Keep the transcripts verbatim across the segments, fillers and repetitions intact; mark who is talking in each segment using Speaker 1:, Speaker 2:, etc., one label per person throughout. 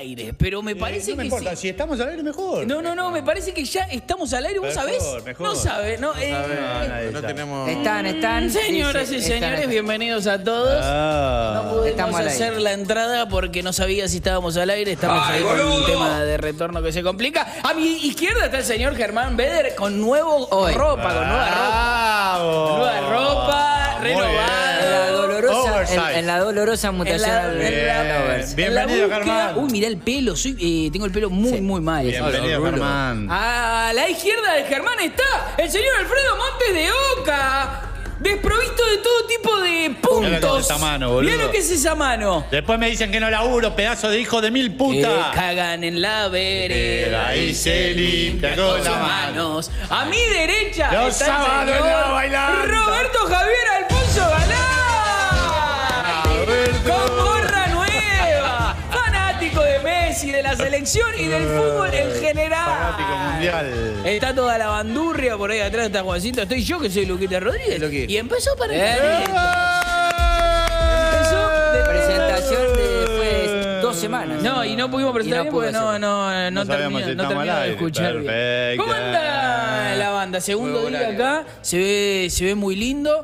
Speaker 1: aire, pero me parece
Speaker 2: eh, no me
Speaker 1: que
Speaker 2: importa,
Speaker 1: sí.
Speaker 2: si estamos al aire mejor.
Speaker 1: No, no, no, me parece que ya estamos al aire, ¿vos
Speaker 2: Mejor,
Speaker 1: sabés?
Speaker 2: mejor.
Speaker 1: No sabés, ¿no? Eh,
Speaker 2: No, nadie
Speaker 3: No
Speaker 2: sabe.
Speaker 3: tenemos...
Speaker 4: Están, están.
Speaker 1: Señoras y
Speaker 4: dice, están,
Speaker 1: señores,
Speaker 4: están.
Speaker 1: bienvenidos a todos.
Speaker 2: Ah.
Speaker 1: No pudimos
Speaker 4: Estamos al
Speaker 1: hacer
Speaker 4: aire.
Speaker 1: la entrada porque no sabía si estábamos al aire. Estamos ahí con un tema de retorno que se complica. A mi izquierda está el señor Germán Beder con nuevo
Speaker 4: Hoy.
Speaker 1: ropa, con nueva ropa.
Speaker 2: Bravo.
Speaker 1: Nueva ropa,
Speaker 2: Muy
Speaker 1: renovada.
Speaker 4: En la dolorosa,
Speaker 2: Oversize.
Speaker 4: en, en la dolorosa
Speaker 1: En
Speaker 4: mutación
Speaker 1: la-
Speaker 4: al
Speaker 1: en la-
Speaker 4: Metaverse.
Speaker 2: Bien.
Speaker 1: en la
Speaker 2: Bienvenido,
Speaker 1: búsqueda-
Speaker 2: Germán.
Speaker 1: Uy, mirá el pelo. Soy, eh, tengo el pelo muy,
Speaker 4: Sí.
Speaker 1: muy mal.
Speaker 2: Bienvenido,
Speaker 3: Hola,
Speaker 2: Germán.
Speaker 1: A la izquierda de Germán está el señor Alfredo Montes de Oca. Desprovisto de todo tipo de puntos.
Speaker 2: Mirá lo que es esa mano, boludo.
Speaker 1: Mirá lo que es esa mano.
Speaker 2: Después me dicen que no laburo, pedazo de hijo de mil
Speaker 1: Que
Speaker 2: puta.
Speaker 1: cagan en la vereda
Speaker 2: Ahí se limpia con la mano.
Speaker 1: manos. A mi derecha
Speaker 2: Los
Speaker 1: está el
Speaker 2: sábados
Speaker 1: señor
Speaker 2: no bailando.
Speaker 1: Roberto Javier Alfonso Galán.
Speaker 2: Roberto.
Speaker 1: Con gorra nueva. Fanático de Messi, de la selección y del fútbol en general.
Speaker 2: Fanático mundial.
Speaker 1: Está toda la bandurria, por ahí atrás está Juancito. Estoy yo, que soy Luquita Rodríguez.
Speaker 3: Luqui.
Speaker 1: Y empezó para el
Speaker 4: Eh.
Speaker 1: Empezó de-
Speaker 4: Presentación de fue dos semanas.
Speaker 1: No, y no pudimos presentar
Speaker 4: Y no
Speaker 1: bien
Speaker 4: pudo
Speaker 1: porque no,
Speaker 4: hacer.
Speaker 1: no, no,
Speaker 2: No sabíamos
Speaker 1: termina,
Speaker 2: si
Speaker 1: no
Speaker 2: estamos
Speaker 1: termina
Speaker 2: al
Speaker 1: de
Speaker 2: aire.
Speaker 1: escuchar bien.
Speaker 2: Perfecto.
Speaker 1: ¿Cómo anda la banda? Segundo
Speaker 3: Muy
Speaker 1: día
Speaker 3: buena.
Speaker 1: acá, se ve, se ve muy lindo.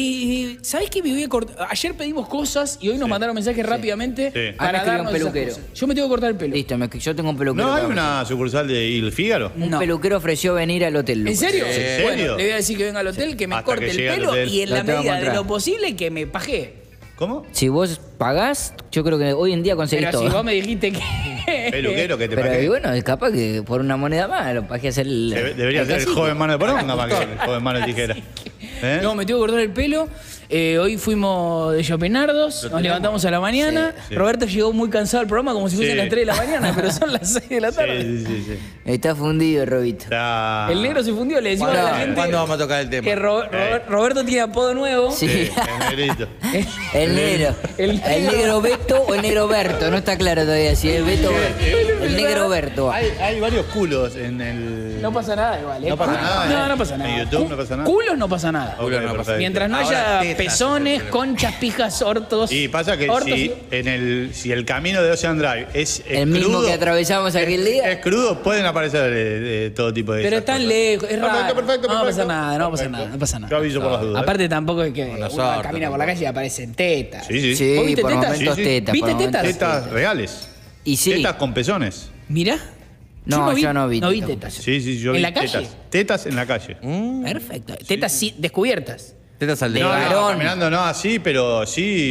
Speaker 1: Y ¿sabés qué? Me voy a cortar. Ayer pedimos cosas y hoy nos mandaron mensajes rápidamente
Speaker 2: Sí.
Speaker 1: para
Speaker 4: Acá escribió
Speaker 1: darnos
Speaker 4: un
Speaker 1: esas
Speaker 4: peluquero.
Speaker 1: cosas. Yo me tengo que cortar el pelo.
Speaker 4: Listo, me- yo tengo un peluquero.
Speaker 2: ¿No hay
Speaker 4: para
Speaker 2: una sucursal de Il Fígaro?
Speaker 4: Un
Speaker 1: No.
Speaker 4: peluquero ofreció venir al hotel.
Speaker 1: ¿En
Speaker 4: Lucas.
Speaker 1: serio?
Speaker 2: ¿En serio?
Speaker 1: Bueno, le voy a decir que venga al hotel, que me
Speaker 2: Hasta
Speaker 1: corte
Speaker 2: que
Speaker 1: el
Speaker 2: llegue al
Speaker 1: pelo
Speaker 2: hotel.
Speaker 1: y en
Speaker 4: Lo
Speaker 1: la
Speaker 4: tengo que
Speaker 1: medida de
Speaker 4: encontrar.
Speaker 1: lo posible que me pajee.
Speaker 2: ¿Cómo?
Speaker 4: Si vos pagás, yo creo que hoy en día conseguís
Speaker 1: Pero
Speaker 4: todo.
Speaker 1: si vos me dijiste que.
Speaker 2: Peluquero que te
Speaker 4: Pero y
Speaker 2: pague.
Speaker 4: bueno, es capaz que por una moneda más lo pagué hacer el.
Speaker 2: Debe- Debería
Speaker 4: el
Speaker 2: ser el
Speaker 4: cacique.
Speaker 2: joven mano de poronga más que el joven mano de tijera. ¿Eh?
Speaker 1: No, me tengo que cortar el pelo. Eh, hoy fuimos de Chopinardos, nos levantamos a la mañana.
Speaker 2: Sí, sí.
Speaker 1: Roberto llegó muy cansado al programa como si fuesen
Speaker 2: Sí.
Speaker 1: las tres de la mañana, pero son las seis de la tarde.
Speaker 2: Sí, sí, sí.
Speaker 4: Está fundido, Robito.
Speaker 2: Está...
Speaker 1: El negro se fundió, le decimos a la
Speaker 3: ¿Cuándo,
Speaker 1: gente
Speaker 3: ¿Cuándo vamos a tocar el tema?
Speaker 1: que Ro- Ro- Roberto tiene apodo nuevo.
Speaker 4: Sí.
Speaker 2: Sí, el negrito.
Speaker 4: El negro.
Speaker 1: El
Speaker 4: El,
Speaker 1: negro.
Speaker 4: negro Beto o el negro Berto. No está claro todavía si es Beto o Berto. El negro Berto.
Speaker 2: Hay, hay varios culos en el...
Speaker 1: No pasa nada igual. ¿eh?
Speaker 2: No pasa nada,
Speaker 1: No,
Speaker 2: ¿eh?
Speaker 1: no pasa nada.
Speaker 2: En YouTube
Speaker 1: Cu-
Speaker 2: no pasa nada.
Speaker 1: Culos no pasa nada.
Speaker 2: Ok,
Speaker 3: Culos no pasa
Speaker 2: perfecto.
Speaker 1: Mientras no
Speaker 3: Ahora,
Speaker 1: haya
Speaker 3: tetas,
Speaker 1: pezones,
Speaker 3: ese es el
Speaker 1: conchas, pijas, ortos.
Speaker 2: Y pasa que
Speaker 1: ortos
Speaker 2: si,
Speaker 1: y-
Speaker 2: en el, si el camino de Ocean Drive es, es
Speaker 4: El mismo
Speaker 2: crudo,
Speaker 4: que atravesamos aquel
Speaker 2: es-
Speaker 4: día.
Speaker 2: Es crudo, pueden aparecer de, de todo tipo de
Speaker 1: Pero
Speaker 2: esas
Speaker 1: están
Speaker 2: cosas.
Speaker 1: lejos, es raro.
Speaker 2: Perfecto, perfecto,
Speaker 1: No
Speaker 2: perfecto.
Speaker 1: pasa nada, no pasa
Speaker 2: Perfecto.
Speaker 1: nada, no pasa nada.
Speaker 2: Yo aviso por las dudas.
Speaker 1: Aparte tampoco es que
Speaker 3: la
Speaker 1: uno
Speaker 3: sorte,
Speaker 1: camina por
Speaker 3: tampoco.
Speaker 1: la calle y aparecen tetas.
Speaker 2: Sí, sí.
Speaker 4: Sí,
Speaker 1: ¿Vos viste
Speaker 4: por
Speaker 1: tetas?
Speaker 4: momentos
Speaker 2: Sí, sí.
Speaker 4: tetas.
Speaker 1: ¿Viste
Speaker 4: por momentos
Speaker 1: tetas?
Speaker 2: Tetas reales.
Speaker 4: Y sí.
Speaker 2: Tetas con pezones.
Speaker 1: Mirá.
Speaker 4: No, yo no vi
Speaker 1: No vi
Speaker 4: tetas.
Speaker 1: tetas.
Speaker 2: Sí, sí, yo
Speaker 1: ¿En
Speaker 2: vi
Speaker 1: la calle?
Speaker 2: tetas. Tetas en la calle.
Speaker 1: Perfecto. Tetas sí, descubiertas.
Speaker 3: Tetas al
Speaker 4: De
Speaker 2: No, no,
Speaker 4: varón.
Speaker 2: caminando no así, pero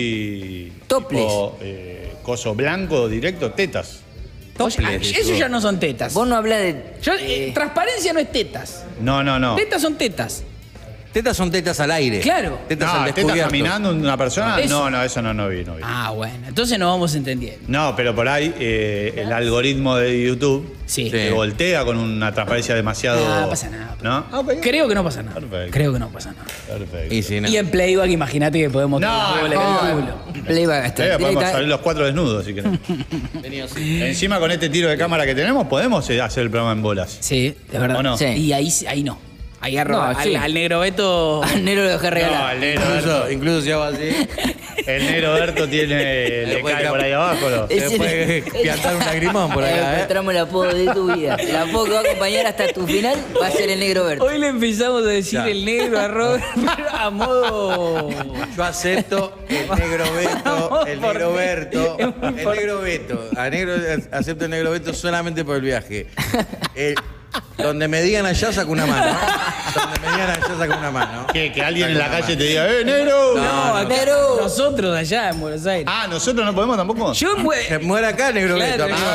Speaker 2: sí.
Speaker 4: Topless.
Speaker 2: tipo, eh, coso blanco directo, tetas.
Speaker 1: Oye, ah, eso ya no son tetas.
Speaker 4: Vos no hablás de.
Speaker 1: Yo, eh, transparencia no es tetas.
Speaker 2: No, no, no.
Speaker 1: Tetas son tetas.
Speaker 3: Tetas son tetas al aire.
Speaker 1: Claro.
Speaker 3: Tetas
Speaker 2: No,
Speaker 3: al
Speaker 2: tetas
Speaker 3: descubierto.
Speaker 2: caminando una persona.
Speaker 1: Eso.
Speaker 2: No, no, eso no, no vi, no vi.
Speaker 1: Ah, bueno. Entonces nos vamos entendiendo.
Speaker 2: No, pero por ahí eh, el algoritmo de YouTube
Speaker 1: Sí.
Speaker 2: se voltea con una transparencia demasiado.
Speaker 1: No, no pasa nada.
Speaker 2: ¿No? Ah, ok.
Speaker 1: Creo que no pasa nada.
Speaker 2: Perfecto.
Speaker 1: Creo que no pasa nada.
Speaker 2: Perfecto.
Speaker 3: Y si no.
Speaker 1: Y en playback, imagínate que podemos
Speaker 2: No,
Speaker 1: tener goles
Speaker 2: no.
Speaker 1: del culo.
Speaker 4: Playback hasta.
Speaker 2: Eh, podemos
Speaker 4: directa-
Speaker 2: salir los cuatro desnudos, si querés. Encima con este tiro de cámara que tenemos, podemos eh, hacer el programa en bolas.
Speaker 1: Sí, es verdad.
Speaker 2: ¿O no?
Speaker 4: Sí.
Speaker 1: Y ahí, ahí no. Ahí arroba.
Speaker 4: No,
Speaker 1: al,
Speaker 4: sí.
Speaker 1: al negro Beto.
Speaker 4: Al negro lo dejé
Speaker 2: No,
Speaker 4: regalar.
Speaker 2: el negro
Speaker 3: Incluso,
Speaker 2: Berto,
Speaker 3: incluso si hago así,
Speaker 2: el negro Berto tiene, le
Speaker 3: Después
Speaker 2: cae
Speaker 3: tra-
Speaker 2: por ahí abajo. ¿no?
Speaker 4: Ese-
Speaker 3: se puede piantar un lagrimón por acá, ¿eh?
Speaker 4: Encontramos el apodo de tu vida. El apodo que va a acompañar hasta tu final va a ser el negro Berto.
Speaker 1: Hoy le empezamos a decir
Speaker 3: Ya.
Speaker 1: el negro a Robert, pero a modo.
Speaker 3: Yo acepto el negro Beto, el
Speaker 1: Por
Speaker 3: negro
Speaker 1: mí.
Speaker 3: Beto,
Speaker 1: Es muy
Speaker 3: el
Speaker 1: por-
Speaker 3: negro Beto. A negro, acepto el negro Beto solamente por el viaje. El- donde me digan allá saco una mano. Donde me digan allá saco una mano.
Speaker 2: ¿Qué? Que alguien en
Speaker 3: Saco
Speaker 2: la
Speaker 3: una
Speaker 2: calle
Speaker 3: mano.
Speaker 2: te diga, ¡eh, negro!
Speaker 1: No,
Speaker 3: no.
Speaker 1: acá
Speaker 4: Negro.
Speaker 1: nosotros de allá en Buenos Aires.
Speaker 2: Ah, ¿nosotros no podemos tampoco?
Speaker 1: Yo mu-
Speaker 3: Que muera acá, negro
Speaker 1: Claro,
Speaker 3: Beto. amigo.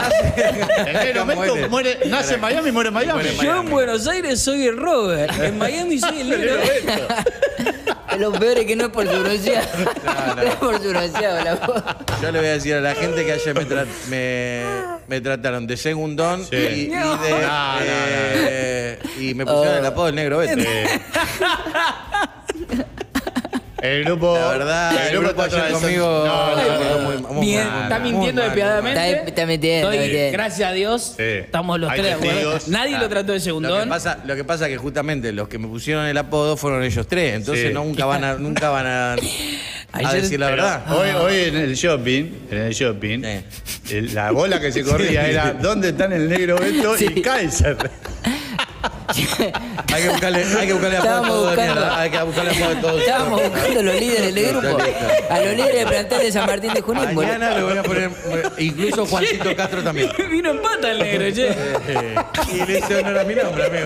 Speaker 1: no.
Speaker 2: El negro
Speaker 3: Acá
Speaker 2: Berto muere, nace en Miami y muere en Miami.
Speaker 3: Muere en
Speaker 1: yo
Speaker 3: Miami.
Speaker 1: en Buenos Aires soy el Robert. En Miami soy el negro.
Speaker 4: Lo peor es que no es por su bronceado.
Speaker 3: No, no.
Speaker 4: No es por su bronceado la voz.
Speaker 3: Yo le voy a decir a la gente que ayer me, tra- me, me trataron de segundón
Speaker 2: Sí.
Speaker 3: y, y de.
Speaker 2: No, no, no,
Speaker 3: eh, y me pusieron el apodo del negro Beto.
Speaker 2: El grupo.
Speaker 3: La verdad, el grupo
Speaker 2: está
Speaker 3: ayer
Speaker 2: atravesando-
Speaker 3: conmigo.
Speaker 2: No, no,
Speaker 3: se
Speaker 2: no,
Speaker 3: portó
Speaker 2: no.
Speaker 3: muy- muy
Speaker 1: Bien,
Speaker 3: mal,
Speaker 1: está
Speaker 3: muy
Speaker 1: mintiendo
Speaker 3: mal,
Speaker 1: despiadadamente.
Speaker 4: Está- está mintiendo,
Speaker 1: Estoy-
Speaker 4: está mintiendo.
Speaker 1: Gracias a Dios.
Speaker 2: Sí.
Speaker 1: Estamos los
Speaker 2: Hay
Speaker 1: tres de acuerdo.
Speaker 2: testigos.
Speaker 1: Nadie lo trató de
Speaker 3: Lo
Speaker 1: segundón.
Speaker 3: que, pasa, lo que pasa es que justamente los que me pusieron el apodo fueron ellos tres, entonces
Speaker 2: Sí.
Speaker 3: nunca van a, nunca van a, a decir la
Speaker 2: Pero
Speaker 3: verdad.
Speaker 2: Hoy, hoy en el shopping, en el shopping,
Speaker 3: Sí.
Speaker 2: el- la bola que se corría
Speaker 3: Sí.
Speaker 2: era ¿dónde están el negro Beto
Speaker 4: Sí.
Speaker 2: y Kaiser?
Speaker 3: Hay que buscarle, hay que buscarle apodo a
Speaker 4: Estábamos
Speaker 3: todo de
Speaker 4: buscando-
Speaker 3: mierda. Hay que buscarle apodo a todo.
Speaker 4: Estábamos buscando los líderes del grupo. A los líderes del plantel de San Martín de Junín. boludo.
Speaker 3: Mañana le voy a poner, incluso Juancito Castro también.
Speaker 1: Vino en pata el negro, che.
Speaker 3: Y le hice honor a mi nombre, amigo.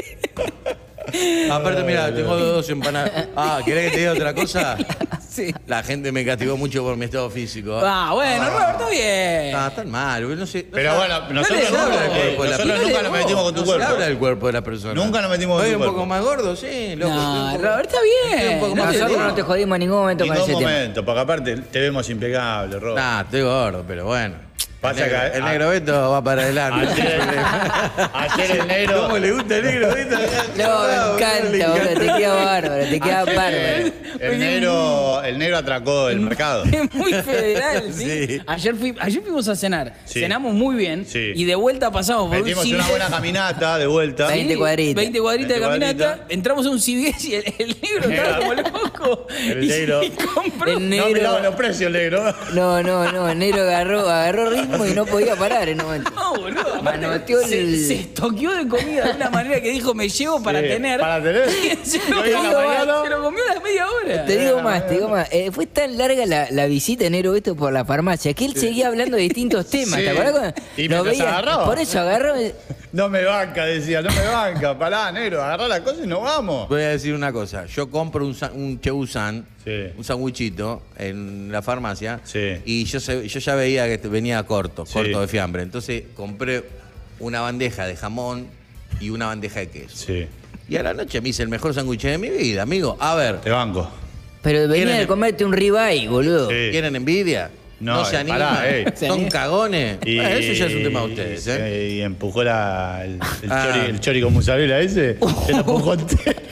Speaker 3: Aparte, mira, tengo dos empanadas. Ah, ¿querés que te diga otra cosa?
Speaker 1: Sí.
Speaker 3: La gente me castigó mucho por mi estado físico.
Speaker 1: Ah, bueno, Robert, está bien.
Speaker 3: Ah, tan mal, no sé.
Speaker 2: Pero bueno, nosotros,
Speaker 3: se habla del
Speaker 2: nunca,
Speaker 3: cuerpo de la
Speaker 2: nosotros
Speaker 3: persona.
Speaker 2: nunca nos metimos con tu
Speaker 3: No se
Speaker 2: cuerpo.
Speaker 3: habla del cuerpo de la persona.
Speaker 2: Nunca nos metimos con
Speaker 3: Soy
Speaker 2: tu
Speaker 3: un poco
Speaker 2: cuerpo.
Speaker 3: más gordo, sí, loco.
Speaker 1: No,
Speaker 3: estoy un poco-
Speaker 1: Robert, está
Speaker 3: estoy
Speaker 1: bien.
Speaker 3: un poco
Speaker 1: No
Speaker 3: más
Speaker 1: te
Speaker 4: Nosotros
Speaker 3: digo.
Speaker 4: no te jodimos en ningún momento con
Speaker 2: Ningún
Speaker 4: ese tema.
Speaker 2: momento, porque aparte te vemos impecable, Rob.
Speaker 3: Nah, estoy gordo, pero bueno.
Speaker 2: Pasa
Speaker 3: el, negro,
Speaker 2: que-
Speaker 3: el negro Beto va para adelante.
Speaker 2: Ayer, ayer el negro.
Speaker 3: ¿Cómo le gusta el negro Beto?
Speaker 4: No, me encanta, boludo. Te queda bárbaro, te queda
Speaker 2: ayer
Speaker 4: bárbaro.
Speaker 2: el negro, el negro atracó el mercado.
Speaker 1: Es muy federal, ¿sí?
Speaker 3: Sí.
Speaker 1: Ayer, fui, ayer fuimos a cenar.
Speaker 2: Sí.
Speaker 1: Cenamos muy bien.
Speaker 2: Sí.
Speaker 1: Y de vuelta pasamos por
Speaker 2: Metimos
Speaker 1: un
Speaker 2: una
Speaker 1: C B S.
Speaker 2: buena caminata de vuelta.
Speaker 4: veinte cuadritas.
Speaker 1: veinte cuadritas de
Speaker 2: veinte
Speaker 1: caminata.
Speaker 2: cuadritas.
Speaker 1: Entramos a un C B S y el, el negro estaba como loco.
Speaker 2: El
Speaker 1: Y-
Speaker 2: negro.
Speaker 1: Y compró.
Speaker 4: El
Speaker 2: No
Speaker 4: negro.
Speaker 2: miraba los precios, el negro.
Speaker 4: No, no, no. El negro agarró, agarró ritmo y no podía parar en un momento.
Speaker 1: No, boludo. aparte,
Speaker 4: Manoteó
Speaker 1: se,
Speaker 4: el-
Speaker 1: se estoqueó de comida de una manera que dijo, me llevo para
Speaker 2: Sí,
Speaker 1: tener.
Speaker 2: para tener.
Speaker 1: se, lo
Speaker 2: Yo iba a la
Speaker 1: comió,
Speaker 2: mañana.
Speaker 1: se lo comió a las media hora.
Speaker 4: Te digo más, te digo más. Eh, fue tan larga la, la visita de Negro Beto por la farmacia que él seguía hablando de distintos temas.
Speaker 2: Sí.
Speaker 4: ¿Te acuerdas? cuando
Speaker 2: Y
Speaker 4: lo
Speaker 2: mientras
Speaker 4: veía?
Speaker 2: agarraba.
Speaker 4: Por eso agarró.
Speaker 2: No me banca, decía, no me banca. Pará, negro, agarrá la cosa y nos vamos.
Speaker 3: Voy a decir una cosa. Yo compro un, sa- un chebusán,
Speaker 2: Sí.
Speaker 3: un sandwichito en la farmacia.
Speaker 2: Sí.
Speaker 3: Y yo, se- yo ya veía que venía corto,
Speaker 2: Sí.
Speaker 3: corto de fiambre. Entonces compré una bandeja de jamón y una bandeja de queso.
Speaker 2: Sí,
Speaker 3: Y a la noche me hice el mejor sándwich de mi vida, amigo. A ver,
Speaker 2: te banco.
Speaker 4: Pero venía
Speaker 3: ¿Quieren-
Speaker 4: de comerte un ribeye, boludo.
Speaker 2: Sí.
Speaker 3: ¿tienen envidia?
Speaker 2: No,
Speaker 3: No, se
Speaker 2: eh,
Speaker 3: animan.
Speaker 2: pará, ey.
Speaker 1: Se
Speaker 3: Son
Speaker 1: anima.
Speaker 3: cagones. Bueno, eso ya es un tema de ustedes, ¿eh?
Speaker 2: Y empujó la, el, el
Speaker 3: Ah.
Speaker 2: chori, el chori con mozzarella ese. Se lo empujó entero.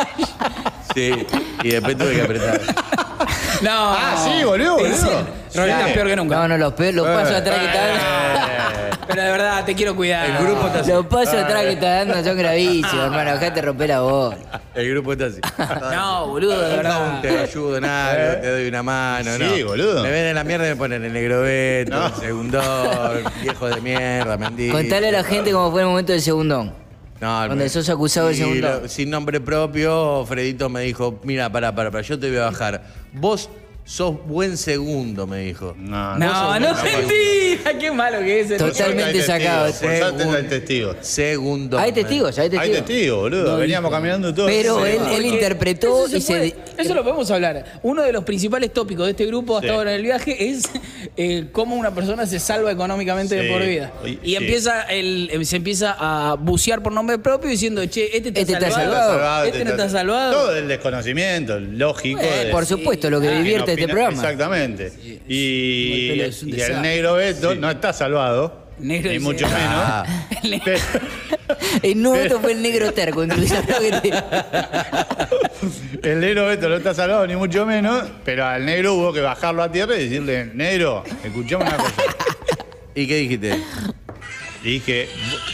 Speaker 3: Sí. Y después tuve que apretar.
Speaker 1: No.
Speaker 2: Ah, sí, boludo, boludo.
Speaker 1: Robert, estás peor que nunca.
Speaker 4: No, no, los, pe- los pasos atrás que está dando.
Speaker 1: Pero de verdad, te quiero cuidar.
Speaker 3: El grupo está así.
Speaker 4: Los pasos atrás que está dando son gravísimos, hermano. Acá te rompe la voz.
Speaker 3: El grupo está así.
Speaker 1: No, boludo, de
Speaker 3: No,
Speaker 1: verdad.
Speaker 3: te ayudo en algo, te doy una mano,
Speaker 2: Sí,
Speaker 3: ¿no?
Speaker 2: boludo.
Speaker 3: Me ven en la mierda y me ponen el negro Beto,
Speaker 2: No.
Speaker 3: el segundón, viejo de mierda, mentira.
Speaker 4: Contale a la gente cómo fue el momento del segundón.
Speaker 3: No,
Speaker 4: Donde
Speaker 3: me-
Speaker 4: sos acusado de
Speaker 3: y
Speaker 4: segundón.
Speaker 3: lo- Sin nombre propio, Fredito me dijo, mira, pará, pará, pará, yo te voy a bajar. Vos sos buen segundo, me dijo.
Speaker 2: No,
Speaker 1: No, no
Speaker 3: sos-
Speaker 1: mentira. Qué malo que es. el-
Speaker 4: Totalmente
Speaker 2: Hay
Speaker 4: sacado.
Speaker 2: testigos, Por suerte
Speaker 3: Según-
Speaker 2: hay testigos.
Speaker 3: Segundo.
Speaker 4: Hay testigos, hay
Speaker 2: Hay
Speaker 4: testigos.
Speaker 2: testigos, boludo.
Speaker 1: No
Speaker 2: Veníamos
Speaker 1: dijo.
Speaker 2: caminando todos.
Speaker 4: Pero
Speaker 2: Sí.
Speaker 4: él, él
Speaker 1: Porque
Speaker 4: interpretó
Speaker 1: eso
Speaker 4: y
Speaker 1: se puede-
Speaker 4: se.
Speaker 1: Eso lo podemos hablar. Uno de los principales tópicos de este grupo hasta
Speaker 2: Sí.
Speaker 1: ahora en el viaje es eh, cómo una persona se salva económicamente de
Speaker 2: Sí.
Speaker 1: por vida.
Speaker 2: Oye,
Speaker 1: Y
Speaker 2: sí.
Speaker 1: empieza el, eh, se empieza a bucear por nombre propio diciendo, che, este está
Speaker 4: Este está
Speaker 1: salvado.
Speaker 4: salvado.
Speaker 1: Este no está salvado.
Speaker 2: Todo el desconocimiento, lógico.
Speaker 4: Eh,
Speaker 2: de-
Speaker 4: por supuesto, lo que
Speaker 1: Ah,
Speaker 4: divierte
Speaker 2: que
Speaker 4: este
Speaker 2: opina-
Speaker 4: programa.
Speaker 2: Exactamente.
Speaker 1: Como el
Speaker 2: Y,
Speaker 1: pelo es un
Speaker 2: y el
Speaker 1: desastre.
Speaker 2: negro Beto no está salvado.
Speaker 1: Negro
Speaker 2: ni
Speaker 1: dice,
Speaker 2: mucho
Speaker 3: Ah.
Speaker 2: menos. Pero-
Speaker 4: El nuevo fue el negro terco, incluso. creo que te-
Speaker 2: el negro Beto no está salvado, ni mucho menos. Pero al negro hubo que bajarlo a tierra y decirle, negro, escuchame una cosa.
Speaker 3: ¿Y qué dijiste?
Speaker 2: Y dije.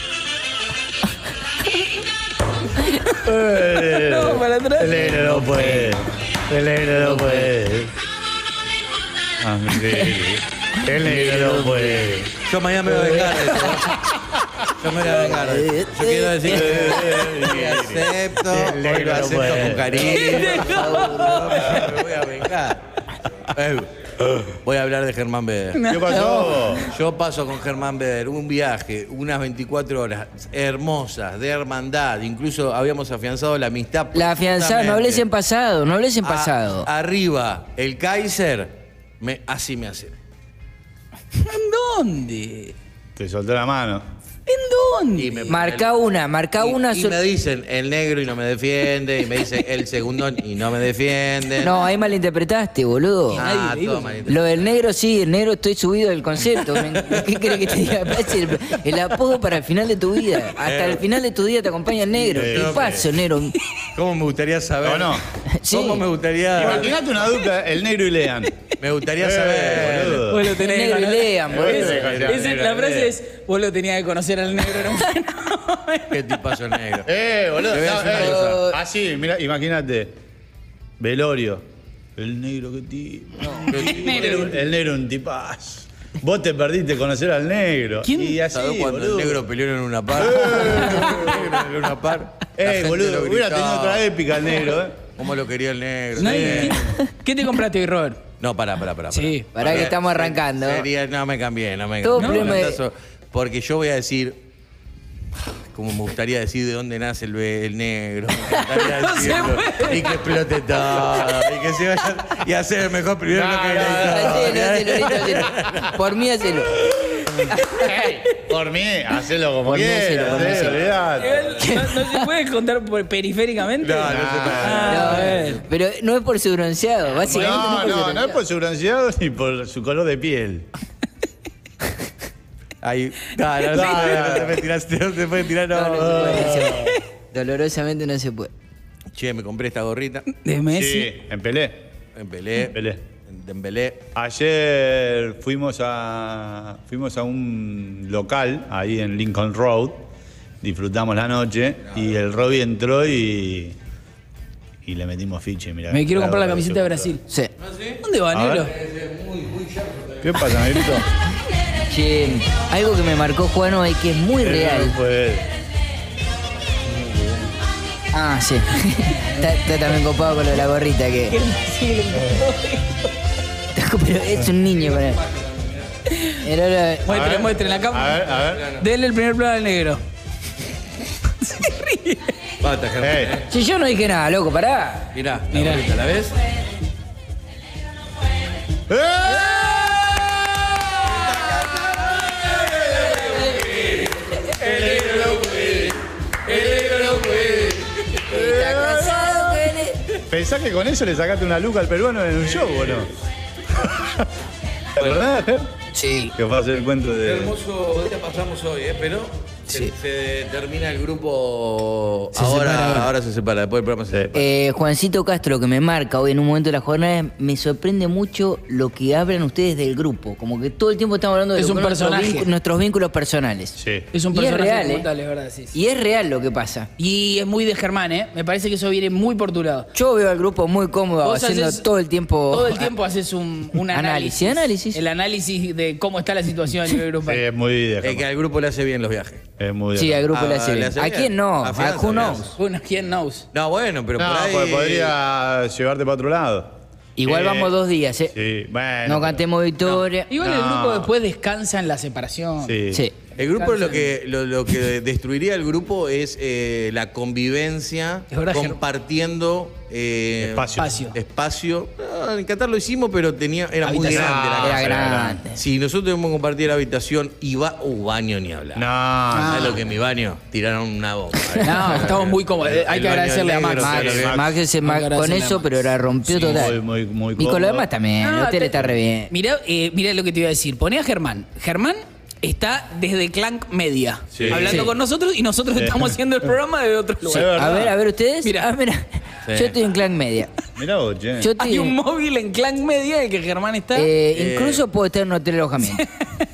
Speaker 2: Eh,
Speaker 1: No, para atrás.
Speaker 2: El negro no puede. El negro no puede. Ah, sí. El negro no puede.
Speaker 3: Yo mañana me voy a vengar de eso. Yo me voy a vengar de eso. Yo quiero decir que acepto,
Speaker 2: El
Speaker 3: hoy
Speaker 2: negro
Speaker 3: lo
Speaker 2: no
Speaker 3: acepto
Speaker 2: puede.
Speaker 3: con cariño. Me voy a vengar. Eh, Voy a hablar de Germán Beder.
Speaker 2: ¿Qué pasó?
Speaker 3: Yo paso con Germán Beder un viaje, unas veinticuatro horas hermosas, de hermandad. Incluso habíamos afianzado la amistad.
Speaker 4: La afianzada, no hables en pasado, no hables en
Speaker 3: A-
Speaker 4: pasado.
Speaker 3: arriba, el Kaiser, me, así me hace.
Speaker 1: ¿En dónde?
Speaker 2: Te soltó la mano.
Speaker 1: ¿En dónde?
Speaker 3: Y me-
Speaker 4: Marca una, marca
Speaker 3: y,
Speaker 4: una.
Speaker 3: y
Speaker 4: sol-
Speaker 3: me dicen el negro y no me defiende, y me dicen el segundón y no me defiende.
Speaker 4: No, ahí malinterpretaste, boludo.
Speaker 3: Ah,
Speaker 1: nadie le dijo
Speaker 3: toma.
Speaker 4: Lo del negro sí, el negro estoy subido del concepto. Me- ¿Qué crees que te diga? Es el, el apodo para el final de tu vida. Hasta el final de tu día te acompaña el negro.
Speaker 2: Eh,
Speaker 4: ¿Qué paso, negro?
Speaker 3: ¿Cómo me gustaría saber?
Speaker 2: No, no.
Speaker 4: Sí.
Speaker 3: ¿Cómo me gustaría?
Speaker 2: Imagínate una dupla, el negro y Lean.
Speaker 3: Me gustaría
Speaker 2: Eh,
Speaker 3: saber.
Speaker 2: boludo.
Speaker 1: Vos lo tenés
Speaker 4: El negro
Speaker 1: que
Speaker 4: y
Speaker 1: conocer.
Speaker 4: Lean, boludo.
Speaker 1: Ese-
Speaker 2: Negro,
Speaker 1: ese-
Speaker 2: negro,
Speaker 1: La frase
Speaker 2: negro.
Speaker 1: es, vos lo tenías que conocer al negro. Era un fenómeno.
Speaker 3: Qué tipazo el negro.
Speaker 2: Eh, boludo.
Speaker 3: Te voy a
Speaker 2: no,
Speaker 3: decir una
Speaker 2: eh,
Speaker 3: cosa.
Speaker 2: Así, mira, imagínate. Velorio. El negro que ti.
Speaker 1: El negro.
Speaker 2: El negro un tipazo. Vos te perdiste conocer al negro.
Speaker 1: ¿Quién?
Speaker 2: Y así,
Speaker 3: ¿Sabés cuando
Speaker 2: boludo.
Speaker 3: el negro peleó en una par? El negro en una par. La
Speaker 2: Ey,
Speaker 3: gente
Speaker 2: boludo,
Speaker 3: lo
Speaker 2: hubiera
Speaker 3: gritaba.
Speaker 2: tenido otra épica el negro, ¿eh?
Speaker 3: ¿Cómo lo quería el negro?
Speaker 1: No,
Speaker 3: Sí.
Speaker 1: ¿qué, ¿Qué te compraste hoy, Robert?
Speaker 3: No, pará, pará, pará.
Speaker 1: Sí.
Speaker 4: Pará que estamos arrancando.
Speaker 3: Sería, no me cambié, no me
Speaker 4: Todo
Speaker 3: cambié.
Speaker 4: problema de-
Speaker 3: Volantazo, Porque yo voy a decir, como me gustaría decir de dónde nace el, be- el negro. Me gustaría
Speaker 1: No se
Speaker 3: decirlo.
Speaker 1: puede.
Speaker 3: Y que explote todo. Y que se vaya y hacer el mejor primero
Speaker 2: No,
Speaker 3: bloque de
Speaker 2: no,
Speaker 3: la
Speaker 2: no,
Speaker 3: historia.
Speaker 4: Hacelo, hacelo, hacelo, hacelo. Por mí, hacelo.
Speaker 2: Por mí, hacelo como
Speaker 4: Por mí,
Speaker 2: quieras,
Speaker 4: hacelo, por mí,
Speaker 2: eh,
Speaker 4: hacelo.
Speaker 2: olvidate.
Speaker 1: ¿No, no se puede contar por- periféricamente?
Speaker 3: No, no se puede.
Speaker 1: Ah,
Speaker 4: No,
Speaker 1: bueno.
Speaker 4: pero no es por su bronceado, básicamente
Speaker 2: No,
Speaker 4: no, es por su
Speaker 2: no, no es
Speaker 4: bronceado.
Speaker 2: por su bronceado ni por su color de piel.
Speaker 3: Ahí. No, no, no,
Speaker 2: No,
Speaker 3: no,
Speaker 2: no,
Speaker 3: no se puede tirar, no se puede tirar,
Speaker 4: No,
Speaker 3: no.
Speaker 4: no se puede, no se puede. Dolorosamente no se puede.
Speaker 3: Che, me compré esta gorrita.
Speaker 1: De Messi.
Speaker 2: Sí, en Pelé.
Speaker 3: En Pelé.
Speaker 2: En Pelé.
Speaker 3: En Dembélé.
Speaker 2: Ayer fuimos a fuimos a un local ahí en Lincoln Road, disfrutamos la noche y el Robbie entró y y le metimos fiche, mira.
Speaker 1: Me quiero comprar la camiseta de Brasil.
Speaker 4: Sí.
Speaker 1: ¿Dónde va,
Speaker 2: A
Speaker 1: negro?
Speaker 2: ver. ¿Qué pasa, negrito?
Speaker 4: Che, algo que me marcó Juan hoy que es muy real.
Speaker 2: Pues,
Speaker 4: Ah, sí. está, está también copado con lo de la gorrita que. Pero es un niño para él. Era la-
Speaker 1: Muestre, muestre la
Speaker 2: a
Speaker 1: cámara.
Speaker 2: ver, a ver.
Speaker 1: Denle el primer plano al negro.
Speaker 3: Basta, Germán.
Speaker 2: Ey,
Speaker 4: Si yo no dije nada, loco, pará.
Speaker 3: Mirá, la
Speaker 1: Mirá.
Speaker 3: gorrita, ¿la ves?
Speaker 4: Está casado con él.
Speaker 2: ¿Pensás que con eso le sacaste una luca al peruano en un show o no? ¿De verdad, Ger?
Speaker 4: Sí.
Speaker 2: Que fue a hacer el cuento
Speaker 3: Qué
Speaker 2: de.
Speaker 3: hermoso día pasamos hoy, ¿eh? Pero se,
Speaker 4: Sí.
Speaker 3: se termina el grupo.
Speaker 1: Se
Speaker 3: ahora,
Speaker 1: separa ahora.
Speaker 3: ahora se separa, después del programa se
Speaker 2: Sí.
Speaker 3: separa.
Speaker 4: Eh, Juancito Castro, que me marca hoy en un momento de la jornada, me sorprende mucho lo que hablan ustedes del grupo. Como que todo el tiempo estamos hablando de
Speaker 1: Es
Speaker 4: lo
Speaker 1: un
Speaker 4: que son nuestros
Speaker 1: personaje.
Speaker 4: vínculos- nuestros vínculos personales.
Speaker 2: Sí.
Speaker 1: Es un
Speaker 4: Y es
Speaker 1: personaje
Speaker 4: real,
Speaker 1: como
Speaker 4: ¿eh?
Speaker 1: tal, es verdad, sí, sí.
Speaker 4: Y es real lo que pasa.
Speaker 1: Y es muy de Germán, ¿eh? Me parece que eso viene muy por tu lado.
Speaker 4: Yo veo al grupo muy cómodo
Speaker 1: Vos
Speaker 4: haciendo
Speaker 1: haces-
Speaker 4: todo el tiempo.
Speaker 1: Todo el tiempo haces un, un análisis.
Speaker 4: Análisis, análisis.
Speaker 1: El análisis de cómo está la situación a nivel
Speaker 2: Sí,
Speaker 1: grupal.
Speaker 2: es muy de
Speaker 3: Es que al grupo le hace bien los viajes.
Speaker 2: Es muy de
Speaker 4: Sí, al grupo
Speaker 3: Ah,
Speaker 4: le hace
Speaker 3: le
Speaker 4: bien.
Speaker 3: hace
Speaker 4: ¿A
Speaker 3: bien.
Speaker 4: quién no?
Speaker 3: A
Speaker 4: ¿A
Speaker 3: Fianza,
Speaker 4: who
Speaker 3: Fianza.
Speaker 4: knows?
Speaker 1: Bueno, ¿quién knows?
Speaker 3: No, bueno, pero
Speaker 2: No,
Speaker 3: por ahí.
Speaker 2: pues podría llevarte para otro lado.
Speaker 4: Igual
Speaker 2: Eh,
Speaker 4: vamos dos días, ¿eh?
Speaker 2: Sí, bueno.
Speaker 4: No
Speaker 2: pero-
Speaker 4: cantemos victoria.
Speaker 1: Igual el
Speaker 2: No.
Speaker 1: grupo después descansa en la separación.
Speaker 2: Sí.
Speaker 4: Sí.
Speaker 3: El grupo lo que, lo, lo que destruiría el grupo es eh, la convivencia
Speaker 1: Es verdad,
Speaker 3: compartiendo eh,
Speaker 2: Espacio.
Speaker 1: Espacio.
Speaker 3: espacio. Ah, en Qatar lo hicimos, pero tenía, era muy
Speaker 1: Habitación.
Speaker 3: grande la
Speaker 4: Era
Speaker 3: casa.
Speaker 4: grande.
Speaker 3: Si nosotros debemos compartir la habitación y va, uh, baño ni hablar.
Speaker 2: No,
Speaker 3: ¿Sabes lo que es mi baño? Tiraron una bomba.
Speaker 1: No, estamos muy cómodos. Hay
Speaker 3: El
Speaker 1: que
Speaker 3: baño
Speaker 1: agradecerle a Max.
Speaker 3: negro,
Speaker 4: Max,
Speaker 3: claro que-
Speaker 4: Max se- Max
Speaker 1: Hay que
Speaker 4: con
Speaker 1: agradecerle a
Speaker 4: eso,
Speaker 1: Max.
Speaker 4: pero la rompió
Speaker 2: Sí,
Speaker 4: total.
Speaker 2: muy, muy, muy
Speaker 4: y con lo
Speaker 2: cómodo.
Speaker 4: demás también. el hotel
Speaker 1: te-
Speaker 4: está re bien.
Speaker 1: Mirá, eh, mirá lo que te iba a decir. Poné a Germán. Germán está desde Clank Media.
Speaker 2: Sí.
Speaker 1: Hablando
Speaker 4: Sí.
Speaker 1: con nosotros y nosotros estamos haciendo el programa desde otro
Speaker 4: Sí.
Speaker 1: lugar.
Speaker 2: verdad.
Speaker 4: A ver, a ver, ustedes.
Speaker 1: Mira.
Speaker 4: Ah, mira.
Speaker 3: Sí.
Speaker 4: Yo estoy en Clan Media.
Speaker 2: Mirá vos, che.
Speaker 4: Yo estoy
Speaker 1: Hay un
Speaker 4: en-
Speaker 1: móvil en Clank Media en el que Germán está.
Speaker 4: eh, incluso puedo estar en un hotel de alojamiento.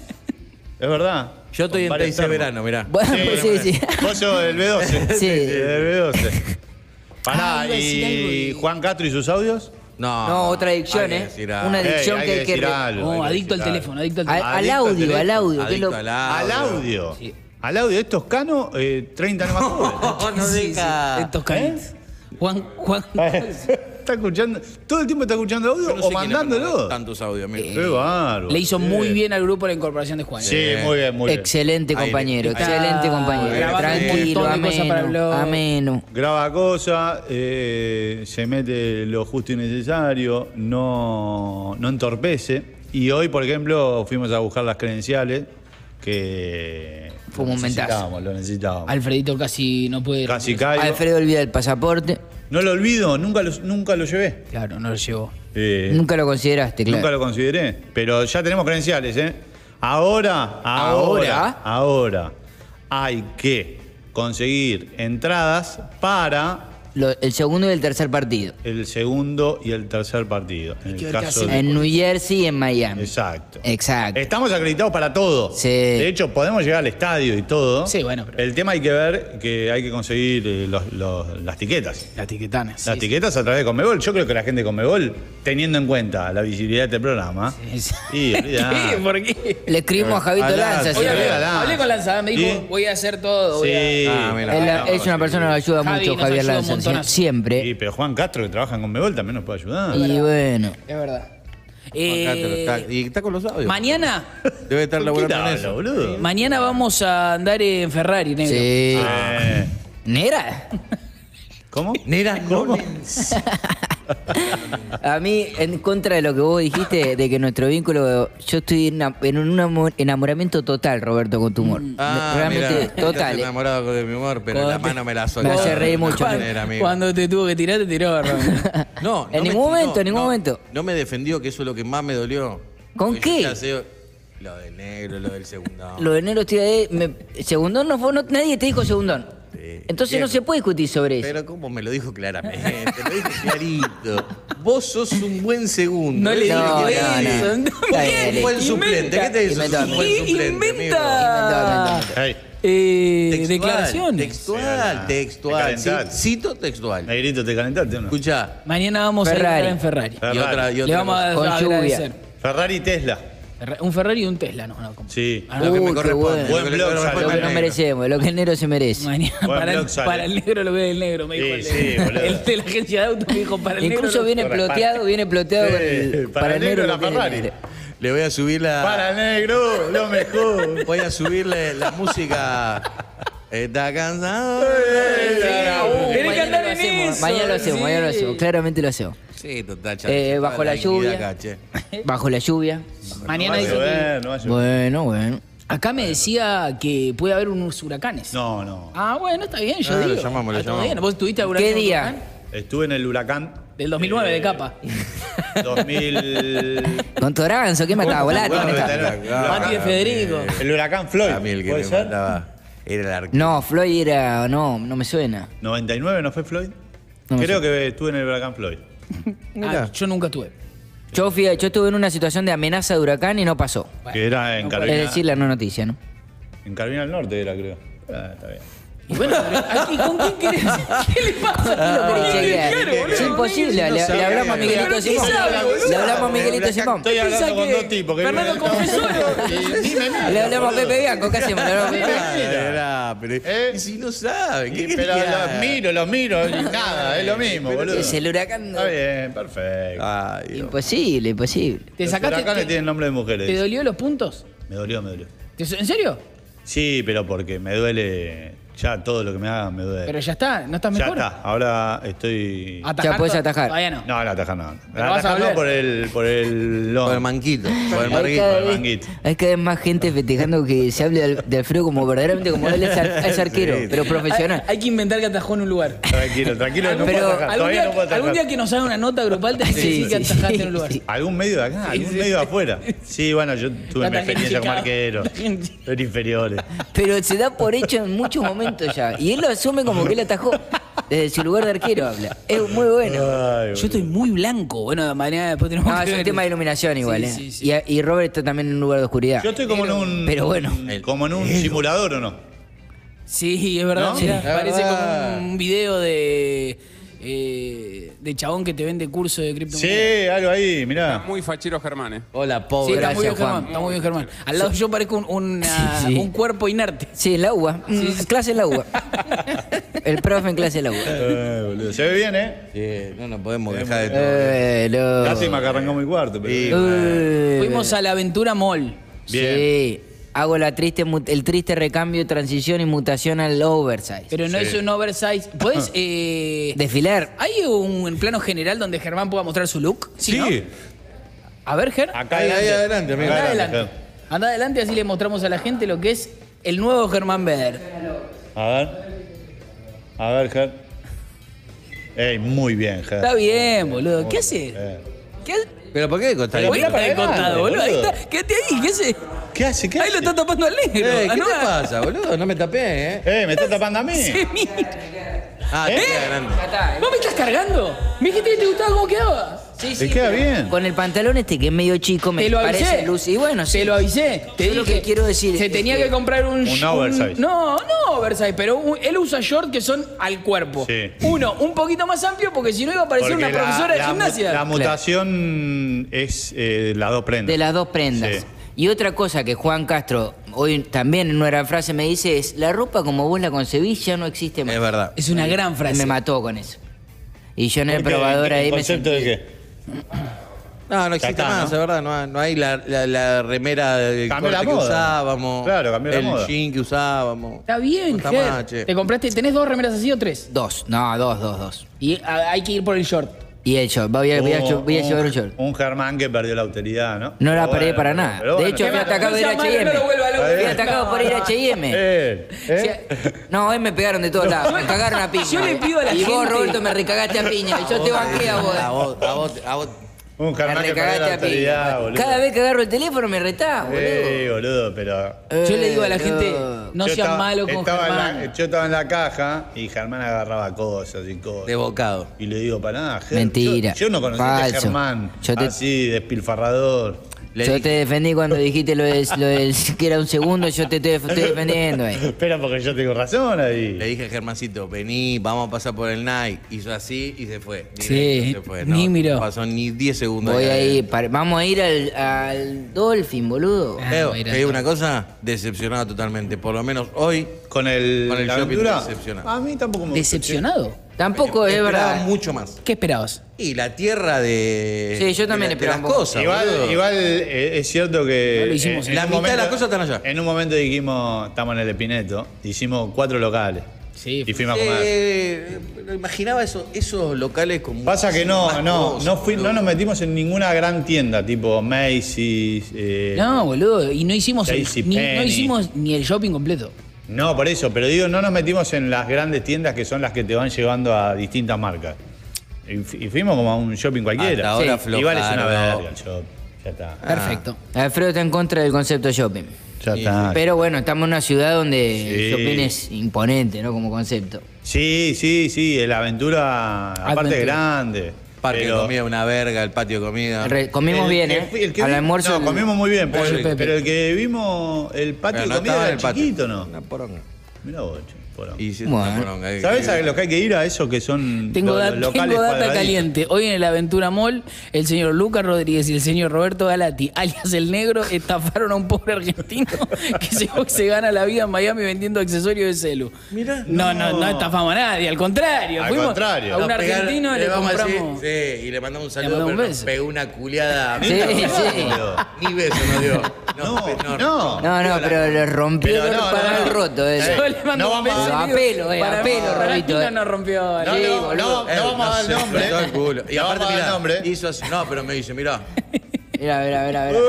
Speaker 2: Es verdad.
Speaker 3: Yo estoy en
Speaker 2: Con
Speaker 3: Teis
Speaker 2: varios
Speaker 3: verano, mirá.
Speaker 4: Bueno,
Speaker 2: termos.
Speaker 4: pues sí, sí.
Speaker 2: Vos sos del B doce.
Speaker 4: Sí.
Speaker 2: Del B doce. Pará,
Speaker 1: Ah, iba a decir algo
Speaker 2: ¿y
Speaker 1: y-
Speaker 2: Juan Castro y sus audios?
Speaker 3: No,
Speaker 4: No, otra
Speaker 3: hay
Speaker 4: adicción,
Speaker 3: que
Speaker 4: ¿eh?
Speaker 3: decir algo.
Speaker 4: Una
Speaker 2: Ey,
Speaker 4: adicción
Speaker 2: hay
Speaker 4: que hay que.
Speaker 2: decir
Speaker 4: re-
Speaker 2: algo,
Speaker 1: No,
Speaker 2: hay que
Speaker 1: adicto al
Speaker 2: decir
Speaker 1: teléfono,
Speaker 2: algo.
Speaker 1: adicto al
Speaker 4: Al,
Speaker 1: teléfono.
Speaker 4: al
Speaker 2: Adicto al
Speaker 4: audio, al
Speaker 2: teléfono.
Speaker 4: audio. que es
Speaker 3: Adicto
Speaker 4: lo-
Speaker 3: al
Speaker 2: Al
Speaker 3: audio.
Speaker 2: audio.
Speaker 1: Sí.
Speaker 2: Al audio. Estos canos, eh, treinta años más jóvenes.
Speaker 3: No, no
Speaker 1: Sí, sí,
Speaker 3: deja.
Speaker 1: estos caninos. Juan, Juan.
Speaker 2: Está escuchando, todo el tiempo está escuchando audio
Speaker 3: Yo no sé
Speaker 2: o
Speaker 3: quién le
Speaker 2: mandándolo.
Speaker 3: manda tantos audios, amigo.
Speaker 2: Qué bárbaro.
Speaker 1: Le hizo muy bien al grupo la incorporación de Juan.
Speaker 2: Sí, muy bien, muy bien.
Speaker 4: Excelente
Speaker 3: Ahí,
Speaker 4: compañero,
Speaker 3: ahí.
Speaker 4: excelente
Speaker 1: Está
Speaker 4: compañero.
Speaker 1: grabando un
Speaker 4: Tranquilo,
Speaker 1: montón de cosas para el blog.
Speaker 4: ameno, ameno.
Speaker 2: Graba cosas, eh, se mete lo justo y necesario, no, no entorpece. Y hoy, por ejemplo, fuimos a buscar las credenciales que
Speaker 4: Fue un
Speaker 2: lo
Speaker 4: momentazo.
Speaker 2: necesitábamos, lo necesitábamos.
Speaker 1: Alfredito casi no puede.
Speaker 2: Casi caigo.
Speaker 4: Alfredo olvida el pasaporte.
Speaker 2: No lo olvido, nunca lo, nunca lo llevé.
Speaker 1: Claro, no lo llevó.
Speaker 2: Eh,
Speaker 4: Nunca lo consideraste, claro.
Speaker 2: Nunca lo consideré, pero ya tenemos credenciales, ¿eh? Ahora,
Speaker 4: ¿Ahora?
Speaker 2: ahora, ahora hay que conseguir entradas para
Speaker 4: Lo- el segundo y el tercer partido.
Speaker 2: El segundo y el tercer partido. En
Speaker 1: que
Speaker 2: el
Speaker 1: ver qué
Speaker 2: caso
Speaker 1: hacemos.
Speaker 2: de...
Speaker 4: En New Jersey y en Miami.
Speaker 2: Exacto.
Speaker 4: Exacto.
Speaker 2: Estamos acreditados para todo.
Speaker 4: Sí.
Speaker 2: De hecho, podemos llegar al estadio y todo.
Speaker 1: Sí, bueno, pero-
Speaker 2: El tema hay que ver que hay que conseguir eh, los- los- las tiquetas.
Speaker 1: Las tiquetanas.
Speaker 2: Las tiquetas a través de Conmebol. Yo creo que la gente de Conmebol, teniendo en cuenta la visibilidad de este programa, y olvidá.
Speaker 1: ¿Qué? ¿Por qué?
Speaker 4: Le escribimos a Javito
Speaker 2: Alá,
Speaker 4: Lanza.
Speaker 2: sí,
Speaker 1: Oye,
Speaker 4: sí.
Speaker 1: hablé,
Speaker 2: Lanza.
Speaker 1: hablé con Lanza, me dijo,
Speaker 2: ¿Sí?
Speaker 1: voy a hacer todo. voy a-
Speaker 2: Sí.
Speaker 3: Ah, mira.
Speaker 4: Él-
Speaker 2: Vamos,
Speaker 4: es una
Speaker 2: sí.
Speaker 4: persona que ayuda
Speaker 1: Javi
Speaker 4: mucho,
Speaker 1: nos
Speaker 4: Javier
Speaker 1: ayuda un
Speaker 4: Lanza.
Speaker 1: montonazo.
Speaker 4: Siempre.
Speaker 2: Sí, pero Juan Castro, que trabaja en Conmebol, también nos puede ayudar.
Speaker 4: Y bueno.
Speaker 1: Es verdad.
Speaker 3: Acá
Speaker 1: Eh,
Speaker 3: te lo está- y está con los audios.
Speaker 1: mañana,
Speaker 3: Debe estar
Speaker 2: ¿Por qué
Speaker 3: laburando
Speaker 2: te
Speaker 3: en
Speaker 2: habla,
Speaker 3: eso.
Speaker 2: boludo?
Speaker 1: mañana vamos a andar en Ferrari, negro.
Speaker 4: Sí.
Speaker 2: Eh,
Speaker 4: ¿Nera?
Speaker 2: ¿Cómo?
Speaker 3: Nera, no.
Speaker 4: A mí, en contra de lo que vos dijiste, de que nuestro vínculo, yo estoy en, en un amo- enamoramiento total, Roberto, con tu humor.
Speaker 3: Ah,
Speaker 4: Realmente
Speaker 3: mira,
Speaker 4: total.
Speaker 3: estás
Speaker 4: eh.
Speaker 3: enamorado de mi humor, pero
Speaker 1: Cuando
Speaker 3: la
Speaker 1: te-
Speaker 3: mano me la
Speaker 4: Me hace reír mucho.
Speaker 1: Cuando,
Speaker 3: Nera, amigo.
Speaker 1: cuando te tuvo que tirar, te tiró. Ron.
Speaker 3: No,
Speaker 4: En
Speaker 3: no me-
Speaker 4: ningún momento,
Speaker 3: no,
Speaker 4: en ningún
Speaker 3: no,
Speaker 4: momento.
Speaker 3: No me defendió, que eso es lo que más me dolió.
Speaker 4: ¿Con
Speaker 3: Porque yo
Speaker 4: qué?
Speaker 3: ya sé lo del negro, lo del segundo.
Speaker 4: Lo de enero estoy ahí. me- segundón no fue, no- nadie te dijo segundón.
Speaker 3: Sí.
Speaker 4: Entonces
Speaker 3: Bien.
Speaker 4: no se puede discutir sobre eso.
Speaker 3: Pero como me lo dijo claramente, lo dijo clarito. Vos sos un buen segundo.
Speaker 1: No le
Speaker 3: Eso
Speaker 4: No,
Speaker 3: es lo que
Speaker 1: digo
Speaker 3: quiere
Speaker 4: no,
Speaker 3: decir.
Speaker 1: eso.
Speaker 4: no.
Speaker 1: ¿Por
Speaker 4: Está
Speaker 1: qué?
Speaker 4: bien,
Speaker 3: Un buen
Speaker 4: Inventa.
Speaker 3: suplente. ¿Qué te dice?
Speaker 4: Inventa,
Speaker 3: Un buen
Speaker 1: inventa.
Speaker 3: suplente, amigo.
Speaker 1: Inventa.
Speaker 2: Hey,
Speaker 1: Eh,
Speaker 3: Textual,
Speaker 1: declaraciones.
Speaker 3: Textual,
Speaker 2: Sí,
Speaker 3: textual.
Speaker 2: te calentás.
Speaker 3: Sí, cito textual.
Speaker 2: negrito, ¿te calentaste o no?
Speaker 3: Escucha.
Speaker 1: Mañana vamos
Speaker 4: Ferrari.
Speaker 1: a entrar en Ferrari.
Speaker 3: Y
Speaker 2: Ferrari.
Speaker 3: otra, y
Speaker 1: Le
Speaker 3: otra
Speaker 1: vamos
Speaker 3: cosa.
Speaker 1: a,
Speaker 4: Con
Speaker 1: a
Speaker 4: lluvia.
Speaker 1: agradecer.
Speaker 2: Ferrari y Tesla.
Speaker 1: Ferra- Un Ferrari y un Tesla, no, no. ¿cómo?
Speaker 2: Sí.
Speaker 3: Ah, lo que me
Speaker 4: Uy, qué
Speaker 3: corresponde.
Speaker 4: bueno.
Speaker 3: lo que le
Speaker 2: Buen blog,
Speaker 3: corresponde
Speaker 4: Lo
Speaker 3: al
Speaker 4: que nos
Speaker 3: negro.
Speaker 4: merecemos, lo que el negro se merece.
Speaker 1: Mañana
Speaker 2: Buen
Speaker 1: para el,
Speaker 2: blog sale.
Speaker 1: para el negro lo ve el negro, me dijo
Speaker 2: Sí,
Speaker 1: el,
Speaker 2: sí, boludo.
Speaker 1: el de la agencia de autos, me dijo para el negro.
Speaker 4: Incluso
Speaker 1: lo-
Speaker 4: viene
Speaker 2: corresponde.
Speaker 4: ploteado, viene ploteado
Speaker 2: Sí,
Speaker 4: con el-
Speaker 2: para el negro
Speaker 4: lo
Speaker 2: la
Speaker 4: que es el
Speaker 2: Ferrari.
Speaker 4: negro.
Speaker 3: Le voy a subir la.
Speaker 2: Para negro, lo mejor.
Speaker 3: Voy a subirle la música. Está cansado.
Speaker 1: Uh, tenés que
Speaker 4: Mañana
Speaker 1: andar
Speaker 4: lo
Speaker 1: en
Speaker 4: hacemos,
Speaker 1: eso,
Speaker 4: mañana lo hacemos,
Speaker 1: sí.
Speaker 4: mañana lo hacemos, claramente lo hacemos.
Speaker 3: Sí, total. ya
Speaker 4: Eh,
Speaker 3: se
Speaker 4: bajo
Speaker 3: toda
Speaker 4: la
Speaker 3: dignidad
Speaker 4: lluvia.
Speaker 3: acá, che.
Speaker 4: Bajo la lluvia.
Speaker 1: Mañana
Speaker 2: No va a
Speaker 1: dice que-
Speaker 2: llover, no va a llover.
Speaker 4: Bueno, bueno.
Speaker 1: Acá me decía que puede haber unos huracanes.
Speaker 2: No, no.
Speaker 1: Ah, bueno, está bien, yo
Speaker 3: Ah, lo
Speaker 1: digo.
Speaker 3: llamamos, lo
Speaker 1: Está todo
Speaker 3: llamamos.
Speaker 1: bien. ¿Vos tuviste algún
Speaker 4: ¿Qué
Speaker 1: huracán?
Speaker 4: día?
Speaker 1: huracán?
Speaker 2: Estuve en el huracán.
Speaker 1: Del dos mil nueve, de
Speaker 2: eh,
Speaker 1: capa.
Speaker 2: dos mil.
Speaker 4: Con Toranzo, ¿qué me estaba volando?
Speaker 2: Bueno,
Speaker 4: ¿Qué me
Speaker 2: bueno,
Speaker 4: estaba-
Speaker 2: bueno.
Speaker 1: Mati de Federico.
Speaker 2: El huracán Floyd.
Speaker 3: A mí el que
Speaker 2: ¿Puede
Speaker 3: me
Speaker 2: ser?
Speaker 3: mandaba era el arquero.
Speaker 4: No, Floyd era. No, no me suena.
Speaker 2: ¿noventa y nueve no fue Floyd?
Speaker 4: No me
Speaker 2: Creo que estuve en el huracán Floyd.
Speaker 1: Ah, yo nunca tuve.
Speaker 4: Yo, fui, yo estuve en una situación de amenaza de huracán y no pasó.
Speaker 2: Que era en
Speaker 1: no
Speaker 2: Carolina.
Speaker 4: Es decir, la no noticia, ¿no?
Speaker 2: En Carolina del Norte era, creo. Ah, está bien.
Speaker 1: Y bueno, pero aquí, ¿con quién querés? ¿Qué le pasa?
Speaker 4: Lo querés chequear.
Speaker 1: Claro, boludo.
Speaker 4: Es imposible. Le, le hablamos a Miguelito
Speaker 1: Pero ¿qué
Speaker 4: Simón.
Speaker 1: sabe, boludo?
Speaker 4: Le hablamos a Miguelito Simón.
Speaker 2: Estoy hablando
Speaker 1: Pensá
Speaker 2: con
Speaker 1: que
Speaker 2: dos tipos que
Speaker 1: Fernando
Speaker 2: viven en
Speaker 1: confesó.
Speaker 2: Y ni me miran,
Speaker 4: Le hablamos a
Speaker 2: boludo.
Speaker 4: Pepe Bianco. ¿Qué hacemos? Le hablamos a Pepe Bianco.
Speaker 2: Mira.
Speaker 3: Era, pero,
Speaker 2: ¿Eh?
Speaker 3: y si no saben, ¿qué
Speaker 2: Y-
Speaker 3: querés
Speaker 2: pero
Speaker 3: que
Speaker 2: los
Speaker 3: haga?
Speaker 2: miro, los miro, y nada, es lo mismo, boludo.
Speaker 4: Es el huracán.
Speaker 2: Está bien, perfecto.
Speaker 3: Ay, Dios.
Speaker 4: Imposible, imposible.
Speaker 1: ¿Te
Speaker 2: Los
Speaker 1: sacaste?
Speaker 2: huracanes
Speaker 1: te-
Speaker 2: tienen nombre de mujeres.
Speaker 1: ¿Te dolió los puntos?
Speaker 2: Me dolió, me dolió.
Speaker 1: ¿Te- ¿En serio?
Speaker 2: Sí, pero porque me duele. Ya todo lo que me hagan me duele.
Speaker 1: Pero ya está, ¿no estás
Speaker 2: ya
Speaker 1: mejor?
Speaker 2: está, ahora estoy.
Speaker 1: ¿Atajar
Speaker 4: Ya puedes
Speaker 1: to-
Speaker 4: atajar.
Speaker 1: Todavía no.
Speaker 2: No, no, atajar no.
Speaker 1: Pero vas a
Speaker 2: Atajar no
Speaker 1: volver.
Speaker 2: por el. por el.
Speaker 3: Por el manquito, por el
Speaker 4: Hay
Speaker 3: marguito.
Speaker 4: cada,
Speaker 2: el
Speaker 4: vez,
Speaker 2: manguito.
Speaker 4: hay cada vez más gente festejando que se hable de, de Alfredo como verdaderamente como él es, ar- es arquero,
Speaker 3: Sí.
Speaker 4: pero profesional.
Speaker 1: Hay, hay que inventar que atajó en un lugar.
Speaker 2: Tranquilo, tranquilo, no
Speaker 4: Pero
Speaker 2: puedo atajar.
Speaker 1: Algún
Speaker 2: Todavía
Speaker 1: día,
Speaker 2: no puedo atajar.
Speaker 1: algún día que nos haga una nota grupal te hay que
Speaker 4: Sí,
Speaker 1: decir que
Speaker 4: sí,
Speaker 1: atajaste
Speaker 4: sí,
Speaker 1: en un lugar.
Speaker 4: sí.
Speaker 2: ¿Algún medio de acá? ¿Algún
Speaker 1: sí.
Speaker 2: medio de afuera? Sí, bueno, yo tuve
Speaker 1: La
Speaker 2: mi experiencia como
Speaker 1: tangente,
Speaker 2: arquero.
Speaker 1: la tangente.
Speaker 2: En inferiores.
Speaker 4: Pero se da por hecho en muchos momentos ya. Y él lo asume como que él atajó. Desde su lugar de arquero habla. Es muy bueno.
Speaker 2: Ay,
Speaker 1: Yo estoy muy blanco. Bueno, mañana después tenemos
Speaker 4: No,
Speaker 1: que
Speaker 4: es un
Speaker 1: ver.
Speaker 4: tema de iluminación igual,
Speaker 1: Sí,
Speaker 4: ¿eh?
Speaker 1: sí, sí.
Speaker 4: Y, a- y Robert está también en un lugar de oscuridad.
Speaker 2: Yo estoy como en un.
Speaker 4: Pero bueno.
Speaker 2: Como en un simulador, ¿o no?
Speaker 1: Sí, es verdad.
Speaker 2: ¿No?
Speaker 1: mirá,
Speaker 3: Sí.
Speaker 1: parece
Speaker 3: Es verdad.
Speaker 1: como un video de. Eh, de chabón que te vende curso de criptomonedas.
Speaker 2: Sí, algo ahí, mirá.
Speaker 5: Muy fachero Germán, eh.
Speaker 3: Hola,
Speaker 1: Sí,
Speaker 3: pobre.
Speaker 1: está muy bien,
Speaker 4: Gracias, Juan.
Speaker 1: Germán. Está muy bien, Germán. Al lado yo parezco un, una-
Speaker 4: Sí, sí.
Speaker 1: un cuerpo inerte.
Speaker 4: Sí, en la U A. Mm, clase en la U A. El profe en clase en la U A.
Speaker 2: Eh, boludo. Se ve bien, ¿eh?
Speaker 3: Sí, no nos podemos dejar de todo.
Speaker 4: Eh, lo-
Speaker 2: Lástima que arrancó mi cuarto, pero.
Speaker 3: Sí.
Speaker 4: Eh,
Speaker 1: Fuimos a la Aventura Mall.
Speaker 2: Bien.
Speaker 4: Sí. Hago la triste, mu- el triste recambio, transición y mutación al oversize.
Speaker 1: Pero no
Speaker 2: Sí.
Speaker 1: es un oversize. ¿Puedes? Eh,
Speaker 4: Desfilar.
Speaker 1: ¿Hay un plano general donde Germán pueda mostrar su look?
Speaker 2: Sí.
Speaker 1: ¿no? A ver, Ger.
Speaker 2: Acá
Speaker 3: Ahí, ahí
Speaker 2: adelante.
Speaker 3: adelante, amigo.
Speaker 1: Anda
Speaker 2: Acá
Speaker 1: adelante.
Speaker 2: Ger.
Speaker 1: Anda adelante, así le mostramos a la gente lo que es el nuevo Germán Beder.
Speaker 2: A ver. A ver, Ger. Ey, muy bien, Ger.
Speaker 1: Está bien, boludo. ¿Qué hace?
Speaker 2: Eh.
Speaker 1: ¿Qué hace?
Speaker 3: ¿Pero por qué costa
Speaker 2: Pero
Speaker 1: Voy
Speaker 2: mirá
Speaker 1: a estar
Speaker 2: para
Speaker 1: de costado,
Speaker 2: adelante,
Speaker 1: boludo. Ahí
Speaker 2: boludo.
Speaker 1: está. Quédate ahí, ¿qué hace?
Speaker 2: ¿Qué hace? ¿Qué
Speaker 1: Ahí lo
Speaker 2: hace?
Speaker 1: está tapando al negro.
Speaker 3: Eh,
Speaker 1: Ah,
Speaker 3: ¿Qué
Speaker 1: no,
Speaker 3: te
Speaker 1: ah,
Speaker 3: pasa, boludo? No me tapé, ¿eh?
Speaker 2: Eh, me está tapando a mí.
Speaker 1: se mira.
Speaker 3: Ah,
Speaker 2: ¿Eh?
Speaker 3: te queda grande.
Speaker 4: Ya está.
Speaker 1: ¿Vos me estás cargando? ¿Me dijiste que te gustaba cómo quedaba?
Speaker 4: Sí,
Speaker 2: Te queda
Speaker 4: pero
Speaker 2: bien.
Speaker 4: Con el pantalón este que es medio chico, me
Speaker 1: Te lo avisé.
Speaker 4: parece luce. Y bueno, sí.
Speaker 1: Te lo avisé. Te
Speaker 4: Yo
Speaker 1: dije
Speaker 4: lo que quiero decir
Speaker 1: se
Speaker 4: es
Speaker 1: tenía
Speaker 4: que-
Speaker 1: que comprar un...
Speaker 2: Un oversize.
Speaker 1: No, no oversize, pero un- él usa short que son al cuerpo.
Speaker 2: Sí.
Speaker 1: Uno, un poquito más amplio porque si no iba a parecer
Speaker 2: Porque
Speaker 1: una
Speaker 2: la-
Speaker 1: profesora de
Speaker 2: la mu-
Speaker 1: gimnasia.
Speaker 2: La mutación es eh, las dos prendas.
Speaker 4: De las dos prendas.
Speaker 2: Sí.
Speaker 4: Y otra cosa que Juan Castro hoy también en una frase me dice es, la ropa como vos la concebís ya no existe más.
Speaker 3: Es verdad.
Speaker 1: Es una gran
Speaker 4: Y
Speaker 1: frase.
Speaker 4: me mató con eso. Y yo en el
Speaker 2: ¿Por qué?
Speaker 4: probador ahí
Speaker 2: ¿El
Speaker 4: me
Speaker 2: concepto
Speaker 4: sentí...
Speaker 2: de qué?
Speaker 3: No, no existe
Speaker 2: está,
Speaker 3: más,
Speaker 2: ¿no?
Speaker 3: es verdad. No hay, no hay la, la, la remera de
Speaker 2: Cambió la
Speaker 3: corte que
Speaker 2: moda.
Speaker 3: usábamos.
Speaker 2: Claro, cambió la
Speaker 3: el
Speaker 2: moda.
Speaker 3: jean que usábamos.
Speaker 1: Está bien,
Speaker 3: No está
Speaker 1: Ger.
Speaker 3: mal, che.
Speaker 1: ¿Te compraste, tenés dos remeras así o tres?
Speaker 4: Dos, no, dos, dos, dos.
Speaker 1: Y a- hay que ir por el short.
Speaker 4: Y el short, voy a, voy a,
Speaker 2: Hubo
Speaker 4: voy a llevar un short.
Speaker 2: Un Germán que perdió la autoridad, ¿no?
Speaker 4: No la
Speaker 2: Pero
Speaker 4: perdí
Speaker 2: bueno,
Speaker 4: para
Speaker 2: pero-
Speaker 4: nada.
Speaker 2: pero
Speaker 4: De
Speaker 2: bueno.
Speaker 4: hecho, fui
Speaker 1: Qué
Speaker 4: atacado
Speaker 1: malo,
Speaker 4: por ir a
Speaker 1: no sea
Speaker 4: H y
Speaker 1: malo,
Speaker 4: M.
Speaker 1: no lo vuelva loco.
Speaker 4: Fui atacado por ir a H y M.
Speaker 2: Eh, ¿eh?
Speaker 4: No, hoy me pegaron de todos lados. Me cagaron a piña.
Speaker 1: Yo le pido a la
Speaker 4: y vos,
Speaker 1: gente-
Speaker 4: Roberto, me recagaste a piña. Y yo te banqué a vos.
Speaker 3: A vos, a vos, a vos.
Speaker 2: Un
Speaker 4: Me
Speaker 2: Germán que perdió
Speaker 4: recagaste
Speaker 2: la
Speaker 4: a
Speaker 2: autoridad,
Speaker 4: piña.
Speaker 2: boludo.
Speaker 4: Cada vez que agarro el teléfono me retás, boludo.
Speaker 2: Eh, boludo, pero...
Speaker 1: Yo le digo a la
Speaker 4: Eh,
Speaker 1: gente, no
Speaker 2: Yo
Speaker 1: sean
Speaker 2: estaba-
Speaker 1: malos con
Speaker 2: estaba en la-
Speaker 1: Germán.
Speaker 2: yo estaba en la caja y Germán agarraba cosas y cosas.
Speaker 3: De bocado.
Speaker 2: Y le digo, para nada, Ger-
Speaker 4: Mentira.
Speaker 2: Yo, yo no conocí a
Speaker 4: Falso.
Speaker 2: Germán
Speaker 4: Yo te-
Speaker 2: así, despilfarrador.
Speaker 3: Le
Speaker 4: Yo
Speaker 3: dije-
Speaker 4: te defendí cuando dijiste lo del, lo del que era un segundo, yo te estoy, estoy defendiendo. eh.
Speaker 2: Pero porque yo tengo razón ahí.
Speaker 3: Le dije a Germancito, vení, vamos a pasar por el Nike. Hizo así y se fue. Directo,
Speaker 1: Sí,
Speaker 3: se fue.
Speaker 1: ni miró.
Speaker 3: No pasó ni diez segundos.
Speaker 4: Voy
Speaker 3: de-
Speaker 4: a ir, para- vamos a ir al, al Dolphin, boludo.
Speaker 1: Ah,
Speaker 3: Leo,
Speaker 1: voy a ir
Speaker 3: te
Speaker 1: a
Speaker 3: digo
Speaker 1: todo.
Speaker 3: una cosa, decepcionado totalmente. Por lo menos hoy
Speaker 2: Con el,
Speaker 3: Con el
Speaker 2: la
Speaker 3: shopping
Speaker 2: aventura.
Speaker 3: decepcionado.
Speaker 2: A mí tampoco me
Speaker 1: ¿Decepcionado?
Speaker 4: Tampoco es
Speaker 3: esperaba
Speaker 4: verdad.
Speaker 3: mucho más.
Speaker 1: ¿Qué esperabas?
Speaker 3: Y la tierra de.
Speaker 4: Sí, yo también
Speaker 3: de, la- de
Speaker 4: esperaba
Speaker 3: las
Speaker 4: un poco.
Speaker 3: cosas.
Speaker 2: Igual,
Speaker 3: boludo.
Speaker 2: igual eh, es cierto que.
Speaker 1: No lo hicimos.
Speaker 2: en
Speaker 3: La
Speaker 2: un
Speaker 3: mitad de las cosas están allá.
Speaker 2: En un momento dijimos, estamos en el Epineto, hicimos cuatro locales.
Speaker 1: Sí,
Speaker 2: Y fuimos a comer.
Speaker 3: Eh, imaginaba eso, esos locales con.
Speaker 2: Pasa que no,
Speaker 3: más
Speaker 2: no,
Speaker 3: cosas,
Speaker 2: no, fui-
Speaker 3: boludo.
Speaker 2: no nos metimos en ninguna gran tienda, tipo Macy's. eh,
Speaker 1: No, boludo, y no hicimos, el,
Speaker 2: J C
Speaker 1: ni, no
Speaker 2: Penney.
Speaker 1: hicimos ni el shopping completo.
Speaker 2: No, por eso, pero digo, no nos metimos en las grandes tiendas que son las que te van llevando a distintas marcas. Y, fu- y fuimos como a un shopping cualquiera.
Speaker 3: Hasta ahora
Speaker 2: Sí, igual es una
Speaker 3: aflojaron.
Speaker 2: verga el shop. Ya está.
Speaker 1: Perfecto.
Speaker 4: Alfredo está en contra del concepto shopping.
Speaker 2: Ya está.
Speaker 4: Pero bueno, estamos en una ciudad donde
Speaker 2: Sí.
Speaker 4: el shopping es imponente, ¿no? Como concepto.
Speaker 2: Sí, sí, sí, la aventura, aparte
Speaker 1: Aventura.
Speaker 2: es grande.
Speaker 3: Parque
Speaker 2: pero-
Speaker 3: de comida, una verga, el patio de comida.
Speaker 4: Re- comimos
Speaker 2: el
Speaker 4: bien,
Speaker 2: que
Speaker 4: ¿eh?
Speaker 2: fui- el que
Speaker 4: Al
Speaker 2: vi-
Speaker 4: almuerzo.
Speaker 2: No,
Speaker 4: el-
Speaker 2: comimos muy bien, pero,
Speaker 1: Pollo
Speaker 2: el,
Speaker 1: Pepe.
Speaker 2: pero el que vimos, el patio
Speaker 3: Pero
Speaker 2: de
Speaker 3: no
Speaker 2: comida
Speaker 3: estaba en
Speaker 2: era
Speaker 3: el patio.
Speaker 2: chiquito, ¿no?
Speaker 3: Una poronga.
Speaker 2: Mirá vos, che, porón.
Speaker 3: Y sí,
Speaker 4: Bueno.
Speaker 3: una poronga. eh,
Speaker 2: ¿Sabés
Speaker 3: que-
Speaker 2: a lo que hay que ir a eso que son
Speaker 1: Tengo,
Speaker 2: los-
Speaker 1: da-
Speaker 2: los locales
Speaker 1: tengo data
Speaker 2: cuadraditos?
Speaker 1: caliente. Hoy en el Aventura Mall, el señor Lucas Rodríguez y el señor Roberto Galati, alias El Negro, estafaron a un pobre argentino que se, se gana la vida en Miami vendiendo accesorios de celu.
Speaker 3: Mirá.
Speaker 1: No, no, no, estafamos a nadie, al contrario.
Speaker 2: Al
Speaker 1: Fuimos
Speaker 2: contrario.
Speaker 1: a un
Speaker 3: Nos pegaron-
Speaker 1: argentino y le
Speaker 3: vamos a decir-
Speaker 1: compramos.
Speaker 3: sí, y le mandamos un saludo,
Speaker 1: mandamos un
Speaker 3: pero nos
Speaker 1: beso.
Speaker 3: pegó una culiada.
Speaker 4: Sí, sí.
Speaker 3: Ni beso nos dio.
Speaker 2: No,
Speaker 3: pe-
Speaker 2: no.
Speaker 4: No, no, pero le rompió
Speaker 2: Pero
Speaker 4: el
Speaker 2: no, no,
Speaker 4: panal
Speaker 2: no.
Speaker 4: roto. eso.
Speaker 2: Eh,
Speaker 1: Yo le mando
Speaker 2: no
Speaker 1: un
Speaker 2: vamos
Speaker 1: beso
Speaker 2: a-
Speaker 1: y
Speaker 4: a
Speaker 1: digo,
Speaker 4: pelo, eh, a
Speaker 1: para
Speaker 4: pelo,
Speaker 1: mí, para mí
Speaker 4: Robito,
Speaker 1: no
Speaker 4: eh.
Speaker 1: nos rompió.
Speaker 2: No,
Speaker 1: Sí,
Speaker 2: no,
Speaker 1: boludo.
Speaker 2: no, no vamos a dar
Speaker 3: se
Speaker 2: nombre.
Speaker 3: explotó el culo. Y
Speaker 2: No
Speaker 3: aparte,
Speaker 2: vamos a dar
Speaker 3: mirá,
Speaker 2: nombre.
Speaker 3: hizo así. No, pero me dice, mirá.
Speaker 4: Mira, mira, mira, mira.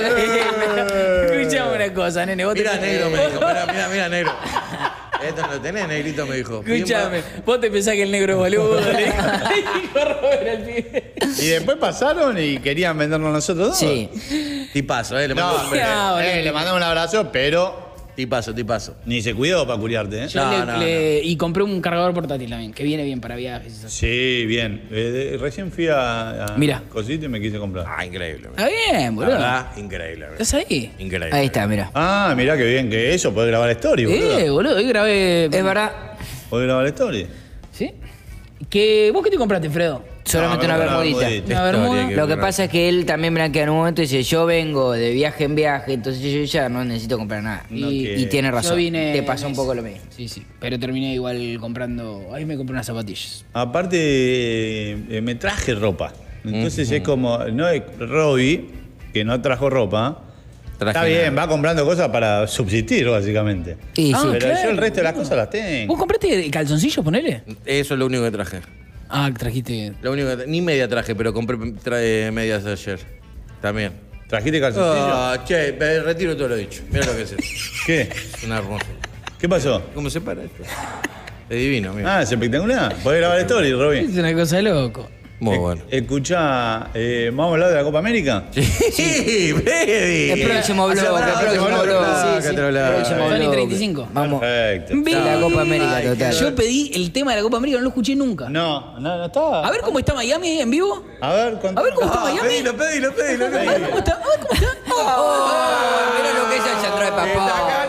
Speaker 1: Escuchame una cosa, nene. Vos te-
Speaker 3: Mirá, negro, me dijo. Mirá, mirá, mirá, negro. Esto no lo tenés, negrito, me dijo.
Speaker 1: Escuchame, vos te pensás que el negro es boludo. Le dijo le dijo Robert al pibe.
Speaker 2: Y después pasaron y querían vendernos nosotros dos.
Speaker 4: Sí.
Speaker 3: Tipazo, eh. Le
Speaker 2: No,
Speaker 3: mando un
Speaker 2: pero,
Speaker 1: No,
Speaker 2: eh,
Speaker 1: boludo.
Speaker 2: le mandamos un abrazo, pero
Speaker 3: Tipazo, tipazo.
Speaker 2: ni se cuidó para curiarte, ¿eh?
Speaker 1: Yo
Speaker 3: No,
Speaker 1: le-
Speaker 3: no,
Speaker 1: le- Y compré un cargador portátil también, que viene bien para viajes. y esas-
Speaker 2: Sí, bien. Eh, de- recién fui a, a
Speaker 1: Mirá.
Speaker 2: Cosito y me quise comprar.
Speaker 3: Ah, increíble.
Speaker 1: Está bien,
Speaker 3: La
Speaker 1: boludo.
Speaker 3: verdad, increíble.
Speaker 1: ¿Estás ahí?
Speaker 3: Increíble.
Speaker 4: Ahí está, mira.
Speaker 2: Ah, mirá qué bien que eso, podés grabar story, boludo.
Speaker 1: Eh, boludo, hoy grabé.
Speaker 4: Es verdad,
Speaker 2: Podés grabar story.
Speaker 1: ¿Sí? ¿Qué, ¿Vos qué te compraste, Fredo?
Speaker 4: solamente
Speaker 2: No,
Speaker 4: una
Speaker 2: me compré una
Speaker 4: bermudita.
Speaker 2: bermudita.
Speaker 1: Una bermuda.
Speaker 3: Historia
Speaker 4: Lo que pasa es que él también me la queda en un momento y dice, yo vengo de viaje en viaje, entonces yo ya no necesito comprar nada.
Speaker 2: No
Speaker 1: Y-
Speaker 2: que-
Speaker 4: Y tiene razón.
Speaker 1: Yo vine.
Speaker 4: Te pasó un poco lo mismo.
Speaker 1: Sí, sí. Pero terminé igual comprando. Ahí me compré unas zapatillas.
Speaker 2: Aparte, eh, me traje ropa. Entonces es como, no es Robbie, que no trajo ropa.
Speaker 3: Traje
Speaker 2: Está bien,
Speaker 3: nada.
Speaker 2: va comprando cosas para subsistir, básicamente.
Speaker 4: Y
Speaker 1: Ah,
Speaker 4: sí.
Speaker 2: Pero
Speaker 1: claro,
Speaker 2: yo el resto de las
Speaker 1: boludo.
Speaker 2: cosas las tengo.
Speaker 1: ¿Vos compraste calzoncillos, ponele?
Speaker 3: Eso es lo único que traje.
Speaker 1: Ah, trajiste.
Speaker 3: Lo único que tra- Ni media traje, pero compré trae medias ayer. También.
Speaker 2: ¿Trajiste calzoncillos?
Speaker 3: Ah, che, me retiro todo lo dicho. Mira lo que es esto.
Speaker 2: ¿Qué?
Speaker 3: Es una hermosa.
Speaker 2: ¿Qué pasó?
Speaker 3: ¿Cómo se para esto? Es divino, amigo.
Speaker 2: Ah, es espectacular. Podés grabar story, Robin.
Speaker 1: Es una cosa de loco.
Speaker 3: Muy bueno.
Speaker 2: Escuchá, eh, ¿vamos a hablar de la Copa América?
Speaker 3: Sí, baby.
Speaker 4: El próximo blog, el
Speaker 3: Hace
Speaker 4: próximo
Speaker 3: rato,
Speaker 4: blog.
Speaker 3: hace
Speaker 4: Sí,
Speaker 3: rato,
Speaker 4: sí.
Speaker 3: otro blog.
Speaker 4: Próximo
Speaker 1: Son y
Speaker 4: blog.
Speaker 1: treinta y cinco.
Speaker 4: Vamos.
Speaker 2: Perfecto.
Speaker 4: Sí, la Copa América, total.
Speaker 1: Yo pedí el tema de la Copa América, no lo escuché nunca.
Speaker 2: No, no, no estaba.
Speaker 1: A ver cómo está Miami en vivo.
Speaker 2: A ver, contá.
Speaker 1: A ver cómo está
Speaker 3: Ah,
Speaker 1: Miami.
Speaker 3: pedilo, pedilo, pedilo.
Speaker 1: A ver cómo está. A ver cómo está.
Speaker 4: Oh, mira lo que ella ya trae, papá.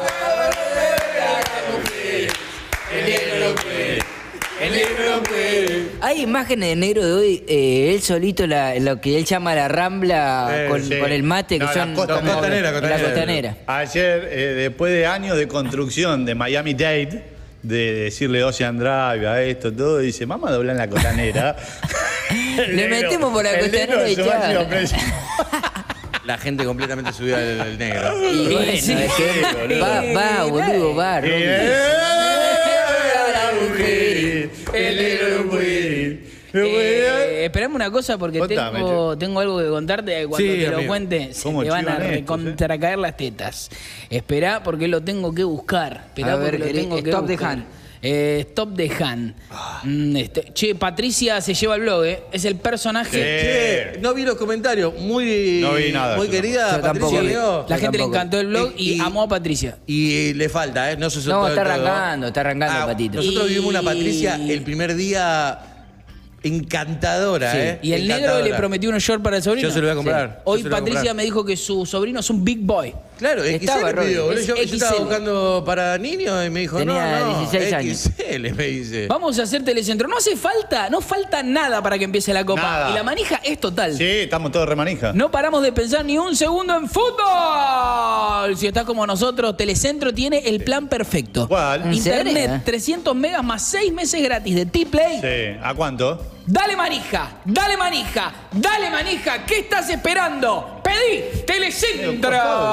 Speaker 4: Hay imágenes de negro de hoy, eh, él solito, la, lo que él llama la rambla
Speaker 2: Eh,
Speaker 4: con,
Speaker 2: sí.
Speaker 4: con el mate, que
Speaker 2: No, la
Speaker 4: son
Speaker 2: costa-
Speaker 4: como-
Speaker 3: costanera,
Speaker 4: la
Speaker 3: costanera.
Speaker 4: costanera.
Speaker 2: Ayer, eh, después de años de construcción de Miami Dade, de decirle Ocean Drive a esto, todo, dice, vamos a doblar en la costanera. El
Speaker 4: Le
Speaker 2: negro-
Speaker 4: metemos por la
Speaker 2: el
Speaker 4: costanera
Speaker 2: negro
Speaker 4: y
Speaker 2: se
Speaker 4: ya.
Speaker 2: va a ir preso.
Speaker 3: La gente completamente subida al, al negro.
Speaker 4: Y bueno,
Speaker 1: Sí,
Speaker 4: es que
Speaker 2: boludo.
Speaker 4: va, va, boludo, va.
Speaker 2: Y,
Speaker 4: Romy.
Speaker 2: eh, la mujer, el negro no puede. No puede.
Speaker 1: Eh, esperame una cosa porque
Speaker 2: Contame,
Speaker 1: tengo, tengo algo que contarte que cuando
Speaker 3: Sí,
Speaker 1: te lo
Speaker 3: amigo.
Speaker 1: cuente se
Speaker 2: ¿Cómo
Speaker 1: te van a
Speaker 2: chivan estos,
Speaker 1: recontracaer las tetas. Esperá porque lo tengo que buscar. Esperá
Speaker 4: A ver,
Speaker 1: porque lo
Speaker 4: querés-
Speaker 1: tengo que
Speaker 4: Stop the
Speaker 1: buscar.
Speaker 4: hand.
Speaker 1: Eh, Stop the hand. Mm, este, che, Patricia se lleva el blog, ¿eh? Es el personaje.
Speaker 3: Che, no vi los comentarios. Muy,
Speaker 2: No vi nada,
Speaker 3: muy
Speaker 2: yo
Speaker 3: querida
Speaker 4: tampoco. Yo tampoco
Speaker 3: Patricia
Speaker 4: vi.
Speaker 3: Leo.
Speaker 1: La
Speaker 4: Yo
Speaker 1: gente le
Speaker 4: tampoco.
Speaker 1: encantó el blog y,
Speaker 3: Y-
Speaker 1: amó a Patricia.
Speaker 3: Y le falta, ¿eh? No se soltó
Speaker 4: No, está
Speaker 3: del todo.
Speaker 4: arrancando, está arrancando,
Speaker 3: Ah,
Speaker 4: Patito.
Speaker 3: Nosotros
Speaker 1: Y-
Speaker 3: vivimos una Patricia el primer día encantadora,
Speaker 1: Sí.
Speaker 3: ¿eh?
Speaker 1: Y el negro
Speaker 3: Encantadora.
Speaker 1: le prometió unos shorts para el sobrino.
Speaker 3: Yo se lo voy a comprar.
Speaker 1: Sí.
Speaker 3: Yo
Speaker 1: Hoy
Speaker 3: se lo voy a
Speaker 1: Patricia
Speaker 3: comprar.
Speaker 1: me dijo que su sobrino es un big boy.
Speaker 3: Claro,
Speaker 4: Estaba,
Speaker 3: X L
Speaker 4: Rodri.
Speaker 3: pidió, boludo.
Speaker 1: Es
Speaker 3: Yo, yo estaba
Speaker 1: X L.
Speaker 3: buscando para niños y me dijo,
Speaker 4: Tenía
Speaker 3: no, no,
Speaker 4: dieciséis años.
Speaker 3: X L, me dice.
Speaker 1: Vamos a hacer telecentro. No hace falta, no falta nada para que empiece la copa.
Speaker 2: Nada.
Speaker 1: Y la manija es total.
Speaker 2: Sí, estamos todos remanija.
Speaker 1: No paramos de pensar ni un segundo en fútbol. Si estás como nosotros, Telecentro tiene el plan perfecto.
Speaker 2: ¿Cuál?
Speaker 4: ¿En
Speaker 1: Internet,
Speaker 4: serio?
Speaker 1: trescientos megas más seis meses gratis de T-Play.
Speaker 2: Sí, ¿a cuánto?
Speaker 1: Dale manija, dale manija, dale manija. ¿Qué estás esperando? Pedí Telecentro.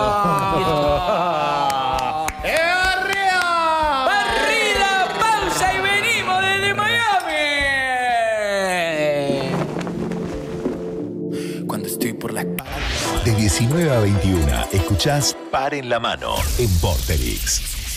Speaker 2: ¡Eh, arriba!
Speaker 1: Barrida, pausa y venimos desde Miami.
Speaker 5: Cuando estoy por la
Speaker 6: De diecinueve a veintiuna, escuchás Par en la Mano en Vorterix.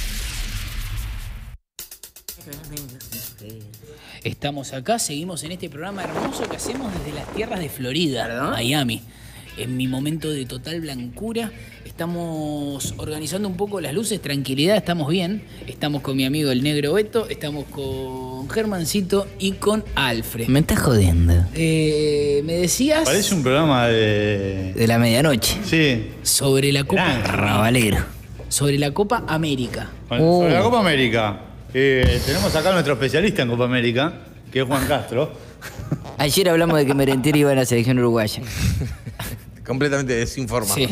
Speaker 1: Estamos acá, seguimos en este programa hermoso que hacemos desde las tierras de Florida, Miami. En mi momento de total blancura, estamos organizando un poco las luces, tranquilidad, estamos bien. Estamos con mi amigo el negro Beto, estamos con Germancito y con Alfred.
Speaker 4: Me estás jodiendo.
Speaker 1: Eh, me decías
Speaker 2: Parece un programa de...
Speaker 4: De la medianoche.
Speaker 2: Sí.
Speaker 1: sobre la Copa,
Speaker 2: Grande.
Speaker 4: Rabalero.
Speaker 1: sobre la Copa América.
Speaker 2: Bueno, sobre
Speaker 4: Oh.
Speaker 2: la Copa América. Eh, tenemos acá a nuestro especialista en Copa América, que es Juan Castro.
Speaker 4: Ayer hablamos de que Merentieri iba a la selección uruguaya.
Speaker 3: Completamente desinformado.
Speaker 1: Sí.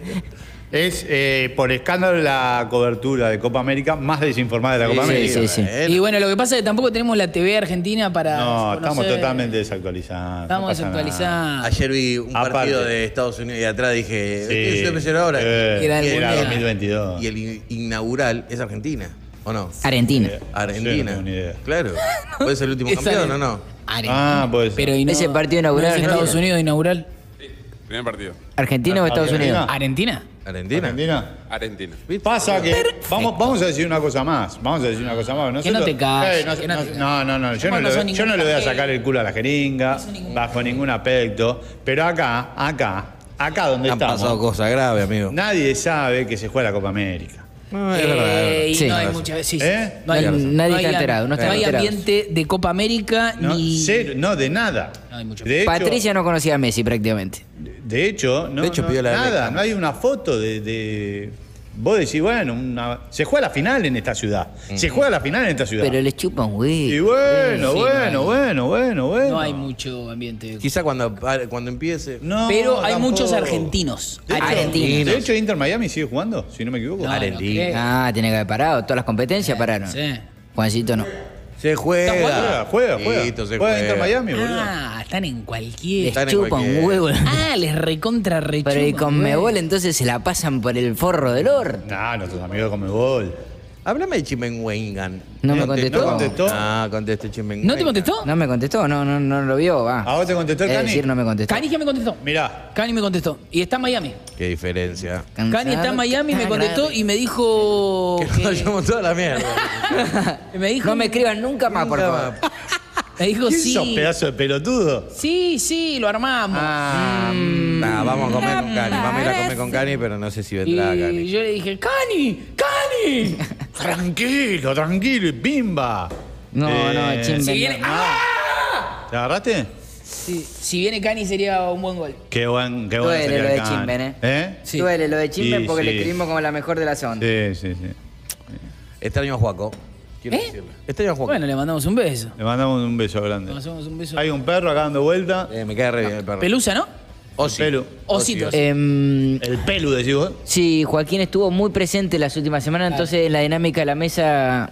Speaker 2: Es, eh, por escándalo, la cobertura de Copa América más desinformada de la Copa
Speaker 4: Sí,
Speaker 2: América.
Speaker 4: sí, sí.
Speaker 3: Bueno.
Speaker 1: Y bueno, lo que pasa es que tampoco tenemos la T V argentina para
Speaker 2: No, estamos
Speaker 1: conocer-
Speaker 2: totalmente desactualizados.
Speaker 1: Estamos
Speaker 2: no pasa nada.
Speaker 1: desactualizados.
Speaker 3: Ayer vi un
Speaker 2: Aparte.
Speaker 3: partido de Estados Unidos y atrás dije,
Speaker 2: Sí.
Speaker 3: ¿qué es empezar ahora?
Speaker 2: Eh,
Speaker 1: Era el
Speaker 2: era
Speaker 1: Mundial.
Speaker 2: dos mil veintidós.
Speaker 3: Y el in- inaugural es Argentina, ¿o no?
Speaker 4: Argentina.
Speaker 2: Sí, no
Speaker 3: Argentina.
Speaker 2: tengo ni idea.
Speaker 3: Claro. ¿Puede ser el último
Speaker 1: Esa
Speaker 3: campeón
Speaker 1: de-
Speaker 3: o no?
Speaker 1: Argentina.
Speaker 2: Ah, puede ser.
Speaker 1: Pero y no,
Speaker 4: Ese partido inaugural
Speaker 1: ¿no es
Speaker 4: Argentina.
Speaker 1: Estados Unidos inaugural.
Speaker 5: primer partido.
Speaker 4: ¿Argentina o Estados
Speaker 2: Argentina.
Speaker 4: Unidos?
Speaker 1: ¿Argentina?
Speaker 3: Argentina.
Speaker 2: Argentina.
Speaker 5: Argentina.
Speaker 2: Pasa que vamos, vamos a decir una cosa más. Vamos a decir una cosa más.
Speaker 1: Que no te calles,
Speaker 2: Eh, no,
Speaker 1: que no
Speaker 2: no,
Speaker 1: te
Speaker 2: no, no, no, Yo,
Speaker 1: Somos
Speaker 2: no,
Speaker 1: no son
Speaker 2: le, yo
Speaker 1: ningún
Speaker 2: no le voy a
Speaker 1: papel.
Speaker 2: sacar el culo a la jeringa bajo ningún aspecto. Pero acá, acá, acá donde
Speaker 3: Han pasado
Speaker 2: estamos,
Speaker 3: cosas graves, amigo.
Speaker 2: nadie sabe que se juega la Copa América.
Speaker 3: No, es
Speaker 1: Eh,
Speaker 3: verdad, es verdad.
Speaker 1: y
Speaker 4: Sí.
Speaker 1: no hay muchas veces.
Speaker 2: ¿Eh?
Speaker 1: No hay,
Speaker 4: No- nadie
Speaker 1: no hay
Speaker 4: está
Speaker 1: am-
Speaker 4: enterado, no están
Speaker 1: hay
Speaker 4: enterados.
Speaker 1: ambiente de Copa América
Speaker 2: No,
Speaker 1: ni.
Speaker 2: Cero, no de nada.
Speaker 1: No hay mucho.
Speaker 2: De hecho,
Speaker 4: Patricia no conocía a Messi prácticamente.
Speaker 2: De hecho, no,
Speaker 3: De hecho,
Speaker 2: no,
Speaker 3: pidió la
Speaker 2: nada,
Speaker 3: beca.
Speaker 2: no hay una foto de, de- Vos decís, bueno, una- se juega la final en esta ciudad. Se juega la final en esta ciudad.
Speaker 4: Pero les chupan, güey.
Speaker 2: Y bueno,
Speaker 1: Sí,
Speaker 2: bueno,
Speaker 1: no
Speaker 2: bueno, bueno, bueno.
Speaker 1: No hay mucho ambiente.
Speaker 3: Quizá cuando, cuando empiece.
Speaker 2: No,
Speaker 1: Pero hay
Speaker 2: tampoco.
Speaker 1: muchos argentinos.
Speaker 2: De hecho,
Speaker 4: Argentinos.
Speaker 2: De hecho, Inter Miami sigue jugando, si no me equivoco.
Speaker 1: No,
Speaker 3: Argentina.
Speaker 1: no creo.
Speaker 4: Ah, tiene que haber parado. Todas las competencias pararon.
Speaker 1: Sí.
Speaker 4: Juancito no.
Speaker 3: Se juega.
Speaker 2: Juega, juega, juega.
Speaker 3: Listo, se
Speaker 2: Juega
Speaker 3: juega.
Speaker 2: Inter Miami, boludo.
Speaker 1: Ah, están en
Speaker 4: Les
Speaker 1: cualquier.
Speaker 3: Están en
Speaker 4: chupan
Speaker 3: cualquier-
Speaker 4: huevo.
Speaker 1: Ah, les recontra rechupan.
Speaker 4: Pero y con
Speaker 1: güey.
Speaker 4: Mebol entonces se la pasan por el forro del orto.
Speaker 2: Nah, nuestros amigos de Comebol.
Speaker 3: Háblame de Chimenwengan.
Speaker 4: No me contestó.
Speaker 2: ¿No contestó?
Speaker 3: Ah, conteste Chimenwengan.
Speaker 1: ¿No te contestó?
Speaker 4: No me contestó, no, no, no lo vio, va.
Speaker 2: ¿A vos te contestó el
Speaker 4: Es
Speaker 2: Cani?
Speaker 4: decir, no me contestó.
Speaker 1: Cani que me contestó.
Speaker 2: Mirá,
Speaker 1: Cani me contestó. Y está en Miami.
Speaker 3: Qué diferencia.
Speaker 1: Cani está en Miami, me contestó y me dijo.
Speaker 3: Que nos
Speaker 1: que-
Speaker 3: vayamos toda la mierda.
Speaker 1: me dijo.
Speaker 4: No me escriban nunca más, por
Speaker 3: Nunca
Speaker 4: favor.
Speaker 3: más.
Speaker 1: Me dijo
Speaker 2: ¿Qué
Speaker 1: sí.
Speaker 2: sos, pedazo de pelotudo?
Speaker 1: Sí, sí, lo armamos.
Speaker 3: Ah, nah, vamos a comer con Cani. Vamos a ir a comer con Cani, pero no sé si vendrá
Speaker 1: y
Speaker 3: Cani.
Speaker 1: yo le dije, ¡Cani! ¡Cani!
Speaker 2: Tranquilo, tranquilo, y pimba.
Speaker 4: No, no, chimbe.
Speaker 1: Si viene,
Speaker 4: no.
Speaker 1: ¡ah!
Speaker 2: ¿Te agarraste?
Speaker 1: Sí, si viene Cani sería un buen gol.
Speaker 2: Qué buen, qué bueno.
Speaker 4: Duele
Speaker 2: sería
Speaker 4: lo
Speaker 2: el
Speaker 4: de
Speaker 2: Cani.
Speaker 4: Chimben, ¿eh?
Speaker 2: ¿Eh?
Speaker 1: Sí.
Speaker 4: Duele lo de Chimben
Speaker 2: Sí,
Speaker 4: porque
Speaker 2: sí.
Speaker 4: le escribimos como la mejor de la zona.
Speaker 2: Sí, sí, sí.
Speaker 3: Extraño a Juaco. Quiero
Speaker 1: ¿Eh?
Speaker 3: decirle. Extraño a Juaco.
Speaker 1: Bueno, le mandamos un beso.
Speaker 2: Le mandamos un beso grande.
Speaker 1: Le mandamos un beso.
Speaker 2: Hay un perro acá dando vuelta.
Speaker 3: Eh, me queda re bien el perro.
Speaker 1: Pelusa, ¿no?
Speaker 3: Osi.
Speaker 2: Pelu.
Speaker 1: Ositos.
Speaker 4: Em,
Speaker 2: El pelu, decís vos.
Speaker 4: sí, Joaquín estuvo muy presente las últimas semanas, entonces en la dinámica de la mesa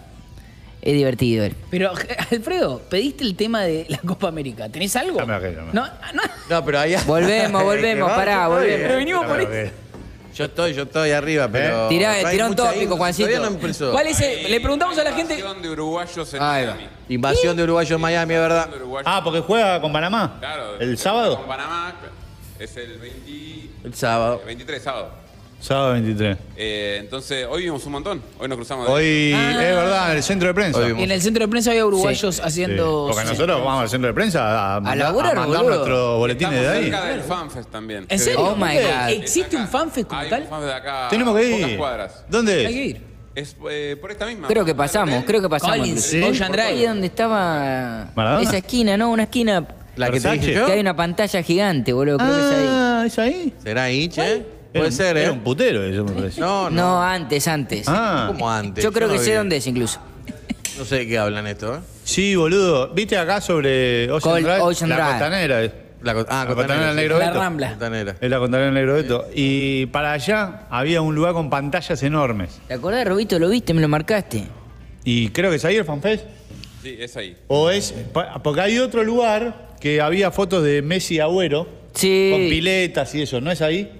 Speaker 4: es divertido él.
Speaker 1: Pero, Alfredo, pediste el tema de la Copa América. ¿Tenés algo?
Speaker 2: Dame aquello, dame.
Speaker 1: No, no.
Speaker 3: No, pero ahí.
Speaker 4: Volvemos, volvemos,
Speaker 3: Que va,
Speaker 4: pará,
Speaker 3: yo estoy,
Speaker 4: volvemos.
Speaker 1: Pero venimos por
Speaker 2: Dame
Speaker 1: eso.
Speaker 2: aquello.
Speaker 3: Yo estoy, yo estoy arriba, pero.
Speaker 4: Tirá,
Speaker 3: no hay
Speaker 4: tirá un
Speaker 3: mucha
Speaker 4: tópico,
Speaker 3: info,
Speaker 4: Juancito.
Speaker 3: Todavía no empezó.
Speaker 1: ¿Cuál es el- Le preguntamos a la gente.
Speaker 5: Invasión de uruguayos en
Speaker 3: Ahí va.
Speaker 5: Miami.
Speaker 3: Invasión de uruguayos en Miami, es verdad.
Speaker 5: De uruguayos-
Speaker 2: Ah, porque juega con Panamá.
Speaker 5: Claro.
Speaker 2: ¿El sábado?
Speaker 5: Con Panamá es el veinte,
Speaker 3: El sábado.
Speaker 5: veintitrés, sábado.
Speaker 2: Sábado veintitrés.
Speaker 5: Eh, entonces, hoy vimos un montón. Hoy nos cruzamos. de-
Speaker 2: Hoy
Speaker 1: Ah.
Speaker 2: es verdad, en el centro de prensa.
Speaker 3: Hoy vimos.
Speaker 1: En el centro de prensa había uruguayos
Speaker 2: Sí,
Speaker 1: haciendo.
Speaker 2: porque nosotros vamos al centro de prensa a, mandar-
Speaker 4: laburar,
Speaker 2: a mandar
Speaker 4: boludo.
Speaker 2: nuestros boletines
Speaker 5: Estamos
Speaker 2: de ahí.
Speaker 5: cerca del FanFest también.
Speaker 1: ¿En serio?
Speaker 4: Oh my God.
Speaker 1: ¿Existe un fanfest como
Speaker 5: Hay
Speaker 1: tal?
Speaker 5: un FanFest de acá.
Speaker 2: Tenemos que
Speaker 5: a pocas
Speaker 2: ir.
Speaker 5: cuadras.
Speaker 2: ¿Dónde
Speaker 1: Hay que
Speaker 2: es?
Speaker 1: ir.
Speaker 5: Es eh, por esta misma.
Speaker 4: Creo que
Speaker 5: Por el
Speaker 4: pasamos,
Speaker 5: hotel.
Speaker 4: creo que pasamos.
Speaker 1: Collins,
Speaker 2: ¿Sí?
Speaker 1: Ocean
Speaker 4: Ahí
Speaker 1: Drive.
Speaker 4: donde estaba
Speaker 2: ¿Maradona?
Speaker 4: esa esquina, ¿no? Una esquina
Speaker 3: La que te
Speaker 2: Versace.
Speaker 3: dije yo.
Speaker 4: que hay una pantalla gigante, boludo, creo que es ahí.
Speaker 2: Ah, ¿es ahí?
Speaker 3: ¿Será ahí, che?
Speaker 2: Era
Speaker 3: Puede
Speaker 2: un-
Speaker 3: ser,
Speaker 2: Era
Speaker 3: ¿eh?
Speaker 2: un putero eso, me parece.
Speaker 3: No, no.
Speaker 4: No, antes, antes.
Speaker 2: Ah.
Speaker 3: Como antes.
Speaker 4: Yo creo
Speaker 3: no
Speaker 4: que sé
Speaker 3: vi.
Speaker 4: dónde es incluso.
Speaker 3: No sé de qué hablan esto, ¿eh?
Speaker 2: Sí, boludo. ¿Viste acá sobre Ocean
Speaker 4: Col-
Speaker 2: Drive?
Speaker 4: Ocean
Speaker 2: la
Speaker 4: Drive.
Speaker 2: costanera. es.
Speaker 3: La, co- ah,
Speaker 2: La costanera del Negro
Speaker 1: La
Speaker 2: Beto.
Speaker 1: Rambla.
Speaker 3: Costanera.
Speaker 2: Es la costanera del Negro Beto. Y para allá había un lugar con pantallas enormes.
Speaker 4: ¿Te acordás, Robito? ¿Lo viste? Me lo marcaste.
Speaker 2: Y creo que es ahí el FanFest.
Speaker 5: Sí, es ahí.
Speaker 2: O es. pa- Porque hay otro lugar que había fotos de Messi y Agüero.
Speaker 4: Sí.
Speaker 2: Con piletas y eso. ¿No es ahí?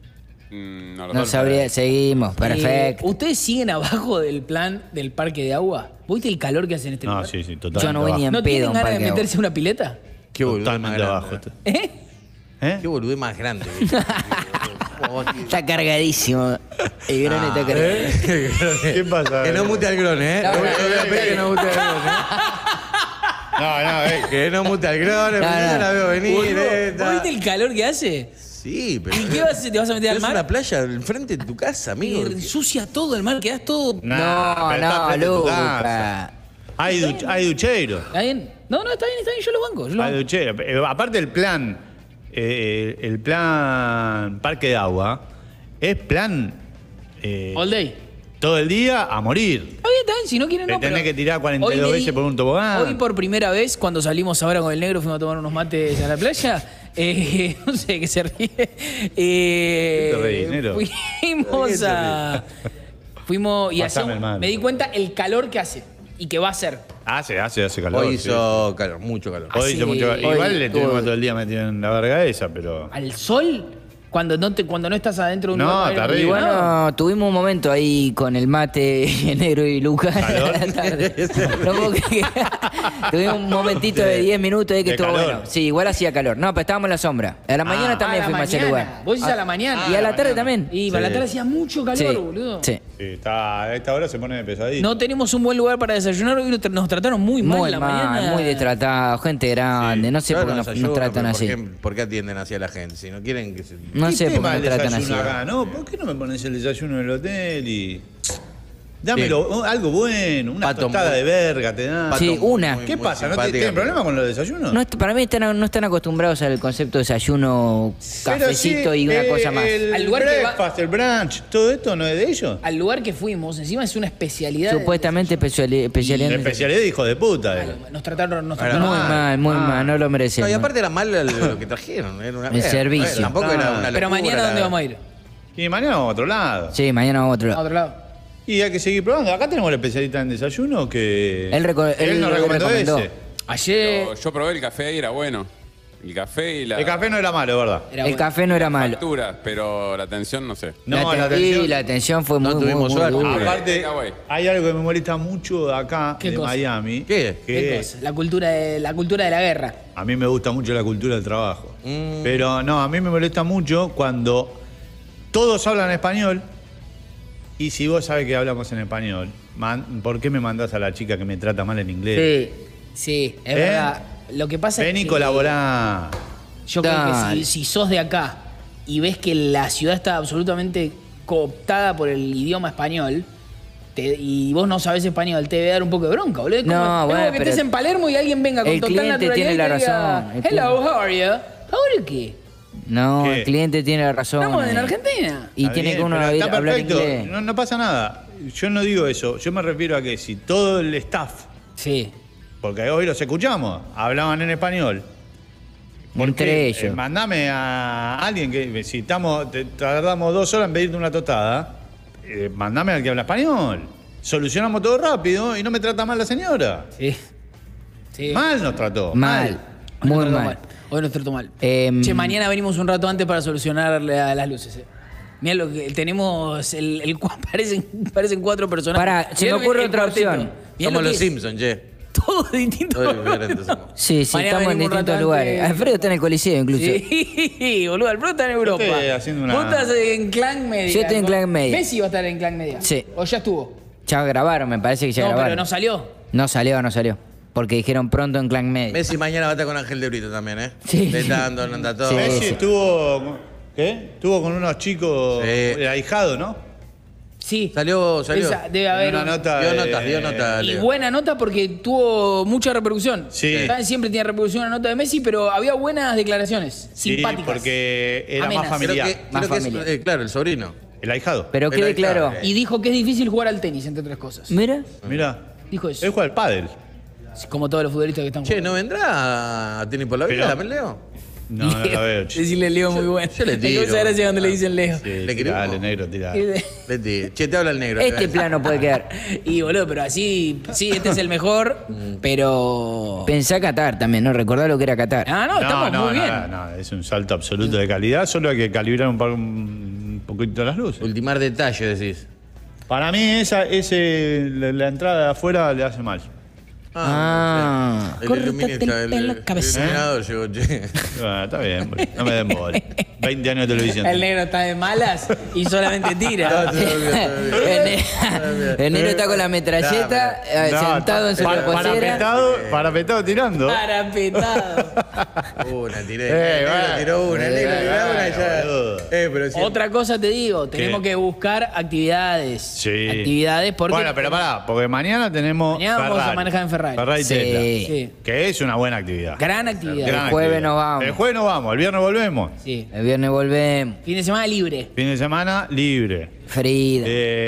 Speaker 5: Mm, no lo
Speaker 4: No
Speaker 5: sé.
Speaker 4: sabría, seguimos,
Speaker 1: Eh,
Speaker 4: perfecto.
Speaker 1: ¿Ustedes siguen abajo del plan del parque de agua? ¿Viste el calor que hace en este
Speaker 2: No,
Speaker 1: lugar?
Speaker 2: sí, sí, totalmente.
Speaker 4: Yo no voy ni en
Speaker 1: ¿No
Speaker 4: pedo
Speaker 1: tienen
Speaker 4: a un
Speaker 1: ganas de
Speaker 4: parque de agua.
Speaker 1: meterse en una pileta?
Speaker 3: Qué boludo más
Speaker 2: Totalmente
Speaker 3: grande.
Speaker 2: abajo.
Speaker 1: ¿Eh?
Speaker 2: ¿Eh?
Speaker 3: Qué boludo más grande.
Speaker 4: Está cargadísimo. El grano está cargadísimo.
Speaker 2: ¿Qué pasa?
Speaker 3: Que no mute al grone, ¿eh?
Speaker 4: No,
Speaker 3: Le voy a-
Speaker 4: no,
Speaker 3: le voy a
Speaker 4: no,
Speaker 3: pedir que no mute al grone.
Speaker 2: No, no, eh.
Speaker 3: Que no mute al grone,
Speaker 4: No,
Speaker 3: porque
Speaker 4: no.
Speaker 3: yo la veo venir.
Speaker 1: Boludo,
Speaker 3: esta.
Speaker 1: ¿Vos viste el calor que hace?
Speaker 3: Sí, pero.
Speaker 1: ¿Y qué vas a hacer? ¿Te vas a meter al
Speaker 3: Es
Speaker 1: mar?
Speaker 3: una playa enfrente de tu casa, amigo.
Speaker 1: Y ensucia todo el mar, quedás todo.
Speaker 2: Nah,
Speaker 4: No,
Speaker 2: pero está
Speaker 4: no,
Speaker 2: frente a tu
Speaker 4: Luca.
Speaker 2: casa. Hay, du- hay duchero.
Speaker 1: ¿Está bien? No, no, está bien, está bien, yo lo banco. Yo lo
Speaker 2: Hay
Speaker 1: banco.
Speaker 2: duchero. Eh, Aparte del plan, eh, el plan parque de agua, es plan eh,
Speaker 1: All day.
Speaker 2: todo el día a morir.
Speaker 1: Está bien, está bien, si no quieren
Speaker 2: Te
Speaker 1: no.
Speaker 2: tenés
Speaker 1: pero
Speaker 2: que tirar cuarenta y dos
Speaker 1: hoy me
Speaker 2: veces por un tobogán.
Speaker 1: Hoy por primera vez, cuando salimos ahora con el negro, fuimos a tomar unos mates a la playa. Eh, no sé qué se ríe. Eh,
Speaker 2: ¿Qué te reís, negro?
Speaker 1: Fuimos
Speaker 2: ¿Qué te
Speaker 1: a. Fuimos y
Speaker 2: Pasame
Speaker 1: hacemos-
Speaker 2: el mate.
Speaker 1: me di cuenta el calor que hace y que va a hacer.
Speaker 2: Hace, hace, hace calor.
Speaker 3: Hoy
Speaker 2: sí.
Speaker 3: hizo calor, mucho calor.
Speaker 2: Hoy
Speaker 1: Hace-
Speaker 2: hizo mucho calor.
Speaker 4: hoy
Speaker 2: Igual le
Speaker 4: estuvo-
Speaker 2: tenemos todo el día metido en la verga esa, pero.
Speaker 1: Al sol, cuando no, te, cuando no estás adentro de un
Speaker 2: No,
Speaker 1: lugar.
Speaker 2: está
Speaker 1: con aire
Speaker 2: arriba.
Speaker 4: Y
Speaker 1: acondicionado.
Speaker 4: bueno, tuvimos un momento ahí con el mate negro y Lucas a
Speaker 2: ¿Calor?
Speaker 4: la tarde. No puedo creer. Tuvimos un momentito de diez minutos ahí que
Speaker 2: de
Speaker 4: estuvo
Speaker 2: calor.
Speaker 4: bueno. Sí, igual hacía calor. No, pero estábamos en la sombra. A la mañana
Speaker 2: Ah.
Speaker 4: también
Speaker 1: A la
Speaker 4: fuimos a ese
Speaker 1: mañana.
Speaker 4: lugar.
Speaker 1: Vos decís a la mañana.
Speaker 4: Y a la
Speaker 2: la
Speaker 4: tarde
Speaker 2: mañana.
Speaker 4: también.
Speaker 1: Y para la tarde hacía mucho calor,
Speaker 4: Sí,
Speaker 1: boludo.
Speaker 4: sí.
Speaker 2: Sí, está, a esta hora se pone pesadito.
Speaker 1: No tenemos un buen lugar para desayunar. Hoy nos tra- nos trataron muy mal
Speaker 4: Muy
Speaker 1: la
Speaker 4: mal,
Speaker 1: mañana.
Speaker 4: muy desatratado, gente grande. No sé por qué nos, nos
Speaker 3: Desayuno,
Speaker 4: tratan
Speaker 3: pero
Speaker 4: así.
Speaker 3: ¿por qué, por qué atienden así a la gente? Si no quieren que se.
Speaker 4: No
Speaker 2: ¿Qué
Speaker 4: sé por qué
Speaker 2: tema
Speaker 4: nos
Speaker 2: el
Speaker 4: tratan así.
Speaker 2: desayuno acá? No, ¿por qué no me pones el desayuno en el hotel y. Dámelo,
Speaker 3: Bien.
Speaker 2: oh, algo bueno, una
Speaker 3: Pato
Speaker 2: tostada
Speaker 3: muy-
Speaker 2: de verga te dan.
Speaker 4: Sí,
Speaker 3: Pato,
Speaker 4: una.
Speaker 3: muy-
Speaker 2: ¿Qué
Speaker 3: muy
Speaker 2: pasa? ¿No te-
Speaker 3: simpática,
Speaker 2: tienen
Speaker 3: pero-
Speaker 2: problema con los desayunos?
Speaker 4: No, est- para mí están, no están acostumbrados al concepto de desayuno,
Speaker 2: Pero
Speaker 4: cafecito
Speaker 2: sí,
Speaker 4: y una
Speaker 2: eh,
Speaker 4: cosa más.
Speaker 2: El
Speaker 1: Al lugar que va-
Speaker 2: breakfast, el brunch, todo esto no es de ellos.
Speaker 1: Al lugar que fuimos, encima es una especialidad. del
Speaker 4: Supuestamente especiali- especialidad.
Speaker 2: La especialidad de hijo de puta. eh.
Speaker 1: desayuno. Nos trataron, nos
Speaker 2: Era
Speaker 1: trataron
Speaker 4: Muy
Speaker 2: mal,
Speaker 4: mal, muy
Speaker 2: mal.
Speaker 4: mal, no lo
Speaker 3: No,
Speaker 4: merecemos.
Speaker 3: y aparte era mal lo que trajeron. Era una
Speaker 4: El
Speaker 3: mierda.
Speaker 4: servicio.
Speaker 3: Tampoco era una
Speaker 2: Ah.
Speaker 3: locura.
Speaker 1: Pero mañana, ¿dónde vamos a ir?
Speaker 2: Y mañana vamos a otro lado.
Speaker 4: Sí, mañana vamos a otro
Speaker 1: A
Speaker 4: lado.
Speaker 1: otro lado.
Speaker 2: Y hay que seguir probando. Acá tenemos el especialista en desayuno que.
Speaker 4: Él reco- él
Speaker 2: nos
Speaker 4: lo
Speaker 2: recomendó
Speaker 4: recomendó.
Speaker 2: ese.
Speaker 1: Ayer.
Speaker 5: Yo, yo probé el café y era bueno. El café y la
Speaker 2: El café no era malo, ¿verdad?
Speaker 1: Era
Speaker 4: El
Speaker 1: bueno.
Speaker 4: café no era malo.
Speaker 5: factura, pero la atención no sé.
Speaker 2: No,
Speaker 4: la,
Speaker 2: la
Speaker 4: aten-
Speaker 2: atención.
Speaker 4: y la atención fue
Speaker 3: No
Speaker 4: muy, muy,
Speaker 3: tuvimos
Speaker 4: muy
Speaker 3: suerte.
Speaker 4: dura.
Speaker 2: Aparte,
Speaker 5: Takeaway.
Speaker 2: hay algo que me molesta mucho de acá,
Speaker 1: ¿Qué
Speaker 2: de
Speaker 1: cosa?
Speaker 2: Miami.
Speaker 3: ¿Qué?
Speaker 2: Que
Speaker 1: ¿Qué cosa? La cultura de la cultura de la guerra.
Speaker 2: a mí me gusta mucho la cultura del trabajo.
Speaker 3: Mm.
Speaker 2: Pero no, a mí me molesta mucho cuando todos hablan español y si vos sabés que hablamos en español, man- ¿por qué me mandás a la chica que me trata mal en inglés?
Speaker 4: Sí.
Speaker 1: Sí, es
Speaker 2: ¿Eh?
Speaker 1: verdad. Lo que pasa
Speaker 2: Ven
Speaker 1: es
Speaker 2: y
Speaker 1: que
Speaker 2: colaborá.
Speaker 1: yo creo que
Speaker 4: Dale.
Speaker 1: si, si sos de acá y ves que la ciudad está absolutamente cooptada por el idioma español te- y vos no sabés español, te debe dar un poco de bronca, boludo. Es como,
Speaker 4: No,
Speaker 1: es como
Speaker 4: bueno,
Speaker 1: que
Speaker 4: pero
Speaker 1: estés en Palermo y alguien venga con
Speaker 4: el
Speaker 1: total
Speaker 4: cliente
Speaker 1: naturalidad
Speaker 4: tiene
Speaker 1: y
Speaker 4: la
Speaker 1: te diga,
Speaker 4: razón, el
Speaker 1: Hello,
Speaker 4: cliente.
Speaker 1: how are you? ¿Ahora qué?
Speaker 4: No,
Speaker 2: ¿Qué?
Speaker 4: el cliente tiene la razón.
Speaker 1: Estamos en
Speaker 4: eh.
Speaker 1: Argentina.
Speaker 4: Y
Speaker 2: Está
Speaker 4: tiene
Speaker 2: bien,
Speaker 4: que uno
Speaker 2: pero
Speaker 4: ir-
Speaker 2: está
Speaker 4: hablar
Speaker 2: perfecto.
Speaker 4: inglés.
Speaker 2: No, no pasa nada. Yo no digo eso. Yo me refiero a que si todo el staff,
Speaker 1: Sí.
Speaker 2: porque hoy los escuchamos, hablaban en español. ¿por
Speaker 4: Entre
Speaker 2: qué?
Speaker 4: ellos.
Speaker 2: Eh, mandame a alguien que, si estamos, te- tardamos dos horas en pedirte una tostada, eh, mandame al que habla español. Solucionamos todo rápido y no me trata mal la señora.
Speaker 1: Sí. Sí.
Speaker 2: Mal nos trató.
Speaker 4: Mal,
Speaker 1: Hoy nos
Speaker 4: muy
Speaker 1: trató
Speaker 4: mal.
Speaker 1: Hoy nos trató mal.
Speaker 4: Em,
Speaker 1: Che, mañana venimos un rato antes para solucionar la- las luces. Eh. Mirá lo que tenemos, el, el cua- parecen, parecen cuatro personajes.
Speaker 4: Pará, se
Speaker 1: Mirá
Speaker 4: me
Speaker 1: lo que-
Speaker 4: ocurre
Speaker 1: el
Speaker 4: otra
Speaker 1: cuarteto.
Speaker 4: opción.
Speaker 1: Mirá
Speaker 3: Somos
Speaker 1: lo
Speaker 3: los
Speaker 1: que es.
Speaker 3: Simpsons, che.
Speaker 1: Todo distinto.
Speaker 3: Todos diferentes somos.
Speaker 4: Sí, sí,
Speaker 1: Mañana
Speaker 4: estamos en
Speaker 1: venimos un
Speaker 4: distintos
Speaker 1: rato
Speaker 4: lugares.
Speaker 1: antes.
Speaker 4: Alfredo está en el Coliseo incluso.
Speaker 1: Sí, boludo, Alfredo está en Europa.
Speaker 2: estoy haciendo una-
Speaker 1: Vos estás en Clan Media.
Speaker 4: Yo estoy en Clan Media.
Speaker 1: Messi va a estar en Clan Media.
Speaker 4: Sí.
Speaker 1: O ya estuvo.
Speaker 4: Ya grabaron, me parece que ya
Speaker 1: No,
Speaker 4: grabaron.
Speaker 1: pero no salió.
Speaker 4: No salió, no salió. Porque dijeron pronto en Clan Media.
Speaker 3: Messi mañana va a estar con Ángel de Brito también, ¿eh?
Speaker 4: Sí.
Speaker 3: Le está dando, no anda todo.
Speaker 4: Sí.
Speaker 2: Messi estuvo. ¿Qué? Estuvo con unos chicos.
Speaker 3: Sí.
Speaker 2: El ahijado, ¿no?
Speaker 1: Sí.
Speaker 3: Salió, salió.
Speaker 1: Esa- debe haber.
Speaker 2: En una nota.
Speaker 3: Dio
Speaker 2: de-
Speaker 3: notas, dio notas.
Speaker 1: Y
Speaker 3: Leo.
Speaker 1: buena nota porque tuvo mucha repercusión.
Speaker 2: Sí.
Speaker 1: ¿Saben? Siempre tiene repercusión la nota de Messi, pero había buenas declaraciones.
Speaker 2: Sí,
Speaker 1: simpáticas.
Speaker 2: porque era
Speaker 1: Amenas.
Speaker 2: más
Speaker 3: Creo
Speaker 2: familiar.
Speaker 3: que,
Speaker 4: Más
Speaker 3: creo que es,
Speaker 4: familiar.
Speaker 3: eh, claro, el sobrino.
Speaker 2: El ahijado.
Speaker 4: Pero
Speaker 3: Pero
Speaker 4: quede
Speaker 3: ahí está,
Speaker 4: claro.
Speaker 3: eh.
Speaker 1: Y dijo que es difícil jugar al tenis, entre otras cosas.
Speaker 4: Mira.
Speaker 2: Mira.
Speaker 1: Dijo eso.
Speaker 2: Él juega al pádel.
Speaker 1: Como todos los futbolistas que están
Speaker 3: Che,
Speaker 1: jugando.
Speaker 3: ¿no vendrá a Tenis por la vida
Speaker 2: Pero-
Speaker 3: también, Leo?
Speaker 2: No, no la veo. che.
Speaker 1: Decirle Leo muy bueno.
Speaker 3: yo le
Speaker 1: Me
Speaker 3: tiro.
Speaker 1: causa gracia cuando le dicen Leo.
Speaker 2: Sí,
Speaker 3: ¿Le
Speaker 2: tirale,
Speaker 3: queremos?
Speaker 2: negro, tirá.
Speaker 3: Leti, che, te habla el negro.
Speaker 4: Este plano puede quedar.
Speaker 1: Y boludo, pero así, sí, este es el mejor, pero.
Speaker 4: Pensá Qatar también, ¿no? Recordá lo que era Qatar.
Speaker 1: Ah, no, estamos
Speaker 2: no,
Speaker 1: muy
Speaker 2: no,
Speaker 1: bien.
Speaker 2: no, es un salto absoluto de calidad, solo hay que calibrar un, par- un poquito las luces.
Speaker 3: Ultimar detalle, decís.
Speaker 2: Para mí esa, ese, la, la entrada de afuera le hace mal.
Speaker 4: Ah.
Speaker 3: el
Speaker 1: Córtate
Speaker 3: iluminista,
Speaker 1: el pelo,
Speaker 3: el
Speaker 1: cabeza.
Speaker 3: iluminador llegó, che.
Speaker 2: Bueno, está bien, boludo, no me den bola. veinte años de televisión.
Speaker 1: El negro está de malas y solamente tira.
Speaker 3: No, te olvides, te olvides.
Speaker 4: El el negro está con la metralleta, eh,
Speaker 2: No,
Speaker 4: sentado en su
Speaker 2: para,
Speaker 4: reposera.
Speaker 2: parapetado, parapetado tirando.
Speaker 1: Parapetado.
Speaker 3: Una, tiré.
Speaker 2: Eh,
Speaker 3: el negro
Speaker 2: bueno.
Speaker 3: tiró una, el negro
Speaker 2: Eh,
Speaker 3: tiró una y
Speaker 2: bueno,
Speaker 3: ya.
Speaker 2: boludo.
Speaker 3: Eh, pero si
Speaker 1: Otra cosa te digo, tenemos
Speaker 2: ¿Qué?
Speaker 1: que buscar actividades.
Speaker 2: Sí.
Speaker 1: Actividades porque.
Speaker 2: Bueno, pero pará, porque mañana tenemos.
Speaker 1: Mañana vamos a
Speaker 2: Ferrari.
Speaker 1: manejar en Ferrari.
Speaker 2: Ferrari
Speaker 4: Sí.
Speaker 2: Tesla.
Speaker 1: Sí.
Speaker 2: Que es una buena actividad.
Speaker 1: Gran actividad.
Speaker 2: Gran
Speaker 4: El jueves
Speaker 2: actividad.
Speaker 4: nos vamos.
Speaker 2: El jueves nos vamos, el viernes volvemos.
Speaker 1: Sí.
Speaker 4: El viernes volvemos.
Speaker 1: Fin de semana libre.
Speaker 2: Fin de semana libre.
Speaker 4: Frida.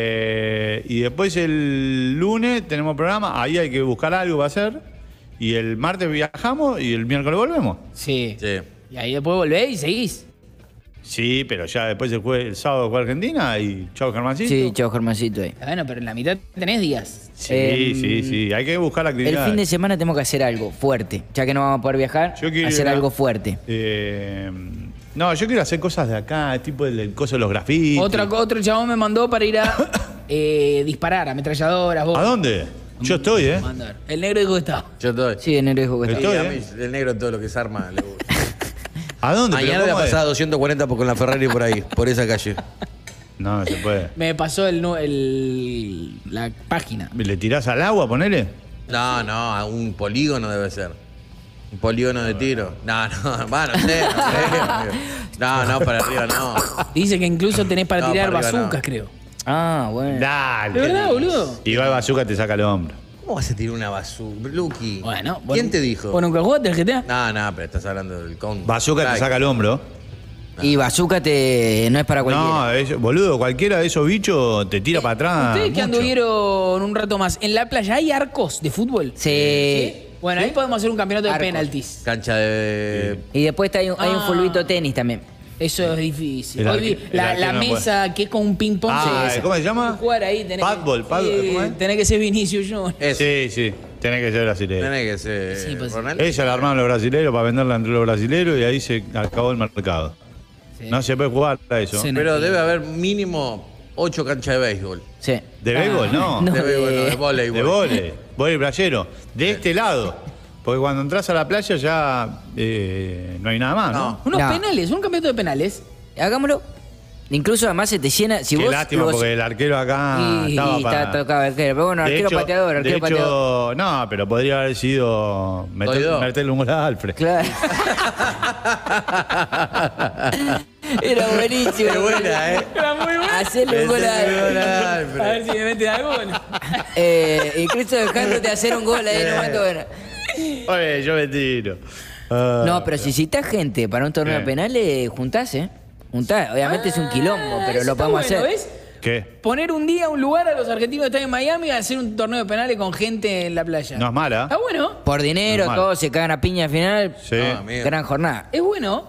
Speaker 2: Eh, y después el lunes tenemos programa, ahí hay que buscar algo para hacer. Y el martes viajamos y el miércoles volvemos.
Speaker 1: Sí.
Speaker 3: Sí.
Speaker 1: Y ahí después volvés y seguís.
Speaker 2: Sí, pero ya después el, jueves, el sábado juega Argentina y chao Germancito.
Speaker 4: Sí, chao, Germancito ahí.
Speaker 1: Bueno, pero en la mitad tenés días.
Speaker 2: Sí,
Speaker 4: Em,
Speaker 2: sí, sí. Hay que buscar
Speaker 4: El
Speaker 2: actividades.
Speaker 4: fin de semana tenemos que hacer algo fuerte. Ya que no vamos a poder viajar,
Speaker 2: Yo quiero
Speaker 4: hacer
Speaker 2: ir a-
Speaker 4: algo fuerte.
Speaker 2: Eh, no, yo quiero hacer cosas de acá, tipo el, el coso de los grafitis.
Speaker 1: Otra, co- otro chabón me mandó para ir a eh, disparar, ametralladoras. vos.
Speaker 2: ¿A dónde? Yo estoy, ¿eh?
Speaker 1: Mandar. El negro dijo que estaba.
Speaker 3: Yo estoy.
Speaker 4: Sí, el negro dijo que
Speaker 2: El
Speaker 4: está.
Speaker 3: Sí,
Speaker 2: Estoy,
Speaker 3: a mí el negro todo lo que se arma le gusta.
Speaker 2: ¿A dónde? ¿Pero
Speaker 3: Mañana voy a
Speaker 2: cómo es?
Speaker 3: pasar a doscientos cuarenta por- con la Ferrari por ahí, por esa calle.
Speaker 2: No, no se puede.
Speaker 1: Me pasó el, nu- el la página.
Speaker 2: ¿Le tirás al agua, ponele?
Speaker 3: No, no, a un polígono debe ser. Un polígono de tiro. No, no, va, no sé, no creo, amigo. No, no, para arriba no.
Speaker 1: Dice que incluso tenés para
Speaker 3: No,
Speaker 1: tirar
Speaker 3: para arriba
Speaker 1: bazucas,
Speaker 3: no.
Speaker 1: creo.
Speaker 4: Ah, bueno.
Speaker 2: Dale.
Speaker 1: ¿De verdad, boludo?
Speaker 2: Igual bazooka te saca el hombro.
Speaker 3: ¿Cómo vas a tirar una bazooka? Lucky.
Speaker 1: Bueno, vos-
Speaker 3: ¿Quién te dijo?
Speaker 1: ¿Vos nunca jugaste el G T A?
Speaker 3: No, no, pero estás hablando del con.
Speaker 2: Bazooka te saca el hombro.
Speaker 4: Y bazooka te... no es para cualquiera.
Speaker 2: No, es- boludo, cualquiera de esos bichos te tira para atrás.
Speaker 1: Ustedes que
Speaker 2: mucho.
Speaker 1: anduvieron un rato más, ¿en la playa hay arcos de fútbol?
Speaker 4: Sí.
Speaker 1: Bueno, ahí podemos hacer un campeonato de
Speaker 4: Arcos.
Speaker 1: penaltis.
Speaker 3: Cancha de.
Speaker 4: Y después está- hay un, hay un
Speaker 1: Ah.
Speaker 4: fulbito tenis también.
Speaker 1: Eso es difícil.
Speaker 2: El
Speaker 1: Hoy
Speaker 2: arque-
Speaker 1: vi
Speaker 2: el
Speaker 1: la,
Speaker 2: arquero
Speaker 1: la
Speaker 2: no puede.
Speaker 1: mesa que es con un ping-pong.
Speaker 2: Ah,
Speaker 1: sí, esa.
Speaker 2: ¿cómo se llama?
Speaker 1: Jugar ahí tenés
Speaker 2: Padbol,
Speaker 1: que,
Speaker 2: padbol,
Speaker 1: sí,
Speaker 2: ¿cómo es?
Speaker 1: tenés que ser Vinicius Junior.
Speaker 3: Eso.
Speaker 2: Sí, sí. Tenés que ser brasileño.
Speaker 3: Tenés que ser.
Speaker 1: Sí, pues sí.
Speaker 3: Ronaldo.
Speaker 2: Ella la armaron los brasileños para venderla entre los brasileños y ahí se acabó el mercado.
Speaker 1: Sí.
Speaker 2: No se puede jugar a eso.
Speaker 1: Sí, no.
Speaker 3: Pero debe haber mínimo ocho canchas de béisbol.
Speaker 4: Sí.
Speaker 2: ¿De béisbol? No.
Speaker 4: No,
Speaker 3: de béisbol, no,
Speaker 4: de-
Speaker 3: de voleibol.
Speaker 2: De vole, vole playero. De este lado. Porque cuando entras a la playa ya eh, no hay nada más, ¿no?
Speaker 3: No.
Speaker 1: Unos
Speaker 4: No.
Speaker 1: penales, un campeonato de penales.
Speaker 4: Hagámoslo. Incluso además se te llena. Si
Speaker 2: Qué
Speaker 4: vos
Speaker 2: lástima,
Speaker 4: los-
Speaker 2: porque el arquero acá
Speaker 4: Y,
Speaker 2: estaba
Speaker 4: y
Speaker 2: para...
Speaker 4: está tocado arquero. Pero bueno,
Speaker 2: De
Speaker 4: arquero
Speaker 2: hecho-
Speaker 4: pateador, arquero
Speaker 2: de
Speaker 4: pateador.
Speaker 2: hecho, no, pero podría haber sido meter-
Speaker 3: Oidó.
Speaker 2: meterle un gol a Alfred.
Speaker 4: Claro. Era buenísimo.
Speaker 3: Qué buena, ¿eh?
Speaker 1: Era muy bueno.
Speaker 4: Hacerle un gol a
Speaker 1: A ver si me mete algún.
Speaker 4: eh, incluso dejándote hacer un gol ahí, no mato, bueno.
Speaker 2: Oye, yo me tiro. Ah,
Speaker 4: No, pero si citas gente para un torneo de
Speaker 2: Bien.
Speaker 4: penales, juntás, ¿eh? Juntás. Obviamente es un quilombo, pero
Speaker 1: Ah, Eso
Speaker 4: lo
Speaker 1: está
Speaker 4: podemos
Speaker 1: bueno,
Speaker 4: hacer.
Speaker 1: ¿ves?
Speaker 2: ¿Qué?
Speaker 1: Poner un día, un lugar a los argentinos que están en Miami a hacer un torneo de penales con gente en la playa.
Speaker 2: No es mala.
Speaker 1: Está bueno.
Speaker 4: Por dinero,
Speaker 2: Normal.
Speaker 4: todos se cagan a piña al final.
Speaker 2: Sí.
Speaker 3: No, amigo.
Speaker 4: Gran jornada.
Speaker 1: Es bueno.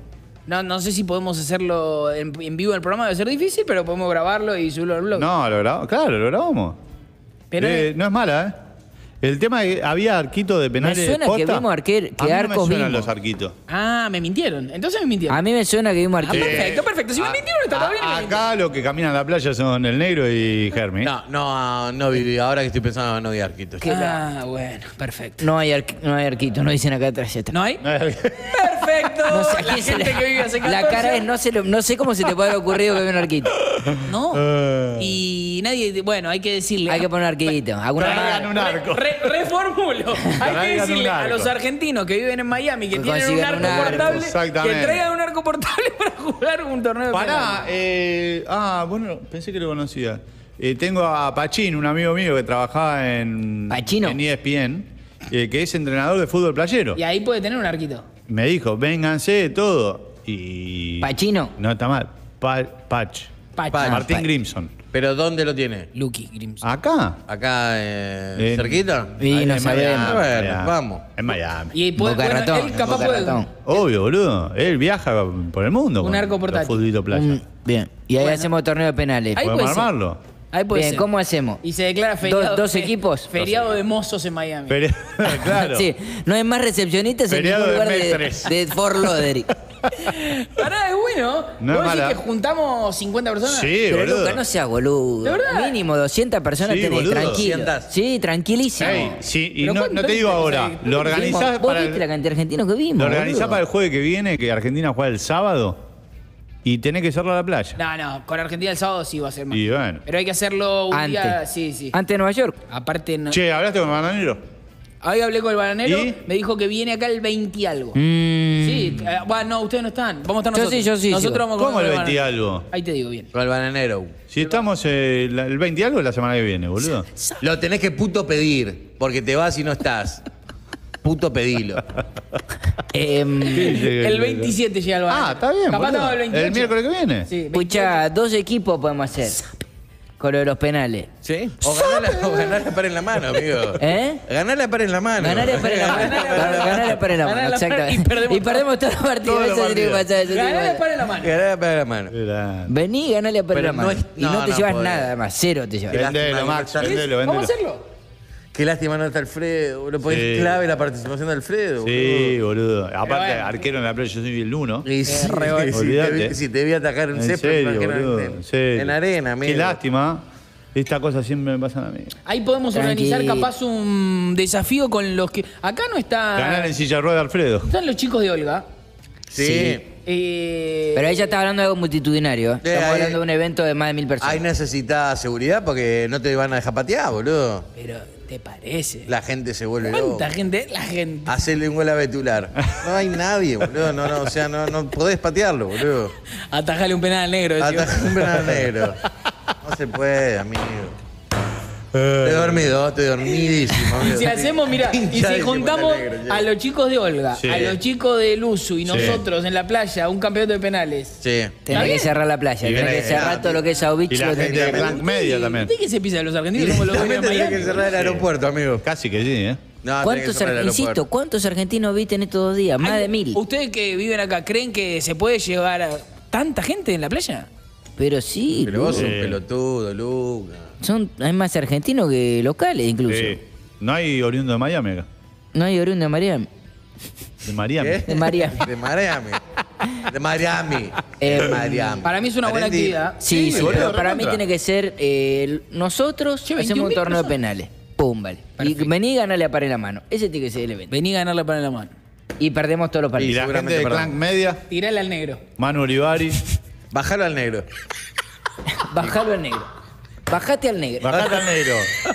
Speaker 1: No, no sé si podemos hacerlo en, en vivo en el programa, debe ser difícil, pero podemos grabarlo y subirlo al blog.
Speaker 2: No, lo grabamos. Claro, lo grabamos.
Speaker 1: Pero
Speaker 2: Eh, no es mala, ¿eh? El tema es que había arquitos de penales.
Speaker 4: Me suena que
Speaker 2: posta.
Speaker 4: vimos arquer- que
Speaker 2: A mí no
Speaker 4: arcos
Speaker 2: me suenan
Speaker 4: vimos.
Speaker 2: los arquitos.
Speaker 1: Ah, me mintieron. Entonces me mintieron.
Speaker 4: A mí me suena que vimos
Speaker 1: Ah,
Speaker 4: arquero.
Speaker 1: perfecto, perfecto. Si me
Speaker 2: A-
Speaker 1: mintieron, está todo
Speaker 2: a-
Speaker 1: bien. me
Speaker 2: Acá los que caminan a la playa son el negro y Germi.
Speaker 3: No, no, no viví. Ahora que estoy pensando, no vi arquitos.
Speaker 1: mintieron. Ah, bueno, perfecto.
Speaker 4: No hay, arqu- no hay arquito, no dicen acá atrás. ya está.
Speaker 1: ¿No hay? Perfecto.
Speaker 4: No sé,
Speaker 1: la
Speaker 4: aquí se
Speaker 1: gente
Speaker 4: le-
Speaker 1: que vive hace
Speaker 4: La
Speaker 1: catorce.
Speaker 4: cara es, no sé, lo- no sé cómo se te puede haber ocurrido que había un arquito.
Speaker 1: No.
Speaker 2: Eh.
Speaker 1: Y nadie, bueno, hay que decirle.
Speaker 4: Hay que poner un arquito. Alguna
Speaker 2: Traigan un arco.
Speaker 1: Re- reformulo. Hay que
Speaker 2: Traigan
Speaker 1: decirle
Speaker 2: un
Speaker 1: a
Speaker 2: arco.
Speaker 1: los argentinos que viven en Miami que
Speaker 4: Que
Speaker 1: tienen un
Speaker 4: consigan
Speaker 1: arco
Speaker 4: un arco,
Speaker 1: portable, que
Speaker 2: exactamente.
Speaker 1: traigan un arco portable para jugar un torneo de
Speaker 2: Pará,
Speaker 1: penales.
Speaker 2: eh, ah, bueno, pensé que lo conocía. Eh, tengo a Pachín, un amigo mío que trabajaba en,
Speaker 4: ¿Pachino?
Speaker 2: en E S P N, eh, que es entrenador de fútbol playero.
Speaker 1: Y ahí puede tener un arquito.
Speaker 2: Me dijo, vénganse todo. Y.
Speaker 4: Pachino.
Speaker 2: No está mal. Pa- Pach.
Speaker 1: Pachi.
Speaker 3: Pachi.
Speaker 2: Martín
Speaker 4: Pach.
Speaker 2: Grimson.
Speaker 3: ¿Pero dónde lo tiene?
Speaker 1: Lucky Grimson.
Speaker 2: ¿Acá?
Speaker 3: ¿Acá, eh,
Speaker 2: En-
Speaker 3: cerquita?
Speaker 4: Y
Speaker 2: Ahí
Speaker 4: no
Speaker 2: en
Speaker 4: sabemos.
Speaker 2: Miami,
Speaker 3: Bueno,
Speaker 2: Miami.
Speaker 3: vamos.
Speaker 2: En Miami.
Speaker 1: Y puede,
Speaker 4: Boca
Speaker 1: bueno,
Speaker 4: Ratón,
Speaker 1: él capaz
Speaker 4: Boca
Speaker 1: puede.
Speaker 4: Ratón.
Speaker 2: Obvio, boludo. Él viaja por el mundo.
Speaker 1: Un
Speaker 2: con
Speaker 1: arco
Speaker 2: los
Speaker 1: portátil.
Speaker 2: futbolito playa.
Speaker 4: Un- bien. Y ahí
Speaker 1: Bueno.
Speaker 4: hacemos torneo de penales.
Speaker 1: Ahí
Speaker 2: ¿Podemos
Speaker 1: puede ser.
Speaker 2: armarlo?
Speaker 1: Ahí puede
Speaker 4: Bien,
Speaker 1: ser.
Speaker 4: ¿cómo hacemos?
Speaker 1: Y se declara feriado.
Speaker 4: ¿Dos- dos
Speaker 1: fe-
Speaker 4: equipos?
Speaker 1: Feriado de mozos en Miami.
Speaker 2: Pero, claro.
Speaker 4: Sí, no hay más recepcionistas en
Speaker 2: Feriado
Speaker 4: ningún
Speaker 2: de
Speaker 4: lugar de,
Speaker 2: mestres.
Speaker 4: de Fort Lauderdale.
Speaker 1: Pará, es bueno.
Speaker 2: No es
Speaker 1: ¿Vos decís
Speaker 2: mala.
Speaker 1: que juntamos cincuenta personas?
Speaker 2: Sí,
Speaker 4: Pero
Speaker 2: boludo.
Speaker 4: Luca, no seas boludo.
Speaker 1: ¿De verdad?
Speaker 4: Mínimo doscientas personas
Speaker 2: Sí,
Speaker 4: tenés,
Speaker 2: boludo.
Speaker 4: tranquilo.
Speaker 3: doscientas.
Speaker 4: Sí, tranquilísimo.
Speaker 2: Ey, sí, y
Speaker 1: Pero
Speaker 2: no,
Speaker 1: ¿cuánto
Speaker 2: no te digo
Speaker 1: tenés
Speaker 2: ahora.
Speaker 1: ahí?
Speaker 2: Lo organizás
Speaker 4: ¿Vos
Speaker 2: para
Speaker 4: viste la
Speaker 2: el,
Speaker 4: cantidad de argentinos que vimos?
Speaker 2: lo organizás
Speaker 4: boludo?
Speaker 2: para el jueves que viene, que Argentina juega el sábado, y tenés que hacerlo a la playa.
Speaker 1: No, no, con Argentina el sábado sí va a ser más.
Speaker 2: Y bueno.
Speaker 1: Pero hay que hacerlo un
Speaker 4: Antes.
Speaker 1: día. Sí, sí.
Speaker 4: Antes de Nueva York.
Speaker 1: Aparte, no.
Speaker 2: Che, ¿hablaste con el bananero?
Speaker 1: Ahí hablé con el bananero,
Speaker 2: ¿Y?
Speaker 1: me dijo que viene acá el veinte y algo.
Speaker 4: Mm.
Speaker 1: Sí, eh, bueno, no, ustedes no están. Vamos a estar
Speaker 4: Yo
Speaker 1: nosotros.
Speaker 4: sí, yo sí,
Speaker 1: Nosotros
Speaker 4: yo.
Speaker 1: vamos con
Speaker 2: ¿Cómo el
Speaker 1: bananero.
Speaker 2: veinte y algo?
Speaker 1: Ahí te digo bien.
Speaker 3: Con el bananero.
Speaker 2: Si estamos eh, la- el veinte y algo la semana que viene, boludo.
Speaker 3: Lo tenés que puto pedir, porque te vas y no estás. Puto pedilo.
Speaker 4: Em,
Speaker 1: El veintisiete llega el bananero.
Speaker 2: Ah, está bien,
Speaker 1: Capaz
Speaker 2: boludo.
Speaker 1: estamos el veintiocho.
Speaker 2: ¿El miércoles que viene?
Speaker 1: Sí,
Speaker 4: Escucha, dos equipos podemos hacer. Con lo de los penales.
Speaker 3: ¿Sí? O ganar la, o ganar la par en la mano, amigo.
Speaker 4: ¿Eh?
Speaker 3: Ganar la par en la mano.
Speaker 4: Ganar para la mano. Ganar para la
Speaker 1: Ganar
Speaker 4: mano,
Speaker 1: la
Speaker 4: exactamente.
Speaker 1: y perdemos
Speaker 4: Y perdemos todos los partidos.
Speaker 2: Todos los
Speaker 4: Eso tiene que
Speaker 2: partidos.
Speaker 4: pasar. Eso tiene que
Speaker 1: Ganar
Speaker 4: pasar.
Speaker 1: para la mano.
Speaker 3: Ganar la par en la mano.
Speaker 2: Era-
Speaker 4: Vení y ganale para
Speaker 3: Pero
Speaker 4: la
Speaker 3: no
Speaker 4: mano.
Speaker 3: es-
Speaker 4: y no,
Speaker 3: no,
Speaker 4: te
Speaker 3: no
Speaker 4: llevas
Speaker 3: podés.
Speaker 4: nada más. Cero te llevas.
Speaker 3: Qué
Speaker 2: Vendelo,
Speaker 3: lástima,
Speaker 2: Max,
Speaker 3: Gonzalo.
Speaker 2: vendelo,
Speaker 1: Vamos a
Speaker 2: vendelo.
Speaker 1: hacerlo.
Speaker 3: Qué lástima no está Alfredo. Lo ponés
Speaker 2: Sí.
Speaker 3: clave la participación de Alfredo.
Speaker 2: Sí, boludo. Aparte,
Speaker 1: bueno.
Speaker 2: arquero en la playa, yo soy el uno.
Speaker 3: Y sí,
Speaker 1: re bueno.
Speaker 3: si, te,
Speaker 2: Olvídate.
Speaker 3: vi- si te vi atacar en,
Speaker 2: En
Speaker 3: césped,
Speaker 2: serio,
Speaker 3: imagino
Speaker 2: boludo.
Speaker 3: en,
Speaker 2: En serio.
Speaker 3: en arena, amigo.
Speaker 2: Qué lástima. Esta cosa siempre me pasa a mí.
Speaker 1: Ahí podemos
Speaker 4: Tranqui.
Speaker 1: organizar capaz un desafío con los que. Acá no está.
Speaker 2: Ganar en silla de rueda, Alfredo.
Speaker 1: Están los chicos de Olga.
Speaker 3: Sí.
Speaker 4: Sí.
Speaker 1: Eh,
Speaker 4: Pero ella está hablando de algo multitudinario. ¿eh?
Speaker 3: Eh,
Speaker 4: Estamos
Speaker 3: ahí-
Speaker 4: hablando de un evento de más de mil personas.
Speaker 3: Ahí necesitas seguridad porque no te van a dejar patear, boludo.
Speaker 1: Pero, ¿te parece?
Speaker 3: La gente se vuelve loca.
Speaker 1: ¿Cuánta gente? La gente.
Speaker 3: Hacerle un gol a Betular. No hay nadie, boludo. No, no, o sea, no, no podés patearlo, boludo.
Speaker 1: Atajale un penal al negro. decía.
Speaker 3: Hasta un penal negro. No se puede, amigo. Estoy dormido, estoy dormidísimo, amigo.
Speaker 1: Si hacemos, mira, y si
Speaker 3: Hinchadísimo
Speaker 1: juntamos
Speaker 3: el negro,
Speaker 1: a los chicos de Olga,
Speaker 2: Sí.
Speaker 1: a los chicos de Luzu y
Speaker 2: Sí.
Speaker 1: nosotros en la playa, un campeonato de penales.
Speaker 3: Sí.
Speaker 1: ¿Está
Speaker 4: Tenés que
Speaker 1: bien?
Speaker 4: cerrar la playa.
Speaker 2: Y
Speaker 4: Tenés
Speaker 2: viene-
Speaker 4: que cerrar
Speaker 3: ah,
Speaker 4: todo lo que es Aubich.
Speaker 2: Y la
Speaker 4: lo tenés
Speaker 2: gente de
Speaker 4: que-
Speaker 2: Blanc Media también.
Speaker 1: ¿De qué se pisa de los argentinos? Somos los dueños de
Speaker 3: También tenés que
Speaker 1: Miami.
Speaker 3: cerrar el aeropuerto, amigo.
Speaker 2: Casi que sí, ¿eh?
Speaker 3: No, tenés que
Speaker 4: ¿Cuántos,
Speaker 3: cerrar el
Speaker 4: ar- insisto,
Speaker 3: aeropuerto.
Speaker 4: ¿cuántos argentinos viste en estos dos días? Más
Speaker 1: Ay,
Speaker 4: de mil.
Speaker 1: ¿Ustedes que viven acá creen que se puede llevar a tanta gente en la playa?
Speaker 4: Pero sí,
Speaker 3: Pero vos sos
Speaker 2: Sí.
Speaker 3: un pelotudo, Luca.
Speaker 4: son, hay más argentinos que locales incluso.
Speaker 2: Sí. No hay oriundo de Miami acá.
Speaker 4: No hay oriundo de Miami.
Speaker 2: De Miami.
Speaker 3: ¿Qué?
Speaker 4: De Miami.
Speaker 3: De Miami. De Miami.
Speaker 4: Eh,
Speaker 3: De Miami.
Speaker 1: Para mí es una buena
Speaker 3: Argentina.
Speaker 1: actividad.
Speaker 4: Sí, sí,
Speaker 2: boludo,
Speaker 4: pero para mí
Speaker 2: recontra.
Speaker 4: tiene que ser eh, nosotros
Speaker 1: Che,
Speaker 4: hacemos
Speaker 1: veintiún
Speaker 4: un
Speaker 1: mil
Speaker 4: torneo de
Speaker 1: personas.
Speaker 4: penales. Pum, vale. Y
Speaker 1: Perfecto.
Speaker 4: vení y ganale a par en la mano. Ese tiene que ser el evento.
Speaker 1: Vení a ganarle para la mano.
Speaker 4: Y perdemos todos los
Speaker 2: Y
Speaker 4: partidos.
Speaker 2: la gente
Speaker 3: seguramente
Speaker 2: de
Speaker 3: perdón.
Speaker 2: Clank Media,
Speaker 1: Tirale al negro.
Speaker 2: Manu Olivari,
Speaker 3: Bajalo al negro.
Speaker 4: Bajalo al negro. Bajate al negro.
Speaker 2: Bajate al negro.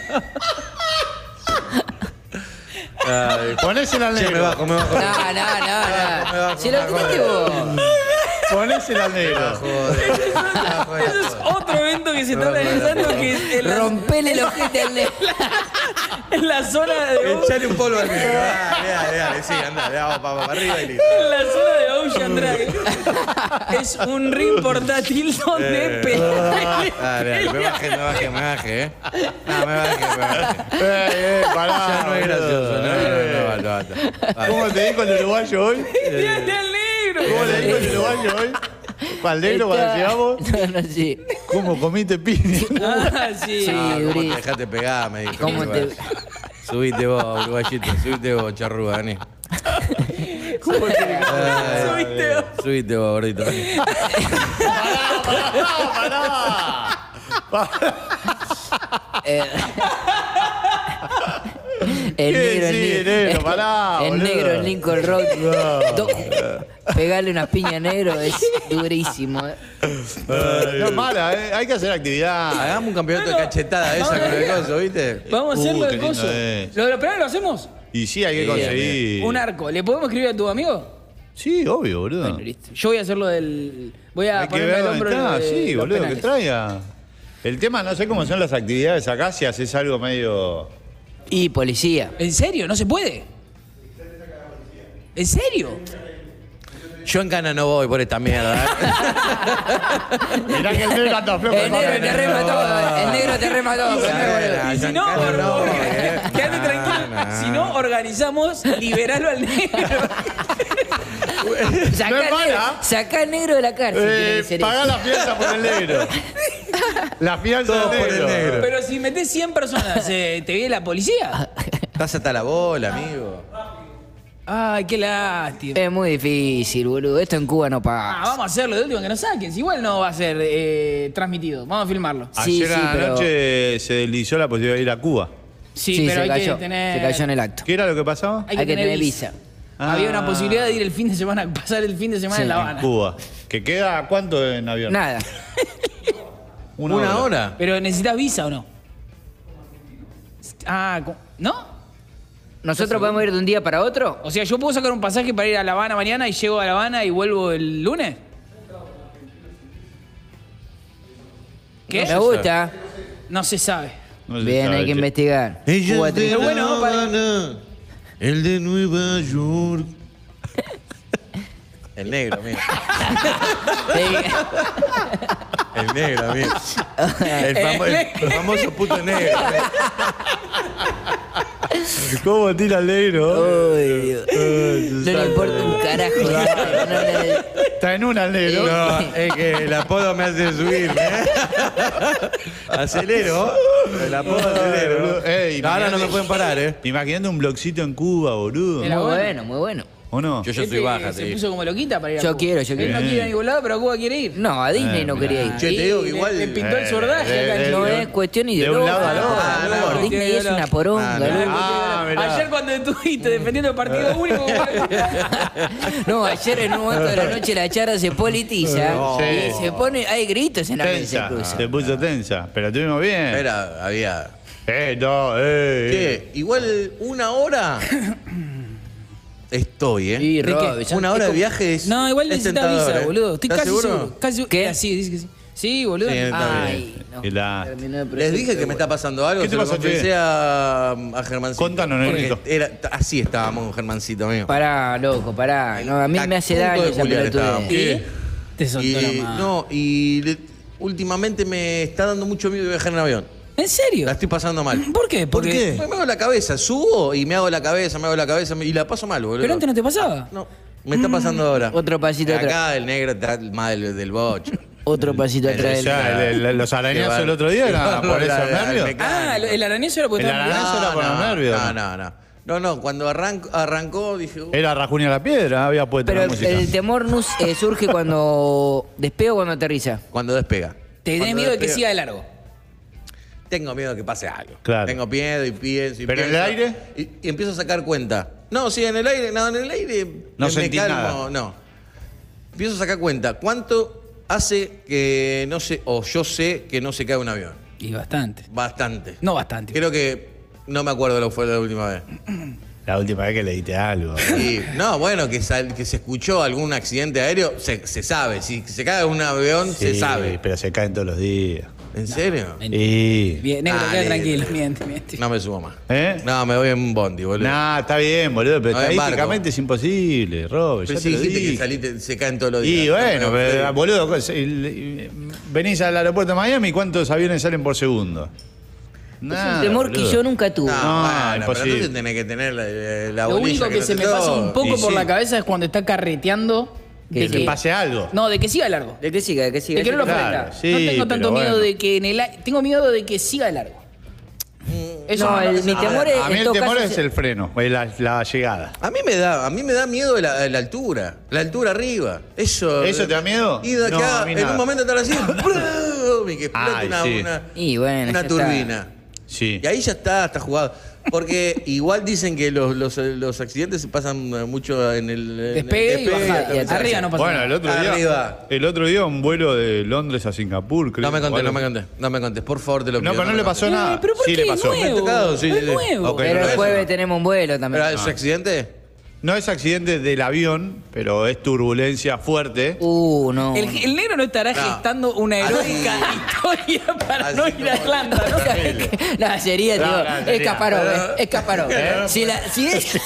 Speaker 3: Ay,
Speaker 2: Ponésela al
Speaker 3: che, me
Speaker 2: negro.
Speaker 3: bajo, me bajo.
Speaker 4: No, no, no,
Speaker 3: Me
Speaker 4: no.
Speaker 3: bajo,
Speaker 4: Si
Speaker 3: me
Speaker 4: lo
Speaker 3: bajo,
Speaker 4: tiraste
Speaker 3: me
Speaker 4: vos.
Speaker 2: Ponésela al negro.
Speaker 3: Joder.
Speaker 1: Eso es otro evento que se está organizando que es en la,
Speaker 4: Rompele el ojete al negro.
Speaker 1: en la zona de
Speaker 3: Echale un polvo al negro. Dale, dale, dale. Sí, anda, vamos para arriba y listo.
Speaker 1: en la zona de Ocean Drive. Es un ring portátil donde
Speaker 3: Eh.
Speaker 1: pega.
Speaker 3: Dale, dale, me bajé, me bajé, me bajé, ¿eh? No, me bajé, me bajé.
Speaker 2: Eh, eh, pará,
Speaker 3: Ya no es gracioso, no, no, no, basta, basta. Vale.
Speaker 2: ¿Cómo te dijo el uruguayo hoy?
Speaker 1: Dale al negro.
Speaker 2: ¿Cómo le dijo el uruguayo hoy? ¿Para el negro cuando
Speaker 4: Está-
Speaker 2: llegamos?
Speaker 4: No, no, sí.
Speaker 2: ¿Cómo comiste piña?
Speaker 1: Ah, sí.
Speaker 4: Sí.
Speaker 3: Ah, ¿cómo
Speaker 4: Uri.
Speaker 3: te dejaste pegar? Me dijo.
Speaker 4: ¿Cómo
Speaker 3: que
Speaker 4: te-
Speaker 3: vas. Subite vos, uruguayito, subite vos, charrúa, Dani.
Speaker 1: Subiste vos.
Speaker 3: Subite vos, gordito. Dani.
Speaker 4: Eh, El
Speaker 2: ¿Qué
Speaker 4: negro,
Speaker 2: decís,
Speaker 4: el
Speaker 2: negro? Pará,
Speaker 4: El
Speaker 2: boludo.
Speaker 4: negro en Lincoln Road.
Speaker 2: No.
Speaker 4: Do- Pegarle una piña negro es durísimo. eh.
Speaker 2: No, mala, eh. Hay que hacer actividad.
Speaker 3: Hagamos un campeonato de
Speaker 1: Bueno,
Speaker 3: cachetada esa con el coso, ¿viste?
Speaker 1: Vamos a hacerlo
Speaker 2: Uh,
Speaker 1: del
Speaker 2: qué lindo
Speaker 1: coso.
Speaker 2: es.
Speaker 1: ¿Lo de la penal lo hacemos?
Speaker 2: Y sí, hay que
Speaker 3: Sí,
Speaker 2: conseguir.
Speaker 1: Un arco. ¿Le podemos escribir a tu amigo?
Speaker 2: Sí, obvio, boludo.
Speaker 1: Bueno, listo. Yo voy a hacerlo del. Voy a
Speaker 2: Hay que
Speaker 1: ponerme
Speaker 2: ver
Speaker 1: al
Speaker 2: dónde
Speaker 1: hombro
Speaker 2: está.
Speaker 1: lo de
Speaker 2: Sí,
Speaker 1: los
Speaker 2: boludo, que
Speaker 1: penales.
Speaker 2: traiga. El tema, no sé cómo son las actividades acá, si haces algo medio.
Speaker 4: Y policía.
Speaker 1: ¿En serio? ¿No se puede? ¿En serio?
Speaker 3: Yo en cana no voy por esta mierda. ¿eh?
Speaker 2: Mirá que el negro anda flojo.
Speaker 4: El negro te remató. El negro te remató.
Speaker 3: Nah,
Speaker 1: Y si
Speaker 3: yo
Speaker 1: no,
Speaker 3: en cana no voy, ¿eh?
Speaker 1: quédate
Speaker 3: Nah,
Speaker 1: tranquilo.
Speaker 3: nah.
Speaker 1: Si no, organizamos, liberalo al negro.
Speaker 4: Sacá
Speaker 2: No es
Speaker 4: al negro,
Speaker 2: mala.
Speaker 4: sacá al negro de la cárcel. tiene que
Speaker 2: Eh,
Speaker 4: ser
Speaker 2: pagá
Speaker 4: eso.
Speaker 2: la fianza por el negro. La fianza
Speaker 3: Todo
Speaker 2: del
Speaker 3: por el
Speaker 2: negro.
Speaker 3: negro.
Speaker 1: Pero si metés cien personas, eh, ¿te viene la policía?
Speaker 3: Estás hasta la bola, amigo.
Speaker 1: Ay, qué lástima.
Speaker 4: Es muy difícil, boludo. Esto en Cuba no
Speaker 1: Ah,
Speaker 4: pasa.
Speaker 1: vamos a hacerlo de último, que nos saquen. Si igual no va a ser eh, transmitido. Vamos a filmarlo.
Speaker 4: Sí,
Speaker 2: Ayer
Speaker 4: sí,
Speaker 2: a la
Speaker 4: pero-
Speaker 2: noche se deslizó la posibilidad de ir a Cuba.
Speaker 1: Sí,
Speaker 4: Sí,
Speaker 1: pero
Speaker 4: se
Speaker 1: hay
Speaker 4: cayó.
Speaker 1: que tener.
Speaker 4: Se cayó en el acto.
Speaker 2: ¿Qué era lo que pasaba?
Speaker 1: Hay que,
Speaker 4: Hay que
Speaker 1: tener,
Speaker 4: tener
Speaker 1: visa.
Speaker 4: visa.
Speaker 2: Ah.
Speaker 1: Había una posibilidad de ir el fin de semana, pasar el fin de semana
Speaker 4: Sí,
Speaker 1: en La
Speaker 2: En
Speaker 1: Habana.
Speaker 2: Cuba. ¿Que queda cuánto en avión?
Speaker 4: Nada.
Speaker 3: ¿Una hora?
Speaker 1: Pero ¿necesitas visa o no? Ah, ¿cómo? ¿no?
Speaker 4: ¿Nosotros podemos ir de un día para otro?
Speaker 1: O sea, ¿yo puedo sacar un pasaje para ir a La Habana mañana y llego a La Habana y vuelvo el lunes? ¿Qué?
Speaker 4: Me gusta.
Speaker 1: No se sabe.
Speaker 2: No se
Speaker 4: Bien,
Speaker 2: sabe,
Speaker 4: hay que
Speaker 2: che.
Speaker 4: investigar.
Speaker 3: Ella
Speaker 4: Cuba
Speaker 3: es de
Speaker 1: Pero
Speaker 3: La
Speaker 1: bueno, para-
Speaker 3: Habana, el de Nueva York. El negro, amigo. El negro, amigo. El, famo- el famoso puto negro.
Speaker 2: ¿Cómo tira el negro?
Speaker 4: Uy, Dios. No le importa un carajo. dale, no le-
Speaker 2: Está en una el negro.
Speaker 3: No, es que el apodo me hace subir, ¿eh? Acelero. El apodo acelero.
Speaker 2: Ey,
Speaker 3: Ahora no
Speaker 2: imagínate-
Speaker 3: me pueden parar, ¿eh?
Speaker 2: Imagínate un blogcito en Cuba, boludo.
Speaker 1: Era
Speaker 4: Muy
Speaker 1: bueno.
Speaker 4: bueno, muy bueno.
Speaker 2: ¿O no?
Speaker 3: Yo, yo
Speaker 1: Este
Speaker 3: soy baja,
Speaker 1: se
Speaker 3: te
Speaker 1: puso como loquita para ir a
Speaker 4: Yo
Speaker 1: Cuba.
Speaker 4: quiero, yo
Speaker 1: Él
Speaker 4: quiero.
Speaker 1: no quiere ir a ningún lado, pero a Cuba quiere ir.
Speaker 4: No, a Disney
Speaker 2: Eh,
Speaker 4: no
Speaker 2: mirá.
Speaker 4: quería ir.
Speaker 3: Che, te digo que
Speaker 1: le-
Speaker 3: igual-
Speaker 1: Le, pintó el
Speaker 2: Eh,
Speaker 1: sordaje
Speaker 2: eh,
Speaker 1: acá en
Speaker 2: eh,
Speaker 4: No
Speaker 1: Chile.
Speaker 4: es cuestión
Speaker 2: de un
Speaker 4: ideológica.
Speaker 2: lado al otro.
Speaker 3: Ah, no,
Speaker 4: No, Disney es una poronga.
Speaker 3: Ah, no.
Speaker 4: loco.
Speaker 2: Ah, mirá.
Speaker 1: Ayer cuando estuviste defendiendo el partido único.
Speaker 4: No, ayer en un momento de la noche la charla se politiza
Speaker 2: No.
Speaker 4: y
Speaker 2: Sí.
Speaker 4: se pone, hay gritos en la mesa
Speaker 2: Tensa.
Speaker 4: incluso.
Speaker 2: Se puso tensa. Pero estuvimos bien.
Speaker 3: Era, había.
Speaker 2: Eh, no, eh.
Speaker 3: ¿Qué? Igual una hora. Estoy, ¿eh?
Speaker 4: Y
Speaker 1: ¿De qué?
Speaker 4: Robinson,
Speaker 3: Una hora
Speaker 4: es
Speaker 3: de
Speaker 4: como-
Speaker 3: viaje es.
Speaker 1: No, igual
Speaker 3: es
Speaker 1: necesitas
Speaker 3: tentador,
Speaker 1: visa,
Speaker 3: ¿eh?
Speaker 1: boludo. Estoy
Speaker 3: ¿Estás
Speaker 1: casi
Speaker 3: seguro?
Speaker 1: seguro. Casi,
Speaker 4: ¿Qué?
Speaker 1: Ah, sí, dice que sí. Sí, boludo.
Speaker 3: Sí, está
Speaker 4: Ay, no.
Speaker 2: Qué la-
Speaker 4: Terminó el
Speaker 3: Les
Speaker 4: proyecto
Speaker 3: dije que
Speaker 4: de
Speaker 3: me está pasando algo.
Speaker 2: ¿Qué te
Speaker 3: se lo
Speaker 2: pasó,
Speaker 3: confesé
Speaker 2: che?
Speaker 3: a, a Germancito.
Speaker 2: Contanos,
Speaker 3: Porque
Speaker 2: negrito.
Speaker 3: era, así estábamos con Germancito, amigo.
Speaker 4: Pará, loco, pará. No, a mí
Speaker 3: A
Speaker 4: me hace
Speaker 3: punto
Speaker 4: daño
Speaker 3: de
Speaker 4: esa
Speaker 3: culiar
Speaker 4: pelotudez.
Speaker 3: estábamos.
Speaker 1: ¿Y? Te soltó
Speaker 3: Y,
Speaker 1: la mano.
Speaker 3: no, y le- últimamente me está dando mucho miedo viajar en avión.
Speaker 1: ¿En serio?
Speaker 3: La estoy pasando mal.
Speaker 1: ¿Por qué? Porque-
Speaker 3: Me hago la cabeza, subo y me hago la cabeza, me hago la cabeza y la paso mal, boludo.
Speaker 1: Pero antes no te pasaba.
Speaker 3: No, me está pasando ahora.
Speaker 4: Otro pasito
Speaker 3: Acá
Speaker 4: atrás.
Speaker 3: el negro está más del, del bocho.
Speaker 4: Otro pasito atrás.
Speaker 2: O sea, el- el- los arañazos el otro día era por esos nervios.
Speaker 1: Ah, el arañazo era porque
Speaker 2: El
Speaker 1: estaba
Speaker 2: arañazo era por los nervios.
Speaker 3: No, no, no. No, no, cuando arranco, arrancó dije... uh,
Speaker 2: Era Rajunia la Piedra, había puesto
Speaker 4: Pero
Speaker 2: la música.
Speaker 4: el temor no, eh, surge cuando despega o cuando aterriza.
Speaker 3: Cuando despega.
Speaker 1: Te tenés
Speaker 3: Cuando
Speaker 1: miedo de que
Speaker 3: despega.
Speaker 1: siga de largo.
Speaker 3: Tengo miedo de que pase algo.
Speaker 2: Claro.
Speaker 3: Tengo miedo y pienso y
Speaker 2: ¿Pero en
Speaker 3: pienso.
Speaker 2: el aire?
Speaker 3: Y, y empiezo a sacar cuenta. No, sí, en el aire, no, en el aire
Speaker 2: No
Speaker 3: me
Speaker 2: sentís
Speaker 3: calmo,
Speaker 2: nada.
Speaker 3: no. Empiezo a sacar cuenta. ¿Cuánto hace que no se, o yo sé que no se cae un avión.
Speaker 1: Y bastante.
Speaker 3: Bastante.
Speaker 1: No bastante.
Speaker 3: Creo que no me acuerdo lo que fue la última vez.
Speaker 2: La última vez que le diste algo.
Speaker 3: Y, no, bueno, que, sal- que se escuchó algún accidente aéreo, se, se sabe. Si se cae un avión, se
Speaker 2: Sí,
Speaker 3: sabe.
Speaker 2: pero se caen todos los días.
Speaker 3: ¿En serio?
Speaker 1: Mentira.
Speaker 2: Y...
Speaker 1: Bien, negro,
Speaker 3: Ah,
Speaker 1: queda
Speaker 3: listo.
Speaker 1: tranquilo. Miente, miente.
Speaker 3: No me subo más.
Speaker 2: ¿Eh?
Speaker 3: No, me voy en un bondi, boludo.
Speaker 2: Nah, está bien, boludo, pero
Speaker 3: No, en
Speaker 2: estadísticamente
Speaker 3: barco.
Speaker 2: es imposible, Robert.
Speaker 3: Pero
Speaker 2: Ya
Speaker 3: si
Speaker 2: te lo
Speaker 3: dijiste que
Speaker 2: dije.
Speaker 3: saliste, se caen todos los días.
Speaker 2: Y
Speaker 3: No,
Speaker 2: bueno,
Speaker 3: no,
Speaker 2: pero,
Speaker 3: no,
Speaker 2: boludo, el- el- venís al aeropuerto de Miami, ¿cuántos aviones salen por segundo?
Speaker 4: Es un temor que yo nunca tuve.
Speaker 3: No,
Speaker 2: No,
Speaker 3: bueno, pero
Speaker 2: imposible.
Speaker 3: entonces tenés que tener la, la
Speaker 1: Lo
Speaker 3: bolilla
Speaker 1: único que
Speaker 3: no
Speaker 1: se
Speaker 3: te
Speaker 1: me pasa
Speaker 3: toque.
Speaker 1: un poco
Speaker 2: Y
Speaker 1: por
Speaker 2: sí.
Speaker 1: la cabeza es cuando está carreteando.
Speaker 4: Que
Speaker 1: De
Speaker 2: Que pase algo.
Speaker 1: No, de que siga largo.
Speaker 4: De que siga, de que siga.
Speaker 1: De que no lo
Speaker 2: Claro,
Speaker 1: frena.
Speaker 2: sí,
Speaker 1: no tengo tanto
Speaker 2: pero
Speaker 1: miedo
Speaker 2: bueno.
Speaker 1: de que en el a- tengo miedo de que siga de largo. Eso
Speaker 4: No,
Speaker 1: me
Speaker 4: el-
Speaker 1: parece-
Speaker 4: mi
Speaker 1: Ah,
Speaker 4: temor es.
Speaker 2: A mí
Speaker 4: en
Speaker 2: el
Speaker 4: todo
Speaker 2: temor
Speaker 4: caso,
Speaker 2: es
Speaker 4: se-
Speaker 2: el freno, es la, la llegada.
Speaker 3: A mí me da, a mí me da miedo la, la altura, la altura arriba. Eso.
Speaker 2: ¿Eso te da miedo?
Speaker 3: Y de
Speaker 2: No,
Speaker 3: acá,
Speaker 2: a mí
Speaker 3: en
Speaker 2: nada.
Speaker 3: un momento estar así, ¡brum! y que explota
Speaker 2: Ay,
Speaker 3: una,
Speaker 2: sí.
Speaker 3: una,
Speaker 4: Y bueno,
Speaker 3: una
Speaker 4: ya
Speaker 3: turbina.
Speaker 4: está.
Speaker 2: Sí.
Speaker 3: Y ahí ya está, está jugado. Porque igual dicen que los, los, los accidentes se pasan mucho en el en el
Speaker 1: Despegue y bajada.
Speaker 3: aterrizaje.
Speaker 1: Arriba no pasa
Speaker 2: Bueno,
Speaker 1: nada.
Speaker 2: el otro día.
Speaker 3: Arriba.
Speaker 2: El otro día un vuelo de Londres a Singapur, creo.
Speaker 3: No me conté,
Speaker 2: o algo
Speaker 3: no me
Speaker 2: así.
Speaker 3: conté, no me contés, por favor te lo pido.
Speaker 2: No, pero no
Speaker 3: me
Speaker 2: le pasó
Speaker 3: contés.
Speaker 2: nada.
Speaker 1: Eh, pero ¿por
Speaker 2: sí
Speaker 1: qué?
Speaker 2: le pasó.
Speaker 1: Nuevo.
Speaker 3: Me ha tocado, sí,
Speaker 1: Es
Speaker 3: sí, sí.
Speaker 1: nuevo.
Speaker 2: Ok,
Speaker 4: Pero
Speaker 2: no,
Speaker 4: el
Speaker 2: eso
Speaker 4: jueves
Speaker 2: no.
Speaker 4: tenemos un vuelo también.
Speaker 3: ¿Pero es accidente?
Speaker 2: No es accidente del avión, pero es turbulencia fuerte.
Speaker 4: Uh, no.
Speaker 1: El, el negro no estará
Speaker 3: No.
Speaker 1: gestando una heroica historia para
Speaker 3: Así
Speaker 1: no ir a
Speaker 3: como-
Speaker 1: Atlanta, ¿no?
Speaker 4: La sería,
Speaker 2: No,
Speaker 4: tío.
Speaker 2: no,
Speaker 4: Es
Speaker 2: sería.
Speaker 4: Kasparov,
Speaker 3: Pero-
Speaker 4: eh, es Kasparov. Si, la, si es.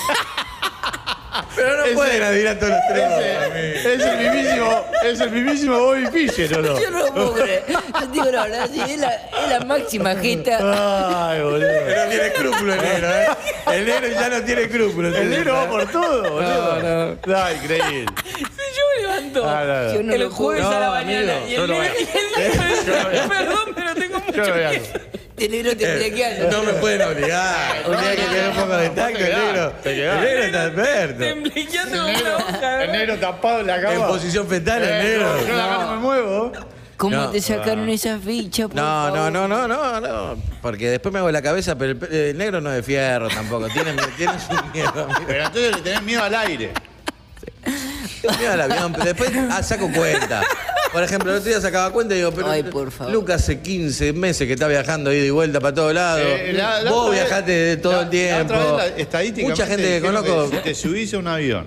Speaker 3: Pero no
Speaker 2: Ese-
Speaker 3: pueden adivinar todos los tres.
Speaker 2: Es el mismísimo, es el mismísimo Bobby Fischer, ¿o no?
Speaker 4: Yo no lo puedo creer. Yo digo, no, no, si es, la, es la máxima gesta.
Speaker 2: Ay, boludo.
Speaker 3: Pero no tiene escrúpulos el negro, ¿eh? El negro ya no tiene escrúpulos.
Speaker 2: El negro va por todo, boludo. No, no. increíble.
Speaker 1: Si yo me levanto
Speaker 2: Ah, no, no.
Speaker 4: Yo no
Speaker 1: el
Speaker 4: lo
Speaker 1: jueves
Speaker 3: puedo.
Speaker 1: a la
Speaker 3: No,
Speaker 1: mañana
Speaker 3: amigo,
Speaker 1: y
Speaker 3: yo
Speaker 1: el
Speaker 3: lo
Speaker 1: negro
Speaker 3: voy
Speaker 1: y el negro me dice, perdón, pero tengo
Speaker 2: Yo
Speaker 1: mucho
Speaker 2: lo voy a
Speaker 1: miedo.
Speaker 2: hacer.
Speaker 4: El negro te bloquea.
Speaker 3: No me pueden obligar. Un día que tener un poco de tacto, el negro.
Speaker 2: Te quedás.
Speaker 3: El negro está experto.
Speaker 1: Temblequeando con una hoja.
Speaker 2: El negro tapado en la cama.
Speaker 3: En posición fetal, el
Speaker 2: Eh,
Speaker 3: negro.
Speaker 2: Yo acá no me muevo.
Speaker 4: ¿Cómo
Speaker 3: No.
Speaker 4: te sacaron esa ficha, por
Speaker 3: No,
Speaker 4: favor?
Speaker 3: no, no, no, no, no. Porque después me hago la cabeza, pero el, pe- el negro no es de fierro tampoco. Tiene, tiene su miedo. amigo.
Speaker 2: Pero entonces le tenés miedo al aire.
Speaker 3: Tengo miedo al avión, pero después ah, saco cuenta. Por ejemplo, el otro día sacaba cuenta y digo, pero
Speaker 4: Ay, por favor.
Speaker 3: Lucas hace quince meses que está viajando ida y vuelta para todos lados.
Speaker 2: Eh, la- la
Speaker 3: Vos
Speaker 2: otra vez-
Speaker 3: viajaste de todo
Speaker 2: la-
Speaker 3: el tiempo.
Speaker 2: La otra vez, la- estadísticamente,
Speaker 3: Mucha gente que
Speaker 2: dijeron
Speaker 3: conozco.
Speaker 2: si te subís a un avión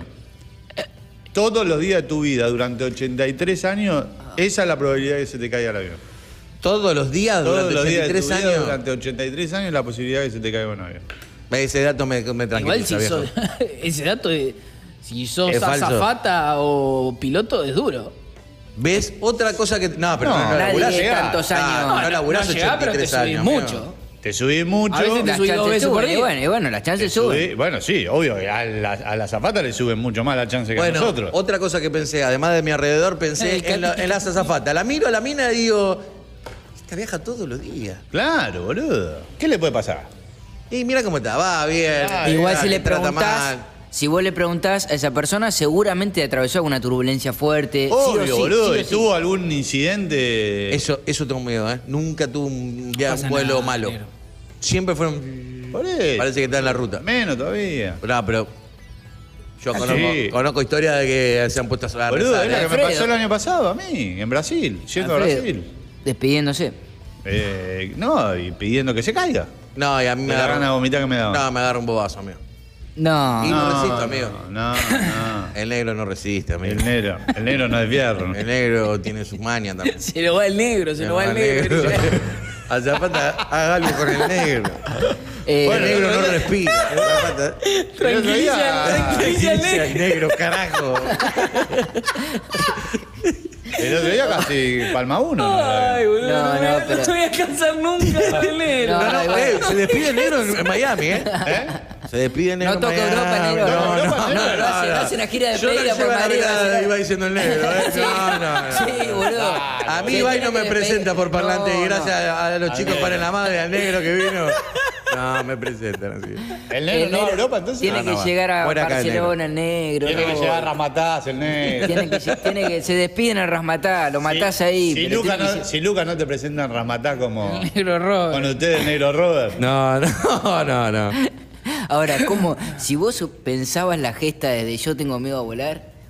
Speaker 2: todos los días de tu vida durante ochenta y tres años, esa es la probabilidad de que se te caiga el avión.
Speaker 3: Todos los días
Speaker 2: Todos
Speaker 3: durante
Speaker 2: los días de
Speaker 3: ochenta y
Speaker 2: tu
Speaker 3: tres
Speaker 2: vida
Speaker 3: años.
Speaker 2: durante ochenta y tres años la posibilidad de que se te caiga un avión.
Speaker 3: Ese dato me, me
Speaker 1: Igual
Speaker 3: tranquiliza,
Speaker 1: si
Speaker 3: viejo.
Speaker 1: sos, ese dato de si sos
Speaker 3: Es falso.
Speaker 1: azafata o piloto es duro.
Speaker 3: ¿Ves? Otra cosa que. No, pero
Speaker 2: No,
Speaker 3: no, no,
Speaker 4: nadie
Speaker 3: laburás.
Speaker 4: de
Speaker 3: Ah,
Speaker 4: tantos
Speaker 3: ah,
Speaker 4: años.
Speaker 3: No, laburás
Speaker 1: no llegás, pero te
Speaker 3: ochenta y tres
Speaker 1: subís
Speaker 3: años.
Speaker 1: mucho.
Speaker 3: amigo.
Speaker 2: Te subís mucho.
Speaker 1: A veces te
Speaker 4: Las
Speaker 1: subís dos
Speaker 4: chances
Speaker 1: veces por
Speaker 4: suben,
Speaker 1: día.
Speaker 4: y bueno, y bueno, las
Speaker 2: te
Speaker 4: chances suben.
Speaker 2: subís- bueno, sí, obvio. A la, a la azafata le suben mucho más la chance que a
Speaker 3: Bueno,
Speaker 2: nosotros.
Speaker 3: otra cosa que pensé, además de mi alrededor, pensé
Speaker 1: El
Speaker 3: en, la, en las azafatas. La miro a la mina y digo, esta viaja todos los días.
Speaker 2: Claro, boludo. ¿Qué le puede pasar?
Speaker 3: Y mira cómo está, va bien.
Speaker 2: Ah,
Speaker 4: Igual
Speaker 3: ah,
Speaker 4: si le
Speaker 3: te trata
Speaker 4: preguntás,
Speaker 3: mal.
Speaker 4: si vos le preguntás a esa persona, seguramente atravesó alguna turbulencia fuerte.
Speaker 2: Obvio,
Speaker 4: sí o sí,
Speaker 2: boludo.
Speaker 4: sí o
Speaker 2: ¿Y
Speaker 4: sí.
Speaker 2: tuvo algún incidente?
Speaker 3: Eso, eso tengo miedo, ¿eh? Nunca tuve un, via-
Speaker 1: pasa
Speaker 3: un vuelo
Speaker 1: nada,
Speaker 3: malo.
Speaker 1: negro.
Speaker 3: Siempre fueron.
Speaker 2: Por eso.
Speaker 3: Parece que está en la ruta.
Speaker 2: Menos todavía.
Speaker 3: No, pero. Yo
Speaker 2: Ah,
Speaker 3: conozco,
Speaker 2: sí.
Speaker 3: conozco historias de que se han puesto a sonar.
Speaker 2: Boludo, es lo que me
Speaker 4: Alfredo.
Speaker 2: pasó el año pasado a mí, en Brasil, yendo
Speaker 4: Alfredo,
Speaker 2: a Brasil.
Speaker 4: despidiéndose.
Speaker 2: Eh, no, y pidiendo que se caiga.
Speaker 3: No, y a mí
Speaker 2: Me
Speaker 3: me
Speaker 2: da
Speaker 3: agarra.
Speaker 2: ganas de vomitar que me daba.
Speaker 3: No, me agarra un bobazo, amigo.
Speaker 4: No.
Speaker 3: Y no resisto, amigo.
Speaker 2: No, no.
Speaker 3: El negro no resiste, amigo.
Speaker 2: El negro, el negro no es fierro.
Speaker 3: El negro tiene sus mañas también.
Speaker 1: Se lo va el negro, se lo va el negro.
Speaker 3: Azafata, haga algo con el negro.
Speaker 4: Eh,
Speaker 3: el negro no respira. Azafata.
Speaker 1: Tranquiliza, tranquiliza al
Speaker 3: Dice
Speaker 1: negro.
Speaker 3: el negro, carajo.
Speaker 2: El otro día casi palma uno.
Speaker 1: Ay, boludo,
Speaker 4: No,
Speaker 1: no, me-
Speaker 4: no,
Speaker 1: no
Speaker 4: pero-
Speaker 1: te voy a cansar nunca del negro.
Speaker 4: No,
Speaker 3: No, no,
Speaker 4: igual.
Speaker 3: eh, se despide el negro en, en Miami, ¿eh?
Speaker 2: ¿Eh?
Speaker 3: Se despide el negro
Speaker 4: No toca
Speaker 3: en Miami.
Speaker 4: Europa, negro.
Speaker 3: No,
Speaker 4: No,
Speaker 3: no,
Speaker 2: Europa,
Speaker 3: no,
Speaker 2: no,
Speaker 3: no,
Speaker 4: no, hace-
Speaker 3: no.
Speaker 4: hace una gira de
Speaker 3: Yo
Speaker 4: despedida
Speaker 3: no
Speaker 4: por
Speaker 3: llevo la
Speaker 4: Madrid,
Speaker 3: vida,
Speaker 4: va a ser-
Speaker 3: iba diciendo el negro, ¿eh?
Speaker 4: Sí.
Speaker 3: No, no, no.
Speaker 4: Sí, boludo.
Speaker 3: A mí
Speaker 4: Sí,
Speaker 3: Ibai
Speaker 4: tenés
Speaker 3: no me
Speaker 4: que
Speaker 3: presenta
Speaker 4: despedir-
Speaker 3: por parlante
Speaker 4: No,
Speaker 3: y gracias
Speaker 4: no.
Speaker 3: a, a los chicos para la madre, al negro que vino. No, me presentan así.
Speaker 2: El negro
Speaker 4: El
Speaker 2: no va a
Speaker 4: negro
Speaker 2: Europa, entonces.
Speaker 4: Tiene
Speaker 3: Ah,
Speaker 4: que
Speaker 3: no va.
Speaker 4: llegar a
Speaker 3: Fuera acá el
Speaker 4: Barcelona, el negro.
Speaker 2: Tiene
Speaker 4: no.
Speaker 2: que llegar a Ramataz, el negro.
Speaker 4: Tiene que, lle- tiene que, se despiden al Rasmatá, lo matás
Speaker 2: Si-
Speaker 4: ahí.
Speaker 2: Si,
Speaker 4: pero
Speaker 2: Lucas
Speaker 4: tiene que
Speaker 2: no, si Lucas no te presenta en Ramatá como
Speaker 1: Negro rojo.
Speaker 2: con ustedes, el negro Robert.
Speaker 3: No, no, no, no.
Speaker 4: Ahora, ¿cómo? Si vos pensabas la gesta desde yo tengo miedo a volar,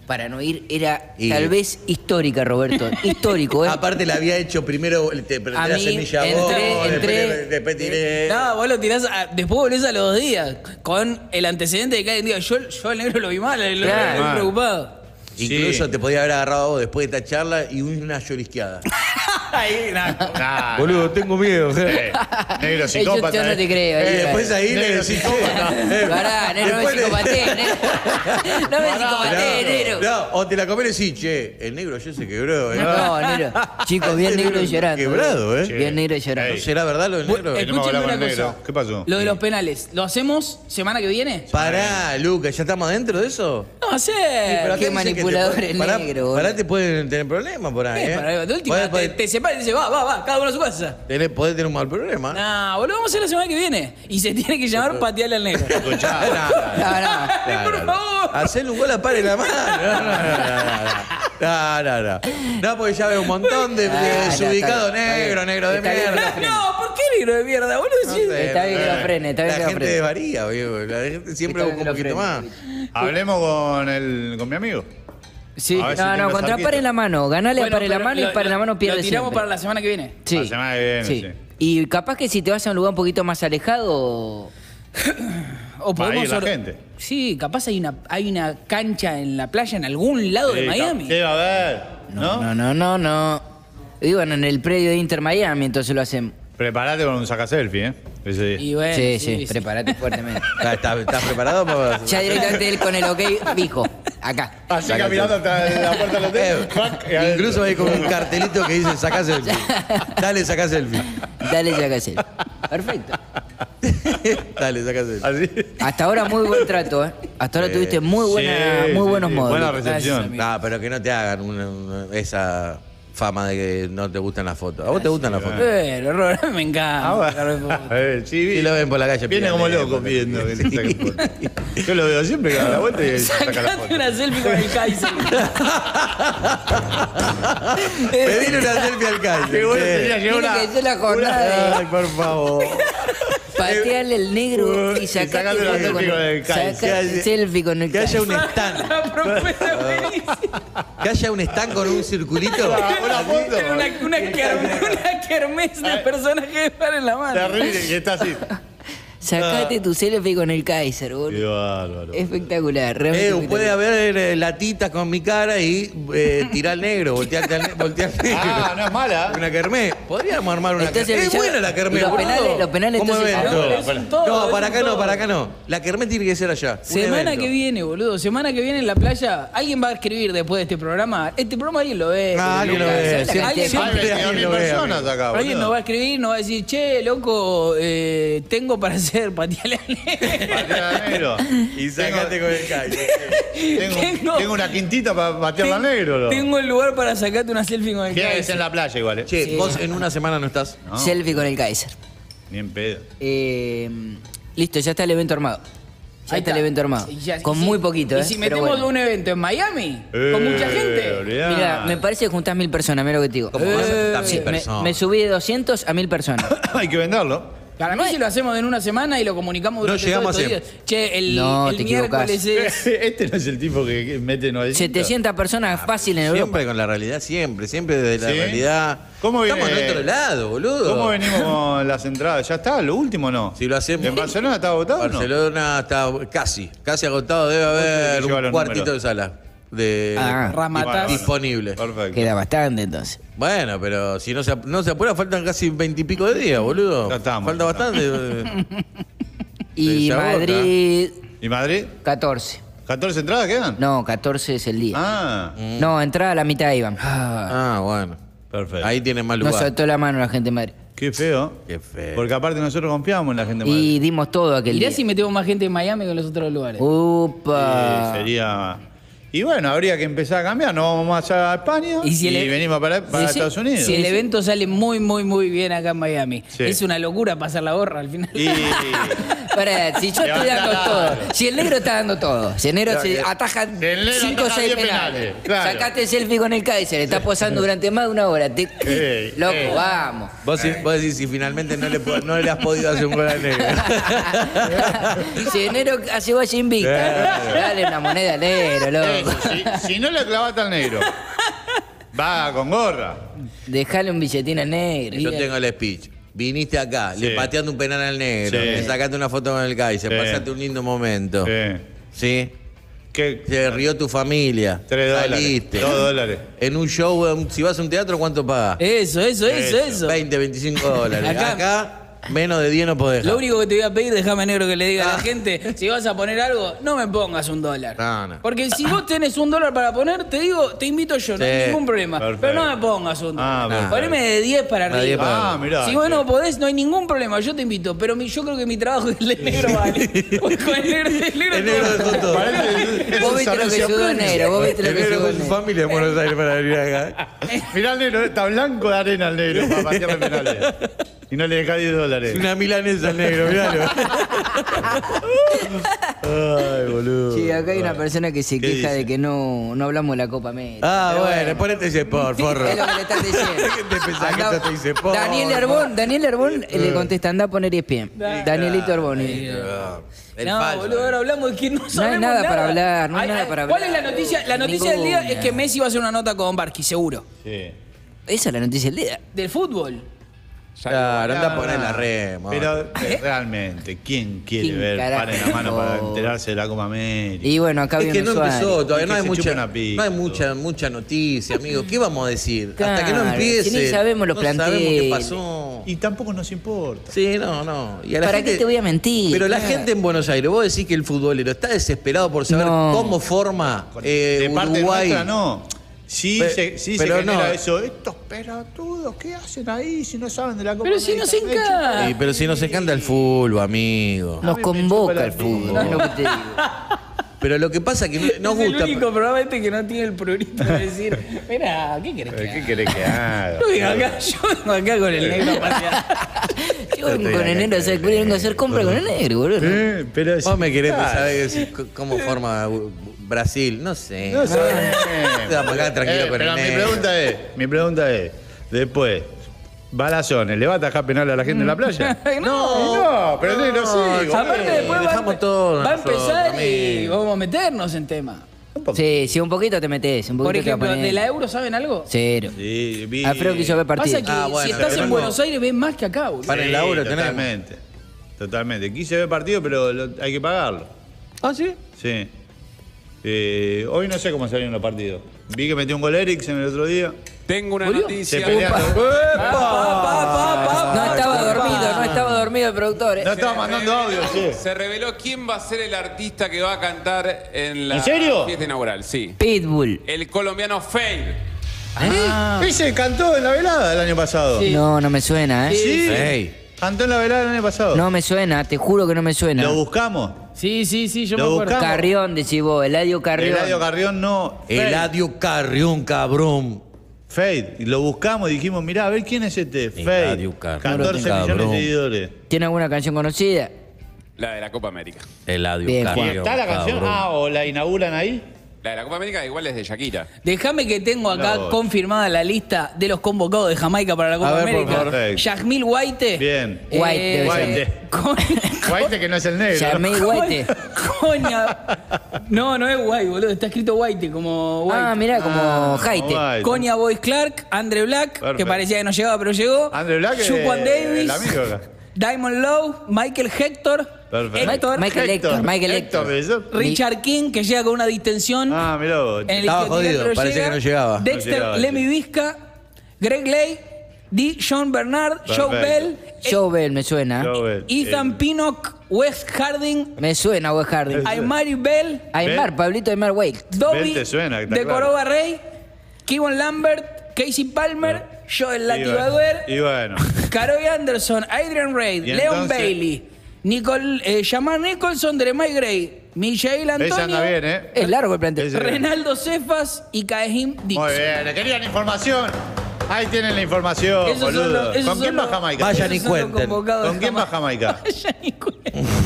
Speaker 4: para no ir era
Speaker 3: Y-
Speaker 4: tal vez histórica, Roberto. Histórico, ¿eh?
Speaker 3: Aparte la había hecho primero, te planté
Speaker 4: A
Speaker 3: la
Speaker 4: mí,
Speaker 3: semilla a vos,
Speaker 4: entré-
Speaker 3: después,
Speaker 4: entré-
Speaker 3: le- después tiré.
Speaker 1: No, vos lo tirás, a- después volvés a los dos días, con el antecedente de que alguien diga, yo, yo al negro lo vi mal, lo
Speaker 4: Claro.
Speaker 1: vi muy preocupado.
Speaker 3: Incluso
Speaker 2: Sí.
Speaker 3: te podía haber agarrado a vos después de esta charla y una llorisqueada.
Speaker 1: Ahí, nada.
Speaker 2: Nah,
Speaker 3: Boludo, tengo miedo.
Speaker 2: eh, negro
Speaker 4: Eh, yo,
Speaker 2: psicópata.
Speaker 4: yo no
Speaker 2: eh.
Speaker 4: te creo. ahí,
Speaker 3: Eh, después
Speaker 4: claro.
Speaker 3: ahí le
Speaker 2: Negro
Speaker 3: decís,
Speaker 2: psicópata.
Speaker 3: eh,
Speaker 4: Pará, negro, no me
Speaker 3: después le-
Speaker 4: psicopaté, negro. No me psicopaté, negro.
Speaker 3: No, o te la comés y decís, che, el negro ya se quebró. ¿eh?
Speaker 4: No, negro. Chicos, bien negro llorando.
Speaker 3: Quebrado, ¿eh?
Speaker 4: Bien negro llorando.
Speaker 2: Ey.
Speaker 3: ¿Será verdad lo del
Speaker 1: Bu-
Speaker 3: negro?
Speaker 1: eh,
Speaker 2: Tenemos que
Speaker 1: Escúcheme
Speaker 2: hablar con
Speaker 1: una
Speaker 2: el negro.
Speaker 1: cosa.
Speaker 2: ¿Qué pasó?
Speaker 1: Lo de los penales, ¿lo hacemos semana que viene?
Speaker 3: Pará, Lucas, ¿ya estamos adentro de eso?
Speaker 1: No,
Speaker 3: Sí,
Speaker 1: hacer.
Speaker 3: pero acá
Speaker 4: qué
Speaker 3: dicen que te
Speaker 4: manipulador
Speaker 3: puede-
Speaker 4: el
Speaker 3: pará,
Speaker 4: negro, boludo.
Speaker 3: Pará, te pueden tener problemas por ahí,
Speaker 1: Eh,
Speaker 3: ¿eh?
Speaker 1: para- de última,
Speaker 3: Podés-
Speaker 1: te,
Speaker 3: podés
Speaker 1: te separa y dice, va, va, va, cada uno a su casa.
Speaker 3: tener, podés tener un mal problema.
Speaker 1: Nah, boludo, vamos a hacer la semana que viene. Y se tiene que llamar patearle al negro.
Speaker 2: Escuchá.
Speaker 4: No, no.
Speaker 1: Ay, por favor.
Speaker 3: Hacerle un gol a par en la mano. No, no, no, no, no, no, no. No, porque ya veo un montón de, de
Speaker 4: Ah, ya,
Speaker 3: desubicado
Speaker 4: está bien, está
Speaker 3: negro,
Speaker 4: bien.
Speaker 3: negro de
Speaker 4: Está bien,
Speaker 3: mierda.
Speaker 4: está bien.
Speaker 1: No, ¿por qué negro de mierda, boludo?
Speaker 3: No
Speaker 1: Sí.
Speaker 3: sé,
Speaker 4: Está bien que lo
Speaker 3: eh,
Speaker 4: frene, está bien
Speaker 3: la
Speaker 4: que lo
Speaker 3: gente
Speaker 4: frene.
Speaker 3: varía, viejo. La gente siempre
Speaker 4: Está
Speaker 3: busca un
Speaker 4: bien que
Speaker 3: poquito
Speaker 4: lo
Speaker 3: más.
Speaker 4: frene.
Speaker 2: Hablemos con, el, con mi amigo.
Speaker 4: Sí,
Speaker 2: A ver si
Speaker 4: no, no,
Speaker 2: tengo
Speaker 4: contra
Speaker 2: salquito.
Speaker 4: par en la mano. Ganale a
Speaker 1: Bueno,
Speaker 4: par en la
Speaker 1: pero
Speaker 4: mano y
Speaker 1: lo-
Speaker 4: par en la mano pierde
Speaker 1: Lo tiramos
Speaker 4: siempre.
Speaker 1: para la semana que viene.
Speaker 4: Sí.
Speaker 2: La semana que viene,
Speaker 4: Sí.
Speaker 2: sí.
Speaker 4: Y capaz que si te vas a un lugar un poquito más alejado.
Speaker 1: O
Speaker 2: Va a ir
Speaker 1: podemos
Speaker 2: la
Speaker 1: or-
Speaker 2: gente.
Speaker 1: Sí, capaz hay una, hay una cancha en la playa en algún lado de
Speaker 2: Sí,
Speaker 1: Miami.
Speaker 2: ¿Qué va a haber? ¿No?
Speaker 4: No, no, no, no. Y bueno, en el predio de Inter Miami, entonces lo hacemos.
Speaker 2: Prepárate con un saca selfie, ¿eh? Ese día.
Speaker 1: Y bueno,
Speaker 4: sí, sí, prepárate fuertemente.
Speaker 3: ¿Estás, estás- estás preparado para.?
Speaker 4: Ya directamente él con el ok fijo. Acá.
Speaker 2: Así caminando hasta la puerta del
Speaker 3: Eh,
Speaker 2: hotel. Fuck, y adentro.
Speaker 3: incluso hay como un cartelito que dice sacá selfie. Dale, sacá selfie.
Speaker 4: Dale ya que hacer. Perfecto.
Speaker 3: Dale, sacá selfie.
Speaker 2: Así.
Speaker 4: Hasta ahora muy buen trato, ¿eh? Hasta ahora tuviste muy buena,
Speaker 2: Sí,
Speaker 4: muy
Speaker 2: sí,
Speaker 4: buenos
Speaker 2: sí,
Speaker 4: modos.
Speaker 2: buena
Speaker 4: Lucas.
Speaker 2: recepción.
Speaker 1: Gracias, amigo.
Speaker 3: No, pero que no te hagan una- una- esa fama de que no te gustan las fotos. ¿A vos te gustan las fotos?
Speaker 1: Pero, Robert, me encanta.
Speaker 2: Ah,
Speaker 1: sacar
Speaker 2: bueno.
Speaker 1: fotos.
Speaker 2: A ver, sí,
Speaker 3: Sí, lo ven por la calle.
Speaker 2: Viene
Speaker 3: pidiendo,
Speaker 2: como loco
Speaker 3: eh,
Speaker 2: pidiendo que le saque foto. Yo lo veo siempre que da la vuelta y saca la
Speaker 1: Sacate
Speaker 2: foto.
Speaker 1: una selfie con el Kaiser.
Speaker 3: Pedirle una selfie al calle.
Speaker 2: Qué bueno
Speaker 3: che.
Speaker 2: sería llevar
Speaker 4: Tiene
Speaker 2: una...
Speaker 4: que ser la jornada
Speaker 3: Ay, por favor.
Speaker 4: patearle el negro y
Speaker 2: Y
Speaker 4: sacate
Speaker 2: sacate una
Speaker 4: foto
Speaker 2: selfie con el Kai.
Speaker 4: sacate selfie con el
Speaker 3: Que haya
Speaker 4: Kai.
Speaker 3: un stand.
Speaker 1: La propuesta es buenísima.
Speaker 3: Que haya un stand con un circulito.
Speaker 2: Una foto.
Speaker 1: Una, una, kerm- una kermés de personas que paren la mano.
Speaker 2: Terrible, y está así.
Speaker 4: Sacate tu selfie con el Kaiser,
Speaker 2: Qué
Speaker 4: boludo.
Speaker 2: bárbaro.
Speaker 4: Espectacular, realmente.
Speaker 3: Eh, puede
Speaker 4: espectacular.
Speaker 3: haber eh, latitas con mi cara y eh, tirar al negro, voltearte al, ne- voltear al negro.
Speaker 2: Ah, no es mala.
Speaker 3: Una kermés. Podríamos armar una
Speaker 4: Entonces,
Speaker 3: kermés. Es
Speaker 4: ya-
Speaker 3: buena la kermés,
Speaker 4: los
Speaker 3: boludo.
Speaker 4: penales- los penales,
Speaker 3: Como
Speaker 4: entonces,
Speaker 3: evento.
Speaker 1: Ah, es un todo,
Speaker 3: No,
Speaker 1: es
Speaker 3: para
Speaker 1: un
Speaker 3: acá no,
Speaker 1: todo.
Speaker 3: para acá no. La kermés tiene que ser allá. un
Speaker 1: Semana
Speaker 3: evento.
Speaker 1: que viene, boludo. Semana que viene en la playa. Alguien va a escribir después de este programa. Este programa alguien lo ve.
Speaker 3: Ah, alguien lo
Speaker 1: Lucas.
Speaker 3: ve.
Speaker 4: ¿sabes la
Speaker 3: Siempre,
Speaker 4: cantidad de
Speaker 3: siempre
Speaker 2: Hay
Speaker 3: alguien
Speaker 2: veintidós mil
Speaker 3: lo ve.
Speaker 2: personas
Speaker 3: amigo.
Speaker 2: acá,
Speaker 1: Alguien
Speaker 2: boludo.
Speaker 1: nos va a escribir, nos va a decir, che, loco, eh, tengo para hacer pateale al negro.
Speaker 2: Patear al negro.
Speaker 3: Y sacate con el calle.
Speaker 2: Tengo,
Speaker 1: Tengo-
Speaker 2: tengo una quintita para patearla al negro. ¿no?
Speaker 1: Tengo el lugar para sacarte una selfie con el
Speaker 2: Tiene que
Speaker 1: Kaiser.
Speaker 2: ser en la playa igual, ¿eh?
Speaker 3: Che, vos en una semana no estás.
Speaker 2: No,
Speaker 4: Selfie con el Kaiser.
Speaker 2: ni en pedo.
Speaker 4: Eh, listo, ya está el evento armado. Ya
Speaker 1: Ahí
Speaker 4: está el evento armado.
Speaker 1: Y ya-
Speaker 4: Con
Speaker 1: y si-
Speaker 4: muy poquito,
Speaker 1: Y
Speaker 4: ¿eh?
Speaker 1: si
Speaker 4: Pero
Speaker 1: metemos
Speaker 4: bueno.
Speaker 1: un evento en Miami,
Speaker 2: Eh,
Speaker 1: con mucha gente.
Speaker 2: olvidá.
Speaker 4: Mira, me parece que juntás mil personas, mira lo que te digo.
Speaker 3: ¿Cómo vas a juntar
Speaker 4: Sí,
Speaker 3: mil
Speaker 4: me,
Speaker 3: personas?
Speaker 4: me subí de doscientos a mil personas.
Speaker 2: Hay que venderlo.
Speaker 1: Para mí, si lo hacemos en una semana y lo comunicamos
Speaker 3: No
Speaker 1: durante
Speaker 3: llegamos
Speaker 1: todos
Speaker 3: a
Speaker 1: estos
Speaker 3: cien.
Speaker 1: días. Che, el,
Speaker 4: No,
Speaker 1: el
Speaker 4: te equivocás.
Speaker 1: miércoles es...
Speaker 2: Este no es el tipo que que mete novecientos.
Speaker 4: setecientas personas fácil en Europa.
Speaker 3: Siempre con la realidad, siempre, siempre desde la
Speaker 2: ¿Sí?
Speaker 3: realidad.
Speaker 2: ¿Cómo viene?
Speaker 3: Estamos en otro lado, boludo.
Speaker 2: ¿Cómo venimos con las entradas? ¿Ya está? ¿Lo último no?
Speaker 3: Si lo hacemos.
Speaker 2: ¿En Barcelona está agotado o no?
Speaker 3: Barcelona está casi, casi agotado. Debe haber
Speaker 2: lleva
Speaker 3: un
Speaker 2: los
Speaker 3: cuartito
Speaker 2: números.
Speaker 3: de sala de
Speaker 4: Ah.
Speaker 1: Ramatás.
Speaker 3: disponible.
Speaker 2: Perfecto.
Speaker 4: Queda bastante entonces.
Speaker 3: Bueno, pero si no se, ap- no se apura, faltan casi veintipico de días, boludo.
Speaker 2: Ya estamos,
Speaker 3: Falta
Speaker 2: ya
Speaker 3: bastante.
Speaker 4: Y
Speaker 3: Se agota.
Speaker 4: Madrid,
Speaker 2: ¿Y Madrid?
Speaker 4: catorce.
Speaker 2: ¿catorce entradas quedan?
Speaker 4: No, catorce es el día.
Speaker 2: Ah,
Speaker 4: No, entrada a la mitad iban.
Speaker 3: Ah, bueno.
Speaker 2: perfecto.
Speaker 3: Ahí tienen más
Speaker 4: Nos
Speaker 3: lugar.
Speaker 4: soltó la mano la gente de Madrid.
Speaker 2: Qué feo.
Speaker 3: Qué feo.
Speaker 2: Porque aparte nosotros confiamos en la gente de
Speaker 4: Y
Speaker 2: Madrid.
Speaker 4: dimos todo aquel
Speaker 1: Mirá
Speaker 4: día.
Speaker 1: si metemos más gente en Miami que en los otros lugares.
Speaker 4: Upa.
Speaker 2: Eh, sería... Y bueno, habría que empezar a cambiar. No vamos más a España y,
Speaker 1: Y si el-
Speaker 2: venimos para, para
Speaker 1: Sí, sí.
Speaker 2: Estados Unidos.
Speaker 1: Si el evento sale muy, muy, muy bien acá en Miami.
Speaker 2: Sí.
Speaker 1: Es una locura pasar la gorra al final.
Speaker 2: Y
Speaker 4: Pará, si yo estoy
Speaker 2: Levantá
Speaker 4: dando
Speaker 2: la
Speaker 4: todo,
Speaker 2: mano.
Speaker 4: si el negro está dando todo, si el negro se ataja
Speaker 2: el negro
Speaker 4: cinco o
Speaker 2: ataja
Speaker 4: seis
Speaker 2: diez
Speaker 4: penales,
Speaker 2: penales, claro.
Speaker 4: sacaste selfie con el Kaiser, está posando durante más de una hora, te-
Speaker 2: Ey,
Speaker 4: loco,
Speaker 2: ey.
Speaker 4: vamos.
Speaker 3: Vos, si- vos decís si finalmente no le, po- no le has podido hacer un gol al negro.
Speaker 4: Si el negro hace vaya invicta, dale una moneda al negro,
Speaker 2: Eso,
Speaker 4: loco.
Speaker 2: si, si no le clavaste al negro, va con gorra.
Speaker 4: Dejale un billetín al negro.
Speaker 3: Yo tengo el speech. Viniste acá,
Speaker 2: Sí.
Speaker 3: le pateaste un penal al negro,
Speaker 2: Sí.
Speaker 3: le sacaste una foto con el Kaiser,
Speaker 2: Sí.
Speaker 3: pasaste un lindo momento.
Speaker 2: Sí.
Speaker 3: ¿Sí?
Speaker 2: ¿Qué?
Speaker 3: Se rió tu familia.
Speaker 2: Tres dólares.
Speaker 3: Saliste.
Speaker 2: Dos dólares.
Speaker 3: En un show, en- si vas a un teatro, ¿cuánto pagas?
Speaker 1: Eso, eso, eso,
Speaker 2: Eso.
Speaker 1: eso.
Speaker 3: veinte, veinticinco dólares.
Speaker 1: Acá-
Speaker 3: Acá, menos de diez no podés dejar.
Speaker 1: Lo único que te voy a pedir, déjame negro que le diga a la
Speaker 3: Ah.
Speaker 1: gente, si vas a poner algo, no me pongas un dólar.
Speaker 3: No, no.
Speaker 1: Porque si vos tenés un dólar para poner, te digo, te invito yo, no hay
Speaker 3: Sí.
Speaker 1: ningún problema.
Speaker 2: Perfecto.
Speaker 1: Pero no me pongas un
Speaker 2: Ah,
Speaker 1: dólar.
Speaker 2: perfecto.
Speaker 1: Poneme de diez para
Speaker 3: De diez
Speaker 1: arriba.
Speaker 3: para
Speaker 2: Ah, mirá.
Speaker 1: Si vos no podés, no hay ningún problema, yo te invito. Pero mi- yo creo que mi trabajo es el de negro vale. Porque con el negro, el negro,
Speaker 3: El negro dejó todo.
Speaker 4: Vos viste lo que sudó el negro, vos viste lo
Speaker 3: El
Speaker 4: que
Speaker 3: negro
Speaker 4: sudó
Speaker 3: con
Speaker 4: el
Speaker 3: su
Speaker 4: negro.
Speaker 3: familia en Buenos Aires para venir acá.
Speaker 2: Mirá el negro, está blanco de arena el negro para patearle penales. Y no le deja diez dólares.
Speaker 3: Una milanesa al negro, miralo.
Speaker 2: Ay, boludo.
Speaker 4: Sí, acá hay una persona que se
Speaker 2: ¿Qué
Speaker 4: queja
Speaker 2: dice?
Speaker 4: de que no, no hablamos de la Copa América.
Speaker 3: Ah,
Speaker 4: Pero
Speaker 3: bueno, ponete ese por, forro.
Speaker 4: Es lo que le están diciendo.
Speaker 3: ¿Qué te pensás que
Speaker 4: Acá-
Speaker 3: esto te dice por?
Speaker 4: Daniel Herbón, Daniel Herbón eh, le contesta, anda a poner E S P N. Danielito Herbón.
Speaker 3: El
Speaker 1: no,
Speaker 3: falso.
Speaker 1: boludo, ahora hablamos de que no sabemos
Speaker 4: nada para hablar, no hay nada para
Speaker 1: ¿Cuál
Speaker 4: hablar.
Speaker 1: es la noticia? La noticia del día es que Messi va a hacer una nota con Barqui, seguro.
Speaker 2: Sí.
Speaker 4: Esa es la noticia del día.
Speaker 1: Del fútbol.
Speaker 3: Claro, anda a
Speaker 2: No,
Speaker 3: poner
Speaker 2: no.
Speaker 3: la rema.
Speaker 2: Pero eh, realmente, ¿quién quiere
Speaker 4: ¿Quién
Speaker 2: ver
Speaker 4: carajo?
Speaker 2: par en la mano para enterarse de la Copa América?
Speaker 4: Y bueno, acá
Speaker 3: Es que
Speaker 4: viene
Speaker 3: no
Speaker 4: Suárez.
Speaker 3: empezó, todavía
Speaker 2: Y
Speaker 3: no
Speaker 2: que
Speaker 3: hay
Speaker 2: se
Speaker 3: mucha,
Speaker 2: chupe una pija,
Speaker 3: no hay
Speaker 2: todo.
Speaker 3: mucha, mucha noticia, amigo. ¿Qué vamos a decir? Hasta
Speaker 4: Claro,
Speaker 3: que no empiece.
Speaker 4: si ni sabemos los
Speaker 3: no sabemos qué
Speaker 4: planteles.
Speaker 3: pasó.
Speaker 2: Y tampoco nos importa.
Speaker 3: Sí, no, no. Y a la
Speaker 4: ¿Para
Speaker 3: gente-
Speaker 4: qué te voy a mentir?
Speaker 3: Pero la
Speaker 4: Claro.
Speaker 3: gente en Buenos Aires, vos decís que el futbolero está desesperado por saber
Speaker 4: No.
Speaker 3: cómo forma eh,
Speaker 2: de parte
Speaker 3: Uruguay.
Speaker 2: nuestra, no. Sí,
Speaker 3: Pe-
Speaker 2: se, sí
Speaker 3: pero
Speaker 2: se genera
Speaker 3: no.
Speaker 2: eso. Estos pelotudos, ¿qué hacen ahí si no saben de la Copa
Speaker 1: Pero si
Speaker 2: América?
Speaker 1: nos encanta.
Speaker 3: Sí, pero si nos encanta el fútbol, amigo.
Speaker 4: Nos
Speaker 2: me
Speaker 4: convoca
Speaker 2: chupa la
Speaker 4: el fútbol,
Speaker 2: pija.
Speaker 4: es lo que te digo.
Speaker 3: Pero lo que pasa es que no- nos
Speaker 1: es
Speaker 3: gusta.
Speaker 1: el único programa este que no tiene el progrito de decir, mira, ¿qué querés que
Speaker 2: ¿Qué
Speaker 1: haga?
Speaker 2: querés que haga?
Speaker 1: Yo vengo acá, yo vengo acá con el negro a pasear.
Speaker 4: Yo vengo con el negro, o sea, vengo a hacer compra con el negro, boludo.
Speaker 2: Eh, pero
Speaker 3: Vos me querés
Speaker 2: Ah,
Speaker 3: saber si- c- cómo forma uh, Brasil, no sé.
Speaker 2: No sabemos.
Speaker 3: Te vas acá tranquilo
Speaker 2: Eh,
Speaker 3: con el
Speaker 2: pero mi
Speaker 3: negro.
Speaker 2: pregunta es, mi pregunta es, después, Balazones, ¿le va a atajar penal a la gente en la playa?
Speaker 1: No.
Speaker 2: no, pero no, no, sí.
Speaker 1: Aparte después va, a
Speaker 3: dejamos
Speaker 1: empe-
Speaker 3: todo
Speaker 1: va a
Speaker 3: nosotros,
Speaker 1: empezar y
Speaker 3: amigo.
Speaker 1: vamos a meternos en tema.
Speaker 4: Sí, si un poquito te metes, un poquito
Speaker 1: Por
Speaker 4: te vas a
Speaker 1: ejemplo,
Speaker 4: poner-
Speaker 1: ¿de la Euro saben algo?
Speaker 4: Cero.
Speaker 2: Sí, vi.
Speaker 4: Alfredo quiso ver partido.
Speaker 1: Pasa que
Speaker 3: Ah, bueno,
Speaker 1: si estás
Speaker 3: pero
Speaker 1: en
Speaker 3: no-
Speaker 1: Buenos Aires ves más que acá, boludo.
Speaker 3: Para el laburo tenemos.
Speaker 2: Totalmente. Totalmente. Quise ver partido, pero lo- hay que pagarlo.
Speaker 3: ¿Ah, sí?
Speaker 2: Sí. Eh, hoy no sé cómo salieron los partidos. Vi que metió un gol Eriksen el otro día.
Speaker 5: Tengo una
Speaker 1: ¿Murió?
Speaker 5: noticia.
Speaker 2: Se pelearon.
Speaker 4: No estaba dormido, no estaba dormido el productor. ¿eh?
Speaker 2: No estaba mandando audio, sí.
Speaker 5: Se reveló quién va a ser el artista que va a cantar en la
Speaker 2: ¿En serio?
Speaker 5: fiesta inaugural. Sí.
Speaker 4: Pitbull.
Speaker 5: El colombiano Fade.
Speaker 2: Ese cantó en la velada el año pasado.
Speaker 1: Sí.
Speaker 4: No, no me suena, ¿eh?
Speaker 2: Sí.
Speaker 3: Ey.
Speaker 2: Cantó en la velada el año pasado.
Speaker 4: No me suena, te juro que no me suena.
Speaker 2: Lo buscamos.
Speaker 1: Sí, sí, sí, yo
Speaker 2: Lo
Speaker 1: me acuerdo.
Speaker 2: buscamos.
Speaker 4: Carrión, decís vos, Eladio Carrión.
Speaker 2: Eladio Carrión no.
Speaker 3: Eladio Carrión, cabrón.
Speaker 2: Fade. Y lo buscamos y dijimos, mirá, a ver quién es este. Fade.
Speaker 3: Eladio Carrión,
Speaker 2: catorce millones
Speaker 3: cabrón.
Speaker 2: de seguidores.
Speaker 4: ¿Tiene alguna canción conocida?
Speaker 5: La de la Copa América.
Speaker 3: Eladio
Speaker 4: Bien,
Speaker 2: ¿Y
Speaker 3: Carrión.
Speaker 2: está la canción?
Speaker 3: cabrón.
Speaker 2: Ah, o la inauguran ahí.
Speaker 5: La de la Copa América igual es de Shakira.
Speaker 1: Déjame que tengo acá
Speaker 2: No.
Speaker 1: confirmada la lista de los convocados de Jamaica para la Copa
Speaker 3: A ver, por
Speaker 1: América.
Speaker 2: favor.
Speaker 1: Yasmil White.
Speaker 2: Bien.
Speaker 4: White, debe
Speaker 2: White.
Speaker 1: Con,
Speaker 2: White que no es el negro.
Speaker 4: Charmey White.
Speaker 1: Coña. No, no es White, boludo. Está escrito White como White.
Speaker 4: Ah, mirá, como
Speaker 2: Ah,
Speaker 4: Jaite.
Speaker 2: White.
Speaker 1: Coña Boys Clark, Andre Black, que
Speaker 2: Perfecto.
Speaker 1: parecía que no llegaba, pero llegó.
Speaker 2: Andre Black es
Speaker 1: Juan
Speaker 2: el
Speaker 1: Davis.
Speaker 2: amigo acá.
Speaker 1: Diamond Lowe, Michael Hector.
Speaker 2: Perfecto.
Speaker 1: Héctor,
Speaker 4: Michael Héctor, Michael Héctor.
Speaker 2: ¿de eso?
Speaker 1: Richard King, que llega con una distensión.
Speaker 2: Ah, mirá vos.
Speaker 1: En el
Speaker 3: Estaba
Speaker 1: isquiotibial,
Speaker 3: jodido,
Speaker 1: pero
Speaker 3: parecía
Speaker 1: llega.
Speaker 3: que no llegaba.
Speaker 1: Dexter,
Speaker 2: No llegaba,
Speaker 1: Lemmy
Speaker 2: sí.
Speaker 1: Vizca, Greg Lay, D. John Bernard, Joe
Speaker 2: Perfecto.
Speaker 1: Bell,
Speaker 4: Joe Bell me suena.
Speaker 2: Joe Bell.
Speaker 1: Ethan
Speaker 2: Eh,
Speaker 1: Pinnock, Wes Harding,
Speaker 4: Me suena, Wes Harding.
Speaker 2: Es-
Speaker 1: Aymari Bell,
Speaker 4: Aymar,
Speaker 2: Bell.
Speaker 4: Pablito Aymar Wake.
Speaker 1: Dobby,
Speaker 2: Bell te suena, está
Speaker 1: de
Speaker 2: claro.
Speaker 1: Coroba Rey, Kevin Lambert, Casey Palmer, Joel
Speaker 2: y bueno,
Speaker 1: Latibaduer,
Speaker 2: Y bueno.
Speaker 1: Caroy Anderson, Adrian Reid,
Speaker 2: Y
Speaker 1: Leon
Speaker 2: entonces-
Speaker 1: Bailey, Nicole, eh, Jamar Nicholson, Jeremiah Gray, Michael
Speaker 2: Ves
Speaker 1: Antonio,
Speaker 2: anda bien, ¿eh?
Speaker 4: Es largo el plantel.
Speaker 2: Ese-
Speaker 1: Renaldo Cefas y Kaehim Dixon.
Speaker 2: Muy bien, le querían información. Ahí tienen la información,
Speaker 1: Esos son
Speaker 2: boludo.
Speaker 1: los- esos
Speaker 2: ¿Con
Speaker 1: son
Speaker 2: quién va
Speaker 1: los-
Speaker 2: Jamaica?
Speaker 3: Vayan
Speaker 1: esos
Speaker 3: y
Speaker 1: son los
Speaker 3: cuenten.
Speaker 1: convocados
Speaker 2: ¿Con
Speaker 1: de
Speaker 2: quién va
Speaker 1: Jamaica.
Speaker 2: Jamaica?
Speaker 1: Vayan y cuenten.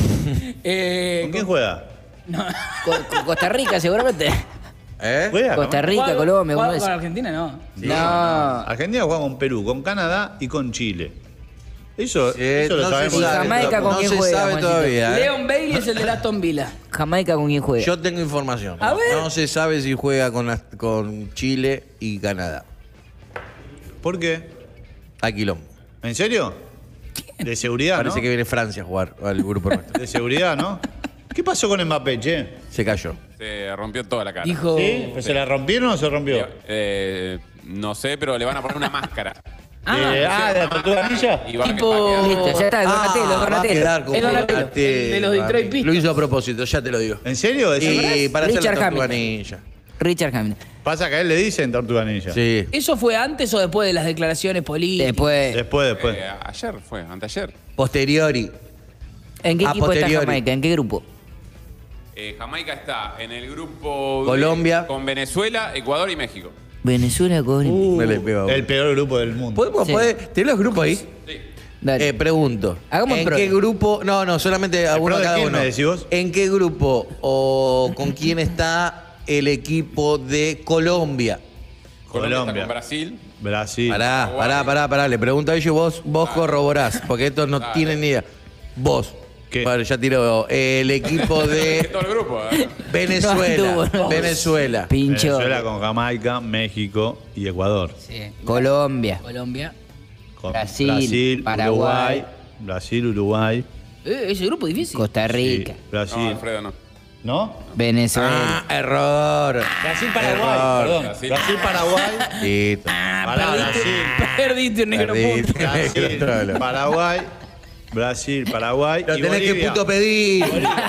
Speaker 1: Eh,
Speaker 2: ¿Con quién juega?
Speaker 4: Con, con Costa Rica, seguramente.
Speaker 3: ¿Eh?
Speaker 2: ¿Juega?
Speaker 4: Costa Rica,
Speaker 1: ¿Juega-
Speaker 4: Colombia,
Speaker 1: juega
Speaker 4: uno de
Speaker 1: con
Speaker 4: esos.
Speaker 1: Argentina no.
Speaker 4: No.
Speaker 2: Argentina juega con Perú, con Canadá y con Chile. Eso,
Speaker 3: Sí,
Speaker 2: eso lo
Speaker 3: no se
Speaker 2: sabemos.
Speaker 4: Y
Speaker 3: sabe,
Speaker 4: Jamaica, ¿con
Speaker 3: no
Speaker 4: quién
Speaker 3: se
Speaker 4: juega,
Speaker 3: sabe
Speaker 4: Juancito?
Speaker 3: todavía. ¿eh?
Speaker 1: Leon Bailey es el de Aston Villa.
Speaker 4: Jamaica, ¿con quién juega?
Speaker 3: Yo tengo información.
Speaker 1: A ver.
Speaker 3: No se sabe si juega con, las- con Chile y Canadá.
Speaker 2: ¿Por qué?
Speaker 3: Aquilón.
Speaker 2: ¿En serio? De seguridad,
Speaker 3: Parece
Speaker 2: ¿no?
Speaker 3: que viene Francia a jugar al grupo nuestro.
Speaker 2: De seguridad, ¿no? ¿Qué pasó con Mbappé, che?
Speaker 3: Se cayó.
Speaker 5: Se rompió toda la cara.
Speaker 1: Dijo.
Speaker 2: ¿Sí? ¿Se la rompieron o se rompió?
Speaker 5: Eh, no sé, pero le van a poner una máscara.
Speaker 1: Ah,
Speaker 2: Eh, ah, ¿de la tortuga ninja?
Speaker 5: Y va a
Speaker 1: Tipo-
Speaker 5: quedar-
Speaker 4: Listo, ya está, el Donatello, el
Speaker 3: va a
Speaker 4: Donatello.
Speaker 3: quedar como
Speaker 1: El Donatello,
Speaker 3: Donatello,
Speaker 1: el de los Detroit
Speaker 3: mami.
Speaker 1: Pistons.
Speaker 3: Lo hizo a propósito, ya te lo digo.
Speaker 2: ¿En serio? ¿Es verdad?
Speaker 3: Y para hacer la
Speaker 4: Richard
Speaker 3: tortuga
Speaker 4: Hamilton.
Speaker 3: ninja.
Speaker 4: Richard Hamilton.
Speaker 2: Pasa que a él le dicen tortuga ninja.
Speaker 3: Sí.
Speaker 1: ¿Eso fue antes o después de las declaraciones políticas?
Speaker 4: Después,
Speaker 2: Después, después.
Speaker 5: Eh, ayer fue, anteayer.
Speaker 3: Posteriori.
Speaker 4: ¿en qué
Speaker 3: a
Speaker 4: equipo está
Speaker 3: posteriori.
Speaker 4: Jamaica? ¿En qué grupo?
Speaker 5: Eh, Jamaica está en el grupo de-
Speaker 3: Colombia.
Speaker 5: con Venezuela, Ecuador y México.
Speaker 4: Venezuela, con...
Speaker 3: Me le pego.
Speaker 2: El peor grupo del mundo.
Speaker 3: ¿Podemos,
Speaker 4: Sí.
Speaker 3: poder- ¿Tenés los grupos ahí?
Speaker 5: Sí.
Speaker 4: Dale.
Speaker 3: Eh, pregunto.
Speaker 4: Hagamos
Speaker 3: ¿En
Speaker 4: pro.
Speaker 3: qué grupo? No, no, solamente a uno
Speaker 2: pro de
Speaker 3: cada
Speaker 2: quién
Speaker 3: uno.
Speaker 2: me decís vos?
Speaker 3: ¿En qué grupo o con quién está el equipo de Colombia?
Speaker 5: Colombia,
Speaker 2: Colombia.
Speaker 5: está con Brasil.
Speaker 2: Brasil.
Speaker 3: Pará, pará, pará, pará. Le pregunto a ellos, vos, vos corroborás, porque estos no
Speaker 5: Dale.
Speaker 3: tienen ni idea. Vos.
Speaker 2: ¿Qué?
Speaker 3: Bueno, ya tiro el equipo
Speaker 5: Que
Speaker 3: de
Speaker 5: todo el grupo, ¿eh?
Speaker 3: Venezuela.
Speaker 4: No, no.
Speaker 3: Venezuela.
Speaker 4: Pincho.
Speaker 2: Venezuela con Jamaica, México y Ecuador.
Speaker 1: Sí.
Speaker 4: Colombia.
Speaker 1: Colombia.
Speaker 2: Con
Speaker 4: Brasil, Paraguay.
Speaker 2: Uruguay. Brasil, Uruguay.
Speaker 1: Eh, ese grupo difícil.
Speaker 4: Costa
Speaker 2: sí,
Speaker 4: Rica.
Speaker 5: No,
Speaker 2: Brasil.
Speaker 5: Alfredo, no.
Speaker 2: ¿No?
Speaker 4: Venezuela.
Speaker 3: Ah, error.
Speaker 2: Brasil, Paraguay.
Speaker 3: Error.
Speaker 2: Perdón.
Speaker 5: Brasil.
Speaker 2: Brasil, Paraguay.
Speaker 3: Listo.
Speaker 2: Pará, Brasil.
Speaker 1: Perdiste un negro
Speaker 3: Perdí.
Speaker 1: punto.
Speaker 2: Brasil, Paraguay. Brasil, Paraguay.
Speaker 3: Lo
Speaker 2: y
Speaker 3: tenés que
Speaker 2: Bolivia.
Speaker 3: puto pedir.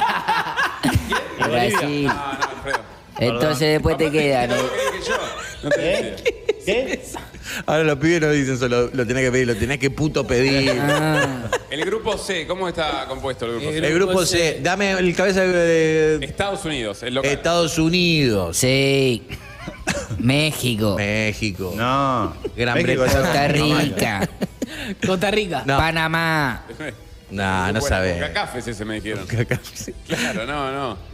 Speaker 4: Brasil.
Speaker 5: No, no, Alfredo.
Speaker 4: Entonces después te quedan. ¿eh?
Speaker 5: ¿Qué que yo? No te
Speaker 2: ¿Eh? ¿Qué?
Speaker 3: Ahora los pibes no dicen solo, lo tenés que pedir, lo tenés que puto pedir.
Speaker 4: Ah,
Speaker 5: El grupo C, ¿cómo está compuesto el grupo C?
Speaker 3: El grupo C, dame el cabeza de
Speaker 5: Estados Unidos, el local.
Speaker 3: Estados Unidos,
Speaker 4: sí. México.
Speaker 3: México,
Speaker 2: No.
Speaker 3: Gran
Speaker 2: México
Speaker 3: Bretaña.
Speaker 4: Costa
Speaker 2: es-
Speaker 4: Rica.
Speaker 1: Costa Rica.
Speaker 3: No.
Speaker 4: Panamá.
Speaker 3: No, no
Speaker 5: Bueno,
Speaker 3: sabés.
Speaker 5: Cacafes ese me dijeron. Claro, no, no.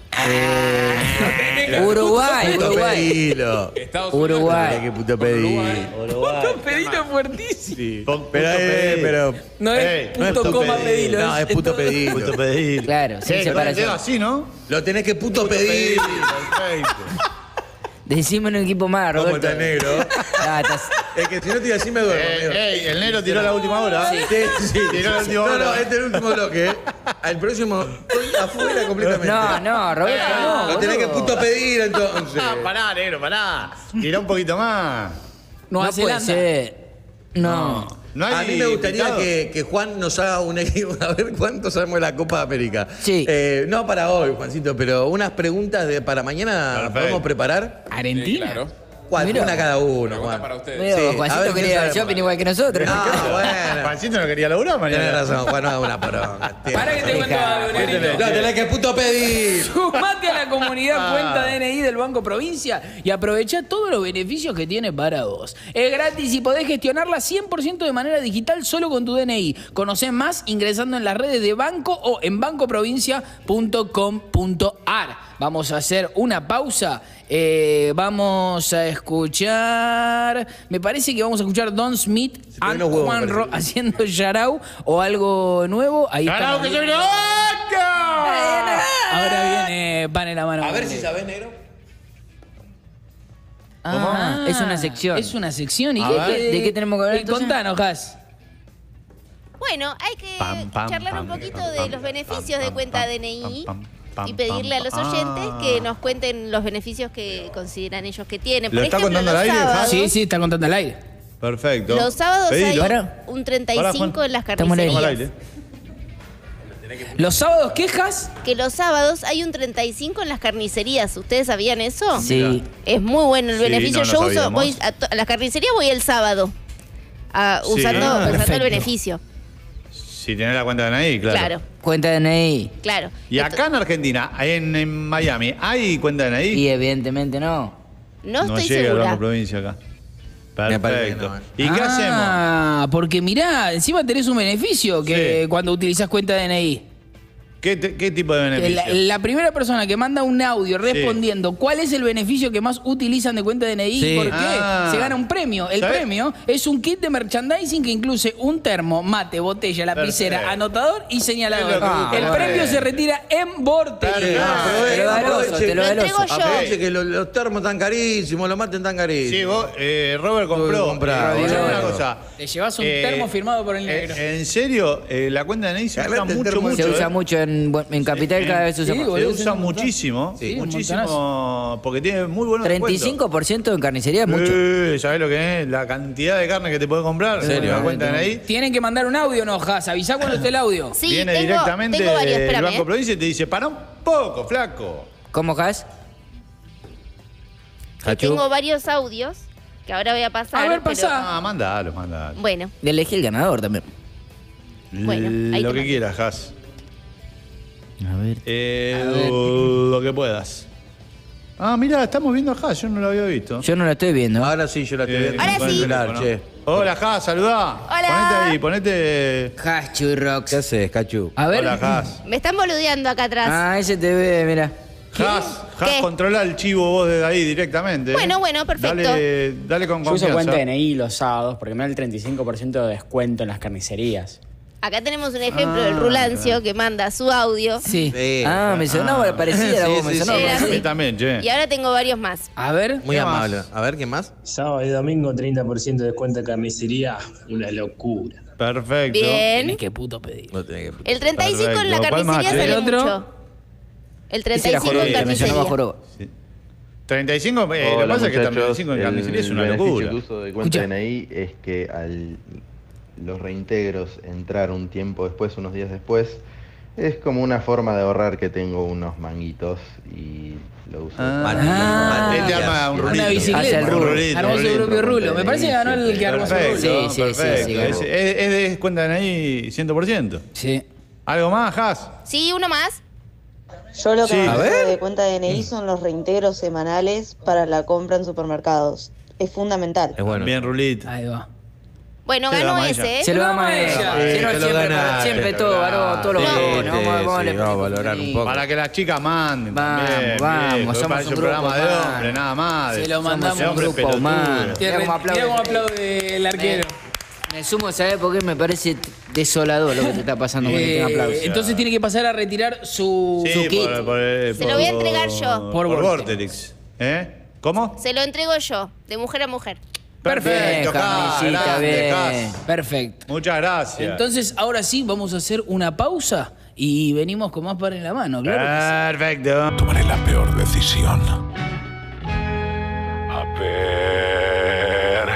Speaker 4: Eh, Uruguay.
Speaker 3: Puto
Speaker 4: Uruguay.
Speaker 3: pedilo.
Speaker 5: Estados
Speaker 4: Uruguay.
Speaker 3: Tenés que puto pedir.
Speaker 5: Uruguay.
Speaker 2: Uruguay.
Speaker 1: Pedilo fuertísimo.
Speaker 3: Sí.
Speaker 2: Pon-
Speaker 3: Pero,
Speaker 2: puto
Speaker 3: eh,
Speaker 2: pedir.
Speaker 3: pero
Speaker 1: No es
Speaker 2: Ey,
Speaker 3: no es
Speaker 1: punto
Speaker 3: puto
Speaker 1: coma
Speaker 3: pedir.
Speaker 1: pedilo.
Speaker 3: No, es puto
Speaker 1: todo-
Speaker 3: pedir.
Speaker 2: Puto pedir.
Speaker 4: Claro, sin
Speaker 2: Sí,
Speaker 4: separación.
Speaker 2: así, ¿no?
Speaker 3: Lo tenés que puto pedir.
Speaker 2: Perfecto.
Speaker 4: Decime un equipo más,
Speaker 3: ¿Cómo
Speaker 4: Roberto.
Speaker 3: está negro?
Speaker 4: Ah, estás-
Speaker 3: Es que si no te digo así me duermo. amigo.
Speaker 2: Eh, ey, el negro tiró la última hora.
Speaker 3: Sí, sí.
Speaker 2: Tiró la última
Speaker 3: No,
Speaker 2: hora.
Speaker 3: no, este es el último bloque. ¿eh? Al próximo estoy afuera completamente.
Speaker 4: No, no, Roberto, no.
Speaker 3: Lo tenés que
Speaker 4: boludo.
Speaker 3: puto pedir entonces.
Speaker 2: Ah, pará, negro, pará. Tirá un poquito más.
Speaker 1: Nueva
Speaker 4: No puede
Speaker 1: Zelanda.
Speaker 4: ser. No.
Speaker 2: No hay
Speaker 3: A mí me gustaría
Speaker 2: invitado.
Speaker 3: que, que Juan nos haga un equipo, a ver cuánto sabemos de la Copa de América.
Speaker 4: Sí.
Speaker 3: Eh, no para hoy, Juancito, pero unas preguntas de para mañana
Speaker 2: Perfecto.
Speaker 3: podemos preparar.
Speaker 5: Sí,
Speaker 1: Argentina.
Speaker 5: claro.
Speaker 3: ¿Cuál?
Speaker 4: Mirá.
Speaker 3: Una cada uno,
Speaker 5: Pregunta
Speaker 3: Juan.
Speaker 5: para ustedes.
Speaker 4: Mira,
Speaker 3: Sí, a
Speaker 4: Juancito
Speaker 3: ver,
Speaker 4: quería ir al
Speaker 3: ¿quién sabe?
Speaker 4: shopping igual que nosotros.
Speaker 3: No, bueno.
Speaker 2: Juancito no quería laburar mañana.
Speaker 3: Tienes razón, Juan, no haga una poronga.
Speaker 1: Para que te cuento algo, negrito.
Speaker 3: No, tenés que puto pedir.
Speaker 1: Sumate a la comunidad cuenta D N I del Banco Provincia y aprovecha todos los beneficios que tiene para vos. Es gratis y podés gestionarla cien por ciento de manera digital solo con tu D N I. Conocé más ingresando en las redes de banco o en bancoprovincia punto com punto ar. Vamos a hacer una pausa. Eh, vamos a escuchar. Me parece que vamos a escuchar Don Smith
Speaker 3: ponen
Speaker 1: and
Speaker 3: los huevos,
Speaker 1: Juan
Speaker 3: me
Speaker 1: Ro
Speaker 3: parece.
Speaker 1: haciendo Yarao o algo nuevo. Ahí
Speaker 2: ¡Carajo,
Speaker 1: estamos
Speaker 2: que soy
Speaker 1: viendo.
Speaker 2: loca!
Speaker 1: Ahora viene pan en la mano.
Speaker 3: A ver si sabés, negro.
Speaker 4: Ah, es una sección.
Speaker 1: Es una sección. ¿Y
Speaker 2: A
Speaker 1: qué,
Speaker 2: ver.
Speaker 1: qué-
Speaker 4: ¿De qué tenemos que hablar,
Speaker 1: eh,
Speaker 4: entonces?
Speaker 1: Contanos, Has.
Speaker 7: Bueno, hay que
Speaker 2: Pam, pam,
Speaker 7: charlar un
Speaker 2: pam,
Speaker 7: poquito
Speaker 2: pam,
Speaker 7: de
Speaker 2: pam,
Speaker 7: los beneficios
Speaker 2: pam,
Speaker 7: de
Speaker 2: pam,
Speaker 7: cuenta
Speaker 2: pam,
Speaker 7: D N I
Speaker 2: pam, pam,
Speaker 7: y pedirle a los
Speaker 2: pam,
Speaker 7: oyentes
Speaker 2: ah.
Speaker 7: que nos cuenten los beneficios que consideran ellos que tienen.
Speaker 2: ¿Lo
Speaker 7: Por
Speaker 2: está
Speaker 7: ejemplo,
Speaker 2: contando
Speaker 7: los
Speaker 2: al aire,
Speaker 7: sábados,
Speaker 1: Sí, sí, está contando al aire.
Speaker 2: Perfecto.
Speaker 7: los sábados
Speaker 2: Pedilo.
Speaker 7: hay
Speaker 4: Para.
Speaker 7: un treinta y
Speaker 2: Para,
Speaker 7: cinco
Speaker 2: Juan.
Speaker 7: en las
Speaker 4: Estamos al aire.
Speaker 2: Al
Speaker 7: carnicerías.
Speaker 2: aire.
Speaker 1: Los sábados, ¿quejas?
Speaker 7: Que los sábados hay un treinta y cinco en las carnicerías. ¿Ustedes sabían eso?
Speaker 4: Sí.
Speaker 7: Es muy bueno el
Speaker 2: Sí,
Speaker 7: beneficio.
Speaker 2: no, no
Speaker 7: Yo uso,
Speaker 2: sabíamos.
Speaker 7: voy a, to- a las carnicerías voy el sábado a-
Speaker 2: Sí.
Speaker 7: usando,
Speaker 2: Ah,
Speaker 7: usando
Speaker 1: perfecto.
Speaker 7: el beneficio.
Speaker 2: Si tenés la cuenta de D N I, claro.
Speaker 7: Claro,
Speaker 4: Cuenta de D N I.
Speaker 7: claro.
Speaker 2: Y acá en Argentina, en, en Miami, ¿hay cuenta de D N I?
Speaker 4: Y evidentemente no.
Speaker 7: No estoy
Speaker 2: llega al
Speaker 7: segura.
Speaker 2: Banco Provincia acá.
Speaker 3: Me parece que
Speaker 2: Perfecto.
Speaker 3: no, eh.
Speaker 2: ¿Y qué hacemos?
Speaker 1: Ah, porque mirá, encima tenés un beneficio que
Speaker 2: Sí.
Speaker 1: cuando utilizás cuenta D N I.
Speaker 2: ¿Qué, te- qué tipo de
Speaker 1: Que
Speaker 2: beneficio?
Speaker 1: La, la primera persona que manda un audio respondiendo cuál es el beneficio que más utilizan de cuenta de D N I
Speaker 3: Sí.
Speaker 1: y por qué,
Speaker 2: Ah.
Speaker 1: se gana un premio. El
Speaker 2: ¿Sabés?
Speaker 1: premio es un kit de merchandising que incluye un termo, mate, botella, lapicera,
Speaker 2: Perfecto.
Speaker 1: anotador y señalador.
Speaker 2: Es lo que
Speaker 1: el
Speaker 2: buscaba.
Speaker 1: premio se retira en Vortex.
Speaker 2: Perfecto.
Speaker 4: Te lo da el oso, te lo da el
Speaker 7: Lo entrego
Speaker 4: oso.
Speaker 7: yo.
Speaker 3: Aproveche que los, los termos están carísimos, los mates están carísimos.
Speaker 2: Sí, vos, eh, Robert compró.
Speaker 3: Tuve que comprar,
Speaker 2: Eh, escuchame
Speaker 4: boludo.
Speaker 2: una cosa.
Speaker 1: Te llevas un
Speaker 2: Eh,
Speaker 1: termo firmado por el
Speaker 2: eh,
Speaker 1: negro.
Speaker 2: en serio, eh, la cuenta de D N I se usa
Speaker 3: Agarrate el
Speaker 2: mucho,
Speaker 3: termo
Speaker 2: mucho.
Speaker 4: Se usa
Speaker 2: eh.
Speaker 4: mucho en, bu- en Capital, cada vez se usa
Speaker 1: Sí,
Speaker 4: más.
Speaker 1: boludo.
Speaker 2: Se
Speaker 1: es
Speaker 2: usa
Speaker 1: un montón.
Speaker 2: muchísimo,
Speaker 1: Sí, un
Speaker 2: muchísimo, porque tiene muy buenos
Speaker 4: treinta y cinco por ciento en carnicería es mucho.
Speaker 2: Eh, ¿Sabés lo que es? La cantidad de carne que te puedes comprar.
Speaker 3: ¿En serio?
Speaker 2: La cuenta de D N I.
Speaker 1: Tienen que mandar un audio, no, Jas. Avisá cuando esté el audio.
Speaker 7: Sí,
Speaker 2: Viene
Speaker 7: tengo,
Speaker 2: directamente
Speaker 7: tengo varios,
Speaker 2: del
Speaker 7: espérame.
Speaker 2: Banco
Speaker 7: ¿eh?
Speaker 2: Provincia y te dice, para un poco, flaco.
Speaker 4: ¿Cómo, Has?
Speaker 7: Que tengo varios audios que ahora voy a pasar.
Speaker 1: A ver,
Speaker 7: pero-
Speaker 1: pasá.
Speaker 2: Ah, mandalo, mandalo.
Speaker 7: Bueno,
Speaker 4: Elegí el ganador también.
Speaker 7: Bueno, ahí
Speaker 2: Lo
Speaker 7: te
Speaker 2: que
Speaker 7: mando.
Speaker 2: quieras, Has.
Speaker 4: A ver.
Speaker 2: Eh,
Speaker 1: A ver.
Speaker 2: Lo que puedas. Ah, mira, estamos viendo a Has, yo no lo había visto.
Speaker 4: Yo no lo estoy viendo.
Speaker 3: Ahora sí, yo la estoy
Speaker 2: Eh,
Speaker 3: viendo.
Speaker 7: Ahora
Speaker 2: con el
Speaker 7: sí.
Speaker 2: teléfono.
Speaker 3: Che.
Speaker 2: Hola, Has, saludá.
Speaker 7: Hola.
Speaker 2: Ponete ahí, ponete.
Speaker 4: Has Churrox.
Speaker 3: ¿Qué haces, Cachu?
Speaker 1: A ver.
Speaker 2: Hola, Has.
Speaker 7: me están boludeando acá atrás.
Speaker 4: Ah, ese te ve, mira.
Speaker 2: Has, Has,
Speaker 7: ¿Qué?
Speaker 2: controla el chivo vos desde ahí directamente. ¿eh?
Speaker 7: Bueno, bueno, perfecto.
Speaker 2: Dale, dale con
Speaker 8: Yo uso
Speaker 2: confianza.
Speaker 8: cuenta de D N I los sábados porque me da el treinta y cinco por ciento de descuento en las carnicerías.
Speaker 7: Acá tenemos un ejemplo del Rulancio que manda su audio.
Speaker 1: Sí.
Speaker 3: Sí.
Speaker 4: Ah, me sonaba parecida la
Speaker 3: Sí,
Speaker 4: voz, me
Speaker 3: sí,
Speaker 4: sonaba
Speaker 7: sí.
Speaker 2: A
Speaker 4: parecida.
Speaker 2: mí también, che.
Speaker 7: Y ahora tengo varios más.
Speaker 1: A ver.
Speaker 3: Muy
Speaker 2: ¿Qué más?
Speaker 3: amable. A ver, ¿qué más?
Speaker 9: Sábado y domingo treinta por ciento de descuento de carnicería, una locura.
Speaker 2: Perfecto.
Speaker 7: Bien.
Speaker 1: Tenés que puto pedir.
Speaker 3: No tenés que-
Speaker 7: El treinta y cinco en la
Speaker 2: Perfecto. ¿Cuál más,
Speaker 7: carnicería
Speaker 2: che?
Speaker 7: sale
Speaker 1: ¿El otro?
Speaker 7: mucho. El
Speaker 4: Ese
Speaker 7: treinta y
Speaker 4: era
Speaker 7: cinco
Speaker 4: Joroba,
Speaker 7: en
Speaker 4: que mencionaba
Speaker 7: carnicería.
Speaker 4: Joroba.
Speaker 2: treinta y cinco, eh, lo que pasa es que treinta y cinco en carnicería es una
Speaker 10: El beneficio
Speaker 2: locura.
Speaker 10: que uso de cuenta
Speaker 1: Escucha.
Speaker 10: D N I es que al los reintegros entrar un tiempo después, unos días después, es como una forma de ahorrar que tengo unos manguitos y lo uso.
Speaker 1: Ah.
Speaker 2: Él te arma un
Speaker 1: Una
Speaker 2: rulito.
Speaker 1: bicicleta.
Speaker 4: Hace el rulo.
Speaker 1: Armó su
Speaker 2: rulito.
Speaker 1: propio rulo. Me parece que ganó el que armó su rulo.
Speaker 2: Perfecto,
Speaker 4: Sí, sí,
Speaker 2: perfecto.
Speaker 4: sí, sí, ganó.
Speaker 2: es, es- es de cuenta de D N I cien por ciento.
Speaker 1: Sí.
Speaker 2: ¿Algo más, Has?
Speaker 7: Sí, uno más.
Speaker 11: Yo lo que
Speaker 2: Sí.
Speaker 11: me
Speaker 2: A
Speaker 11: acuerdo
Speaker 3: ver.
Speaker 11: de cuenta de N I son los reintegros semanales para la compra en supermercados. Es fundamental.
Speaker 3: Es bueno.
Speaker 2: Bien, rulito.
Speaker 1: Ahí va.
Speaker 7: Bueno,
Speaker 2: Se lo
Speaker 7: ganó
Speaker 2: damos a
Speaker 7: ese,
Speaker 2: ella.
Speaker 7: ¿eh?
Speaker 4: Se lo damos a
Speaker 1: Sí,
Speaker 4: ella. Si no,
Speaker 3: te lo
Speaker 4: siempre,
Speaker 3: ganaste,
Speaker 4: siempre
Speaker 2: te
Speaker 4: todo,
Speaker 2: lo
Speaker 4: varón, todos los
Speaker 3: ganaste.
Speaker 4: varones.
Speaker 3: Sí,
Speaker 4: Vamos,
Speaker 3: sí,
Speaker 4: vamos a darle
Speaker 3: sí, vamos a
Speaker 4: punto
Speaker 3: valorar un
Speaker 4: ahí.
Speaker 3: poco.
Speaker 2: Para que las chicas manden
Speaker 4: Vamos,
Speaker 2: también.
Speaker 4: vamos,
Speaker 2: viejo.
Speaker 4: somos
Speaker 2: Parece
Speaker 4: un
Speaker 2: un programa
Speaker 4: grupo
Speaker 2: de
Speaker 4: humano.
Speaker 2: hombres, nada más.
Speaker 1: Se lo
Speaker 2: Somos
Speaker 1: mandamos.
Speaker 4: Un
Speaker 2: hombres
Speaker 4: grupo humano.
Speaker 2: pelotudos.
Speaker 1: Mirá
Speaker 4: Mirá cómo aplaude.
Speaker 1: cómo aplaude el arquero.
Speaker 4: Me sumo, ¿sabes por qué? Me parece desolador lo que te está pasando con este
Speaker 1: Eh,
Speaker 4: aplauso.
Speaker 1: entonces tiene que pasar a retirar su,
Speaker 2: Sí,
Speaker 1: su kit.
Speaker 2: por, por-
Speaker 7: Se lo voy a entregar yo.
Speaker 2: Por,
Speaker 1: Por
Speaker 2: Vorterix. ¿Eh? ¿Cómo?
Speaker 7: Se lo entrego yo, de mujer a mujer.
Speaker 2: Perfecto,
Speaker 4: Bien,
Speaker 2: Cas,
Speaker 4: Carmencita,
Speaker 2: grande,
Speaker 4: bien.
Speaker 2: Cas.
Speaker 1: Perfecto.
Speaker 2: Muchas gracias.
Speaker 1: Entonces, ahora sí, vamos a hacer una pausa y venimos con más para en la mano, claro. que
Speaker 2: Perfecto.
Speaker 6: Tomaré la peor decisión. A ver.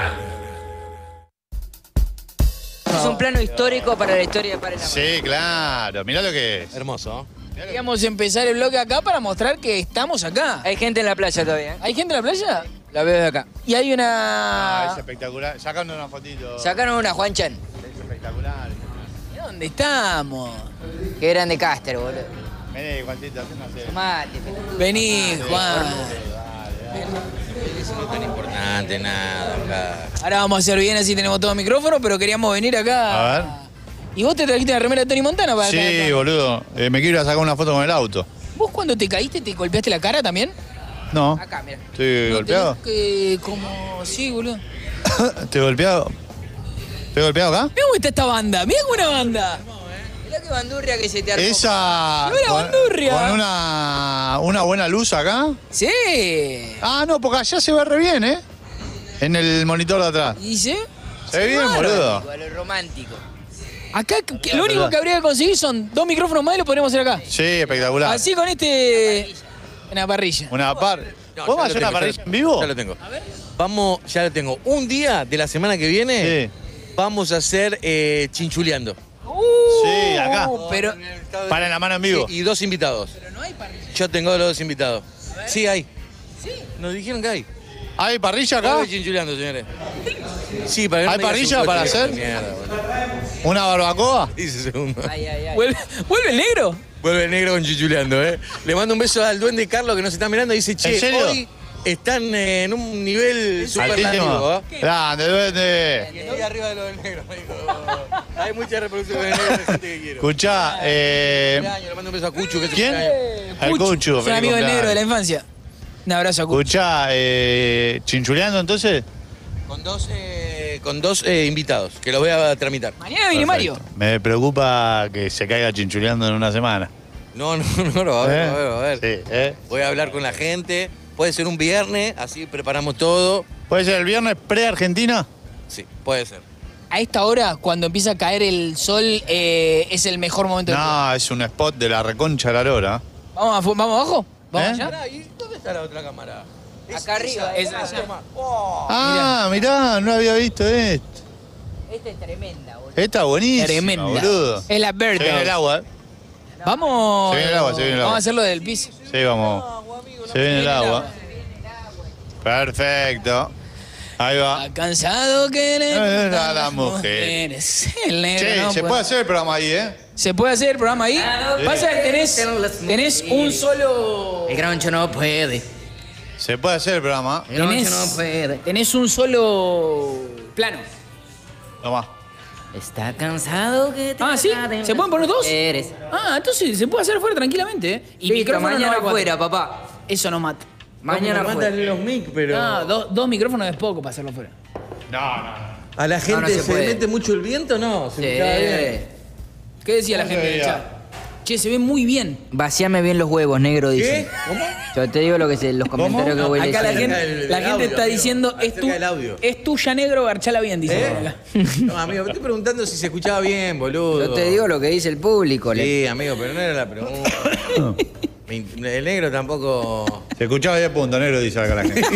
Speaker 4: Es un plano histórico para la historia de Paren la Mano.
Speaker 2: Sí, claro. Mirá lo que es.
Speaker 3: Hermoso.
Speaker 1: sí. Queríamos empezar el bloque acá para mostrar que estamos acá.
Speaker 4: Hay gente en la playa todavía. ¿eh?
Speaker 1: ¿Hay gente en la playa?
Speaker 4: La veo de acá.
Speaker 1: Y hay
Speaker 2: Ah,
Speaker 1: una...
Speaker 2: es espectacular. Sacando una fotito.
Speaker 4: Sacaron una Juan Chan.
Speaker 2: Es espectacular.
Speaker 1: ¿Dónde estamos?
Speaker 4: Qué grande Caster, boludo.
Speaker 2: Vení, Juancito, hacé una serie.
Speaker 4: Mate, pelotudo.
Speaker 1: Vení, Juan.
Speaker 3: No es tan importante nada acá.
Speaker 1: Ahora vamos a hacer bien, así tenemos todo el micrófono, pero queríamos venir acá.
Speaker 2: A ver.
Speaker 1: ¿Y vos te trajiste la remera de Tony Montana para acá?
Speaker 2: Sí, boludo. Eh, me quiero ir a sacar una foto con el auto.
Speaker 1: ¿Vos cuando te caíste te golpeaste la cara también?
Speaker 2: No.
Speaker 4: Acá, mira.
Speaker 2: ¿Estoy
Speaker 1: No,
Speaker 2: golpeado?
Speaker 1: tenés que como... Sí, boludo.
Speaker 2: ¿Estoy golpeado? ¿Estoy golpeado acá?
Speaker 1: Mirá cómo está esta banda, mirá cómo una banda.
Speaker 4: Mirá qué bandurria que se te armó.
Speaker 2: Esa.
Speaker 1: Mirá la
Speaker 2: con-
Speaker 1: bandurria.
Speaker 2: Con una, una buena luz acá.
Speaker 1: Sí.
Speaker 2: Ah, no, porque allá se ve re bien, ¿eh? En el monitor de atrás.
Speaker 1: ¿Y sí?
Speaker 2: Se ve bien, boludo.
Speaker 4: A lo romántico.
Speaker 1: Acá que- lo único que habría que conseguir son dos micrófonos más y lo podremos hacer acá.
Speaker 2: Sí, espectacular.
Speaker 1: Así con este... Una parrilla.
Speaker 2: Una par.
Speaker 3: No,
Speaker 2: ¿Vos
Speaker 3: ya
Speaker 2: vas a
Speaker 3: lo
Speaker 2: hacer una
Speaker 3: tengo,
Speaker 2: parrilla
Speaker 3: ya-
Speaker 2: en vivo?
Speaker 3: Ya lo tengo. Vamos, ya lo tengo. Un día de la semana que viene vamos a hacer eh, chinchuleando.
Speaker 1: Uh,
Speaker 2: Sí, acá.
Speaker 1: Pero...
Speaker 2: Para en la mano en vivo.
Speaker 3: Y, y dos invitados.
Speaker 1: Pero no hay parrilla.
Speaker 3: Yo tengo los dos invitados. Sí, hay. ¿Sí? Nos dijeron que hay.
Speaker 2: ¿Hay parrilla acá?
Speaker 3: Estoy chinchuleando, señores. Sí, para que no
Speaker 2: ¿Hay
Speaker 3: me digas
Speaker 2: parrilla
Speaker 3: un
Speaker 2: para
Speaker 3: coche de
Speaker 2: hacer?
Speaker 3: mierda, boludo.
Speaker 2: ¿Una barbacoa?
Speaker 3: Dice segundo.
Speaker 4: Ay, ay, ay.
Speaker 1: ¿Vuelve, ¿Vuelve el negro?
Speaker 3: Vuelve el negro con chichuleando, ¿eh? Le mando un beso al duende Carlos que nos está mirando y dice, che,
Speaker 2: ¿En serio?
Speaker 3: hoy están eh, en un nivel superlativo.
Speaker 2: Altísimo.
Speaker 3: ¿eh?
Speaker 2: Grande, duende.
Speaker 3: Estoy arriba de lo del negro, me dijo. Hay mucha reproducción del negro, de gente que quiero.
Speaker 2: Escuchá, eh.
Speaker 3: Cumpleaños, le mando un beso a Cuchu. Que es
Speaker 2: ¿Quién?
Speaker 3: cumpleaños.
Speaker 2: Al Cuchu.
Speaker 1: Es un amigo del negro de la infancia. Un abrazo a Cuchu.
Speaker 2: Escuchá, eh, ¿chinchuleando entonces?
Speaker 3: Con dos, eh, con dos eh, invitados, que los voy a tramitar.
Speaker 1: Mañana viene Mario.
Speaker 2: Me preocupa que se caiga chinchuleando en una semana.
Speaker 3: No, no, no, no, a ver,
Speaker 2: ¿Eh?
Speaker 3: a ver, a ver.
Speaker 2: Sí, ¿eh?
Speaker 3: Voy a hablar con la gente. Puede ser un viernes, así preparamos todo.
Speaker 2: ¿Puede ser el viernes pre-Argentina?
Speaker 3: Sí, puede ser.
Speaker 1: A esta hora, cuando empieza a caer el sol, eh, es el mejor momento del
Speaker 2: No, es un spot de la reconcha de la lora.
Speaker 1: ¿Vamos, a fu- ¿Vamos abajo? ¿Vamos
Speaker 2: ¿Eh?
Speaker 1: allá?
Speaker 3: Pará, ¿y dónde está la otra cámara?
Speaker 4: Acá arriba.
Speaker 1: Esa,
Speaker 3: Ah,
Speaker 1: esa.
Speaker 3: toma. Oh.
Speaker 2: Ah, mirá, no había visto esto.
Speaker 4: Esta es tremenda, boludo.
Speaker 2: Esta es buenísima,
Speaker 1: Tremenda.
Speaker 2: boludo.
Speaker 1: Es la
Speaker 2: Se viene el
Speaker 1: verde.
Speaker 2: agua, ¿eh?
Speaker 1: Vamos.
Speaker 2: Se viene el agua, se viene el agua.
Speaker 1: Vamos a hacerlo del piso.
Speaker 2: Sí, vamos. Se viene el agua. Perfecto. Ahí va.
Speaker 1: Está cansado que le
Speaker 2: Eh,
Speaker 1: gustan
Speaker 2: a las
Speaker 1: las
Speaker 2: mujeres.
Speaker 1: El negro
Speaker 2: Che,
Speaker 1: no
Speaker 2: se puede hacer el programa ahí, ¿eh?
Speaker 1: ¿Se puede hacer el programa ahí? Pasa que tenés, tenés un solo.
Speaker 4: El grancho no puede.
Speaker 2: Se puede hacer el programa.
Speaker 4: El grancho
Speaker 1: Tenés,
Speaker 4: no puede.
Speaker 1: tenés un solo plano.
Speaker 2: Tomá.
Speaker 4: Está cansado que te
Speaker 1: Ah, ¿sí?
Speaker 4: agarren
Speaker 1: ¿Se pueden poner
Speaker 4: las
Speaker 1: dos?
Speaker 4: mujeres.
Speaker 1: Ah, entonces se puede hacer afuera tranquilamente, ¿eh? Y
Speaker 4: Listo,
Speaker 1: micrófono no
Speaker 4: mañana
Speaker 1: hay cuatro.
Speaker 4: afuera, papá.
Speaker 1: Eso no mata.
Speaker 4: Mañana
Speaker 3: Matan
Speaker 4: afuera.
Speaker 3: los mic, pero.
Speaker 1: No, do- dos micrófonos es poco para hacerlo afuera.
Speaker 2: No, no, no.
Speaker 3: ¿A la gente
Speaker 4: No, no se
Speaker 3: se,
Speaker 4: puede.
Speaker 3: le mete mucho el viento? No, se
Speaker 4: Sí.
Speaker 3: escuchaba bien.
Speaker 1: ¿Qué decía la
Speaker 2: ¿Cómo
Speaker 1: gente
Speaker 2: se
Speaker 1: del
Speaker 2: veía?
Speaker 1: chat? Che, se ve muy bien.
Speaker 4: Vacíame bien los huevos, negro, dice.
Speaker 3: ¿Qué? ¿Cómo?
Speaker 4: Yo te digo lo que se, los comentarios que voy
Speaker 1: Acá la
Speaker 4: leyendo.
Speaker 1: gente,
Speaker 3: del-
Speaker 1: la
Speaker 3: del
Speaker 1: gente
Speaker 3: audio,
Speaker 1: está
Speaker 3: amigo.
Speaker 1: diciendo, es,
Speaker 3: Acerca
Speaker 1: tu,
Speaker 3: del audio.
Speaker 1: es tuya negro, garchala bien, dice.
Speaker 3: ¿Eh?
Speaker 1: acá.
Speaker 3: No, amigo, me estoy preguntando si se escuchaba bien, boludo.
Speaker 4: Yo te digo lo que dice el público. le-
Speaker 3: Sí, amigo, pero no era la pregunta. Me- El negro tampoco.
Speaker 2: Se escuchaba diez puntos, negro, dice acá la gente.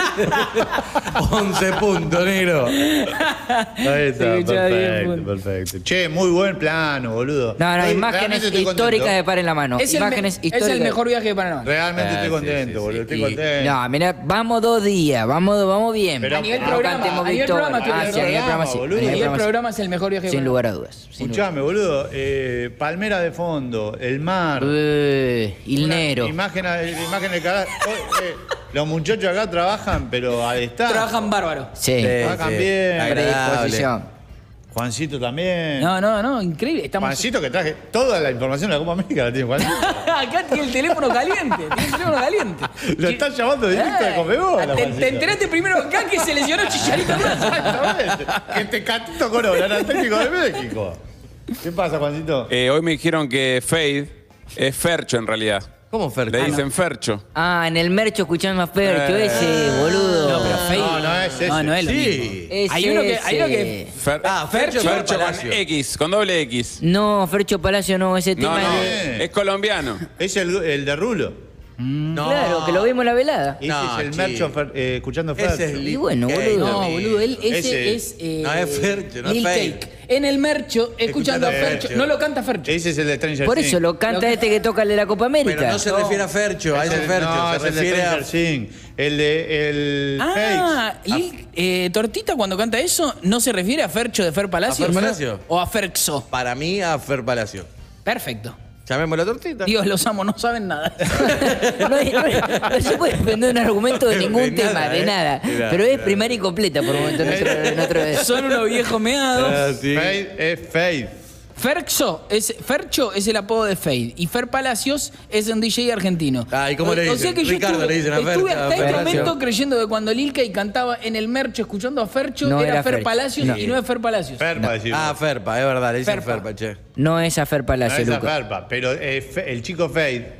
Speaker 3: once puntos, negro.
Speaker 2: Ahí está,
Speaker 1: Se escuchaba diez
Speaker 2: perfecto,
Speaker 1: puntos.
Speaker 2: perfecto. Che, muy buen plano, boludo.
Speaker 4: No, no,
Speaker 2: Estoy-
Speaker 4: imágenes
Speaker 2: realmente estoy
Speaker 4: históricas
Speaker 2: contento.
Speaker 4: de Par en la Mano.
Speaker 1: Es el, me-
Speaker 4: imágenes
Speaker 1: es
Speaker 4: históricas.
Speaker 1: el mejor viaje de Panamá.
Speaker 2: Realmente
Speaker 3: Ah,
Speaker 2: estoy
Speaker 3: sí,
Speaker 2: contento,
Speaker 3: sí,
Speaker 2: boludo.
Speaker 3: sí.
Speaker 2: Estoy
Speaker 3: Y-
Speaker 2: contento.
Speaker 4: No, mira, vamos dos días, vamos, vamos bien.
Speaker 2: Pero-
Speaker 1: A nivel
Speaker 2: Ah,
Speaker 1: programa,
Speaker 4: cantemos
Speaker 1: a nivel
Speaker 4: victoria.
Speaker 1: programa, estoy
Speaker 4: Ah,
Speaker 1: de
Speaker 4: sí, a nivel
Speaker 1: acuerdo.
Speaker 4: programa sí.
Speaker 2: boludo.
Speaker 4: a
Speaker 1: A
Speaker 4: nivel
Speaker 1: nivel
Speaker 4: programa sí.
Speaker 1: programa es el mejor viaje de
Speaker 4: Sin
Speaker 1: Panamá.
Speaker 4: lugar a dudas. sin lugar.
Speaker 2: Escuchame, boludo. Eh, palmera de fondo, el mar.
Speaker 4: Eh, il
Speaker 2: Una
Speaker 4: nero.
Speaker 2: Imagen, imagen de cara. Oh, eh, los muchachos acá trabajan, pero al estar.
Speaker 1: Trabajan bárbaro.
Speaker 4: Sí.
Speaker 2: Trabajan
Speaker 3: sí.
Speaker 2: bien.
Speaker 3: Agradable.
Speaker 4: Predisposición.
Speaker 2: Juancito también.
Speaker 1: No, no, no, increíble. Estamos.
Speaker 2: Juancito que traje toda la información de la Copa América la tiene Juancito.
Speaker 1: Acá tiene el teléfono caliente. Tiene el teléfono caliente.
Speaker 2: Lo están llamando directo de Conmebol. a
Speaker 1: Te,
Speaker 2: Juancito.
Speaker 1: te enteraste primero acá que se lesionó Chicharito Hernández.
Speaker 2: Exactamente. Que Tecatito Corona era el técnico de México. ¿Qué pasa, Juancito?
Speaker 5: Eh, hoy me dijeron que Fade es Fercho en realidad.
Speaker 3: ¿Cómo Fercho?
Speaker 5: Le dicen Fercho.
Speaker 4: Ah, en el mercho escuchando a Fercho,
Speaker 5: Eh.
Speaker 4: ese, boludo.
Speaker 1: No, pero Fade.
Speaker 2: No, no es ese.
Speaker 1: No, no es lo mismo.
Speaker 3: Sí.
Speaker 4: Es
Speaker 1: Hay uno que- hay uno
Speaker 4: ese.
Speaker 1: que-
Speaker 5: Fer-
Speaker 3: Ah, Fercho,
Speaker 5: Fercho con
Speaker 3: Palacio.
Speaker 5: X, con doble X.
Speaker 4: No, Fercho Palacio no, ese
Speaker 5: No,
Speaker 4: tema
Speaker 5: no,
Speaker 4: es...
Speaker 5: es colombiano.
Speaker 2: Es el, el de Rulo.
Speaker 3: No.
Speaker 4: Claro, que lo vimos en la velada.
Speaker 2: Ese
Speaker 3: No,
Speaker 2: es el
Speaker 3: chi.
Speaker 2: Mercho Fer- eh, escuchando
Speaker 3: Ese
Speaker 2: Fercho.
Speaker 3: es
Speaker 4: Y
Speaker 3: Lil
Speaker 4: bueno,
Speaker 3: Cake,
Speaker 4: boludo.
Speaker 1: No,
Speaker 3: amigo.
Speaker 1: boludo, él, ese,
Speaker 2: Ese-
Speaker 1: es. eh,
Speaker 3: no es Fercho, no es
Speaker 1: Lil
Speaker 3: Fade.
Speaker 1: Cake. En el Mercho, escuchando a
Speaker 3: Fercho.
Speaker 1: Fercho. No lo canta Fercho.
Speaker 2: Ese es el de Stranger
Speaker 4: Por
Speaker 2: Things.
Speaker 4: eso lo canta este que toca el de la Copa América.
Speaker 3: Pero no se refiere a Fercho, a
Speaker 2: Es
Speaker 3: ese
Speaker 2: el-
Speaker 3: Fercho.
Speaker 2: No,
Speaker 3: se
Speaker 2: es el de
Speaker 3: refiere a.
Speaker 2: Stranger Things. El de el
Speaker 1: Ah,
Speaker 2: Fakes.
Speaker 1: Lil- eh, Tortita cuando canta eso, ¿no se refiere a Fercho de Fer Palacio?
Speaker 3: ¿A Fer Palacio?
Speaker 1: ¿O a Ferxo?
Speaker 3: Para mí, a Fer Palacio.
Speaker 1: Perfecto.
Speaker 3: Llamémoslo tortita.
Speaker 1: Dios, los amo, no saben nada.
Speaker 4: No, hay- no hay- no se puede defender un argumento de ningún
Speaker 3: De
Speaker 4: tema,
Speaker 3: nada,
Speaker 4: de
Speaker 3: ¿eh?
Speaker 4: nada.
Speaker 3: De nada,
Speaker 4: Pero
Speaker 3: de
Speaker 4: es
Speaker 3: nada.
Speaker 4: primaria y completa por momento nuestro, nuestro-
Speaker 1: Son unos viejos meados.
Speaker 3: Ah, sí.
Speaker 2: Fade es Fade.
Speaker 1: Ferxo, es, Fercho es el apodo de Fade. Y Fer Palacios es un D J argentino.
Speaker 3: Ah, ¿y cómo le
Speaker 1: O sea
Speaker 3: dicen?
Speaker 1: que yo
Speaker 3: Ricardo
Speaker 1: estuve,
Speaker 3: le dicen a Fer-
Speaker 1: estuve
Speaker 3: a
Speaker 1: hasta este
Speaker 3: Palacio.
Speaker 1: momento creyendo que cuando Lil Cake cantaba en el Mercho escuchando a Fercho
Speaker 4: No
Speaker 1: era,
Speaker 4: era
Speaker 1: Fer
Speaker 4: Fercho.
Speaker 1: Palacios
Speaker 4: No.
Speaker 1: y no es Fer Palacios.
Speaker 2: Ferpa, decimos.
Speaker 3: Ah, Ferpa, es verdad, le dicen
Speaker 1: Ferpa.
Speaker 3: Ferpa, che.
Speaker 4: No es a Fer
Speaker 2: No
Speaker 4: Palacio,
Speaker 2: es a
Speaker 4: Luca.
Speaker 2: Ferpa, pero eh, Fe- el chico Fade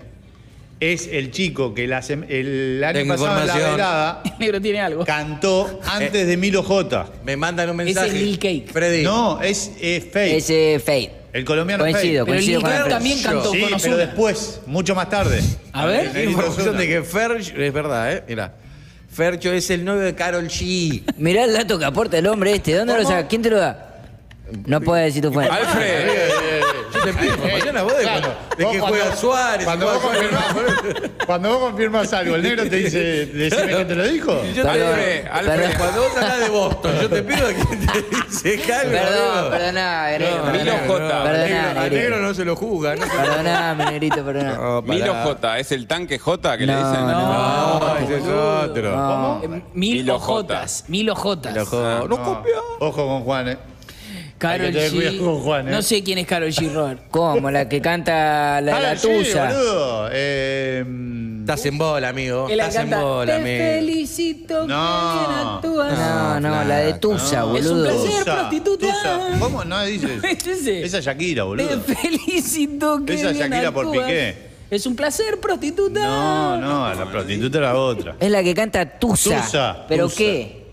Speaker 2: es el chico que la sem- el año
Speaker 3: Tengo
Speaker 2: pasado en la
Speaker 3: información.
Speaker 2: velada
Speaker 1: El negro tiene algo.
Speaker 2: cantó antes de Milo J.
Speaker 3: Me mandan un
Speaker 1: Ese
Speaker 3: mensaje.
Speaker 1: es Lil Cake.
Speaker 3: Freddy.
Speaker 2: No, es eh, Fade.
Speaker 4: Ese Fade.
Speaker 2: El colombiano
Speaker 4: Coincido,
Speaker 2: Fade.
Speaker 1: Pero
Speaker 4: coincido
Speaker 1: Lil
Speaker 4: con
Speaker 1: Cake
Speaker 4: Alfredo.
Speaker 1: también cantó
Speaker 2: Sí,
Speaker 1: con
Speaker 2: pero
Speaker 1: Ozuna.
Speaker 2: después, mucho más tarde.
Speaker 1: A ver.
Speaker 3: Hay información de que Fercho, es verdad, ¿eh? Mira. Fercho es el novio de Karol G.
Speaker 4: Mirá el dato que aporta el hombre este. ¿Dónde lo saca? ¿Quién te lo da? No puede decir tu fuente.
Speaker 5: Alfred,
Speaker 3: Yo se pide información a vos de,
Speaker 2: Claro.
Speaker 3: cuando, de
Speaker 2: Vos
Speaker 3: que
Speaker 2: cuando-
Speaker 3: juega Suárez.
Speaker 2: Cuando
Speaker 3: juega
Speaker 2: vos, confirmás, cuando vos confirmás algo, el negro te dice, decime que te lo dijo.
Speaker 3: Y yo te
Speaker 4: Perdón,
Speaker 3: digo,
Speaker 5: Alfred.
Speaker 3: cuando vos hablas de Boston, yo te pido que te dice algo.
Speaker 4: Perdón,
Speaker 3: amigo.
Speaker 4: perdoná, negro.
Speaker 3: No,
Speaker 5: Milo
Speaker 4: perdoná.
Speaker 5: J.
Speaker 3: Al
Speaker 4: Perdoná,
Speaker 3: negro, al
Speaker 4: negrito.
Speaker 3: negro no se lo juzga. No se lo
Speaker 4: Perdoname, negrito, perdona.
Speaker 3: No, pará.
Speaker 5: Milo J, ¿es el tanque J que le
Speaker 4: No,
Speaker 5: dicen?
Speaker 4: no.
Speaker 3: No, ese es otro.
Speaker 4: No.
Speaker 1: Eh, Mil
Speaker 5: Milo
Speaker 1: ojotas. Mil ojotas.
Speaker 3: Lo jodo. No copia.
Speaker 2: Ojo con Juan, eh.
Speaker 1: Karol
Speaker 2: Hay que tener cuidado con Juan,
Speaker 1: G.
Speaker 2: ¿eh?
Speaker 1: No sé quién es Karol G, Robert.
Speaker 4: ¿Cómo? La que canta la, la
Speaker 2: Ah, sí,
Speaker 4: tuya.
Speaker 2: boludo. Eh,
Speaker 3: Estás en bola, amigo.
Speaker 1: Él la
Speaker 3: Estás en
Speaker 1: canta.
Speaker 3: bola,
Speaker 1: Te
Speaker 3: amigo.
Speaker 1: felicito.
Speaker 2: No.
Speaker 1: que bien actúas.
Speaker 4: No, no, la de Tusa,
Speaker 1: Es un
Speaker 4: boludo.
Speaker 1: placer.
Speaker 2: Tusa,
Speaker 1: prostituta.
Speaker 2: Tusa. ¿Cómo no dices?
Speaker 1: Ese.
Speaker 2: Esa es Shakira, boludo.
Speaker 1: Te felicito que
Speaker 2: Esa
Speaker 1: bien
Speaker 2: Shakira por
Speaker 1: actúas.
Speaker 2: Piqué.
Speaker 1: Es un placer, prostituta.
Speaker 2: No, no, la prostituta era otra.
Speaker 4: Es la que canta Tusa.
Speaker 2: Tusa,
Speaker 4: ¿Pero
Speaker 2: Tusa.
Speaker 4: qué?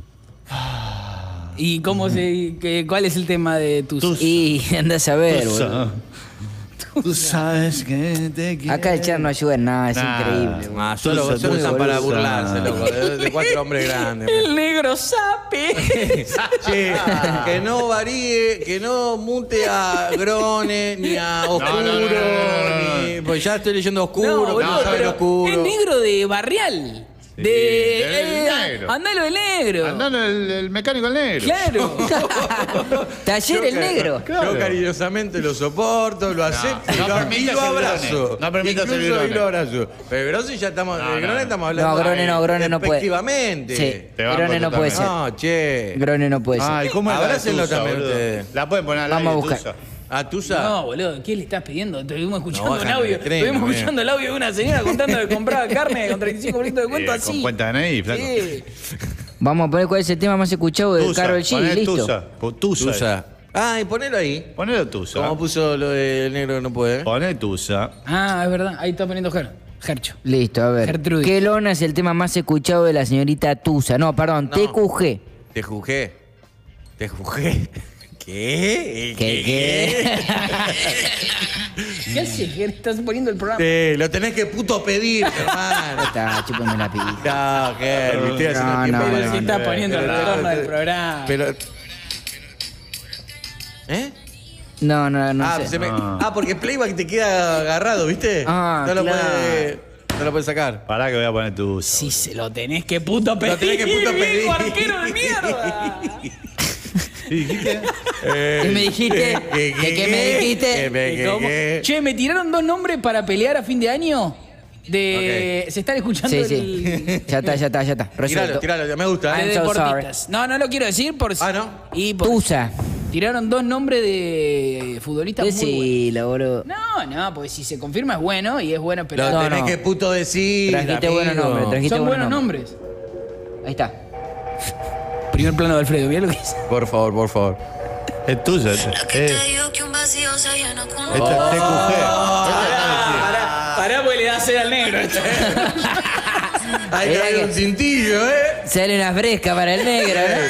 Speaker 1: ¿Y cómo se, que, cuál es el tema de tus?
Speaker 2: Tusa.
Speaker 4: Y andás a ver,
Speaker 2: Tusa.
Speaker 4: boludo.
Speaker 2: Tú sabes que te quiero.
Speaker 4: Acá el chat no ayuda en nada, es
Speaker 2: Nada.
Speaker 4: increíble. boludo.
Speaker 3: Ah, solo,
Speaker 2: Tusa,
Speaker 3: solo
Speaker 2: Tusa,
Speaker 3: usan para
Speaker 2: boludo.
Speaker 3: burlarse, loco. De, de cuatro hombres grandes.
Speaker 1: El negro sape.
Speaker 3: Che, que no varíe, que no mute a Grone, ni a Oscuro,
Speaker 2: no, no, no, no, no.
Speaker 3: ni. Pues ya estoy leyendo Oscuro,
Speaker 1: No,
Speaker 3: que
Speaker 1: boludo,
Speaker 3: no sabe
Speaker 1: pero
Speaker 3: lo Oscuro.
Speaker 1: es negro de Barrial.
Speaker 2: Sí,
Speaker 1: de
Speaker 2: del
Speaker 1: eh,
Speaker 2: negro.
Speaker 1: Andalo el negro.
Speaker 2: Andando el, el mecánico el negro.
Speaker 1: Claro.
Speaker 4: Taller el negro.
Speaker 2: Claro.
Speaker 3: Yo cariñosamente lo soporto, lo acepto
Speaker 2: no
Speaker 3: y lo-
Speaker 2: permitas
Speaker 3: y lo
Speaker 2: el
Speaker 3: abrazo.
Speaker 2: Grone. No permitas el
Speaker 3: Incluso
Speaker 2: Grone.
Speaker 3: y lo abrazo. Pero Grone ya estamos,
Speaker 2: No,
Speaker 3: de
Speaker 2: no.
Speaker 3: Grone estamos hablando.
Speaker 4: No, Grone no, Grone no puede.
Speaker 3: Efectivamente.
Speaker 4: Sí,
Speaker 2: Te banco
Speaker 4: Grone no puede ser.
Speaker 2: totalmente.
Speaker 3: No, che.
Speaker 4: Grone no puede ser.
Speaker 2: Ay, ¿cómo es la de
Speaker 3: Abrácenlo
Speaker 2: Tusa,
Speaker 3: también
Speaker 2: boludo?
Speaker 3: ustedes.
Speaker 2: La pueden poner al
Speaker 4: Vamos a
Speaker 2: aire,
Speaker 4: buscar.
Speaker 2: Tusa.
Speaker 3: ¿A Tusa?
Speaker 1: No, boludo, ¿qué le estás pidiendo? Estuvimos escuchando
Speaker 3: bajan
Speaker 1: un audio.
Speaker 3: el tren,
Speaker 1: Estuvimos
Speaker 3: bien.
Speaker 1: escuchando el audio de una señora contando que compraba carne con treinta y cinco por ciento de
Speaker 2: Sí,
Speaker 1: descuento
Speaker 2: con
Speaker 1: así.
Speaker 2: cuenta de N I, flaco.
Speaker 1: Sí.
Speaker 4: Vamos a poner cuál es el tema más escuchado de
Speaker 2: Tusa,
Speaker 4: Karol G,
Speaker 2: poné
Speaker 4: listo.
Speaker 2: Tusa. Po- Tusa.
Speaker 3: Tusa. Ah, y ponelo ahí.
Speaker 2: Ponelo Tusa.
Speaker 3: Como puso lo del negro que no puede.
Speaker 2: Poné Tusa.
Speaker 1: Ah, es verdad. Ahí está poniendo Ger. Gercho.
Speaker 4: Listo, a ver.
Speaker 1: Gertrudis.
Speaker 4: ¿Qué lona es el tema más escuchado de la señorita Tusa? No, perdón,
Speaker 3: No.
Speaker 4: T Q G.
Speaker 3: Te juzgué. Te juzgué. ¿Qué?
Speaker 4: ¿Qué, qué?
Speaker 1: ¿Qué haces, Ger? Estás poniendo el programa.
Speaker 3: Sí, lo tenés que puto pedir, hermano.
Speaker 4: Está, chúpame la pija.
Speaker 3: No, Ger, me estoy haciendo
Speaker 4: No,
Speaker 3: tiempo.
Speaker 4: no,
Speaker 1: Pero
Speaker 4: no,
Speaker 1: si estás poniendo el
Speaker 3: pero-
Speaker 1: retorno del programa.
Speaker 3: Pero. ¿Eh?
Speaker 4: No, no, no
Speaker 3: ah,
Speaker 4: sé.
Speaker 3: se me-
Speaker 2: Ah.
Speaker 3: ah, porque Playback te queda agarrado, ¿viste?
Speaker 4: Ah,
Speaker 3: no lo
Speaker 4: claro.
Speaker 3: puede, no lo puede sacar.
Speaker 2: Pará que voy a poner Tusa.
Speaker 1: Si se lo tenés que puto pedir.
Speaker 3: Lo tenés que puto pedir.
Speaker 1: viejo arquero de mierda.
Speaker 2: ¿Sí dijiste?
Speaker 3: Eh,
Speaker 4: ¿Qué me dijiste? ¿Qué, qué me dijiste?
Speaker 3: ¿Qué me- qué-
Speaker 1: ¿Cómo?
Speaker 3: qué?
Speaker 1: Che, me tiraron dos nombres para pelear a fin de año. De. Se están escuchando
Speaker 4: Sí,
Speaker 1: el.
Speaker 4: sí. Ya está, ya está, ya está.
Speaker 3: Tiralo,
Speaker 4: Resuelto.
Speaker 3: tiralo, me gusta.
Speaker 1: de
Speaker 4: I'm so
Speaker 1: deportistas. No, no lo quiero decir por.
Speaker 3: Ah, ¿no?
Speaker 1: Y por-
Speaker 4: Tusa.
Speaker 1: Tiraron dos nombres de futbolistas muy buenos.
Speaker 4: Decilo, boludo.
Speaker 1: No, no, porque si se confirma es bueno y es bueno, pero.
Speaker 3: Lo
Speaker 4: No,
Speaker 3: tenés
Speaker 4: no.
Speaker 3: que puto decir.
Speaker 4: Trajiste
Speaker 3: amigo.
Speaker 4: buenos nombres, trajiste
Speaker 1: Son
Speaker 4: buenos
Speaker 1: buenos
Speaker 4: nombres.
Speaker 1: nombres.
Speaker 4: Ahí está.
Speaker 1: Primer plano de Alfredo, ¿vieron lo que dice?
Speaker 3: Por favor, por favor.
Speaker 2: Es Tusa. Es, es, esta es T Q G.
Speaker 1: Pará, pará, porque le da sed al negro.
Speaker 3: Hay que
Speaker 4: Era
Speaker 3: darle
Speaker 4: que-
Speaker 3: un cintillo, ¿eh?
Speaker 4: Sale una fresca para el negro, ¿eh?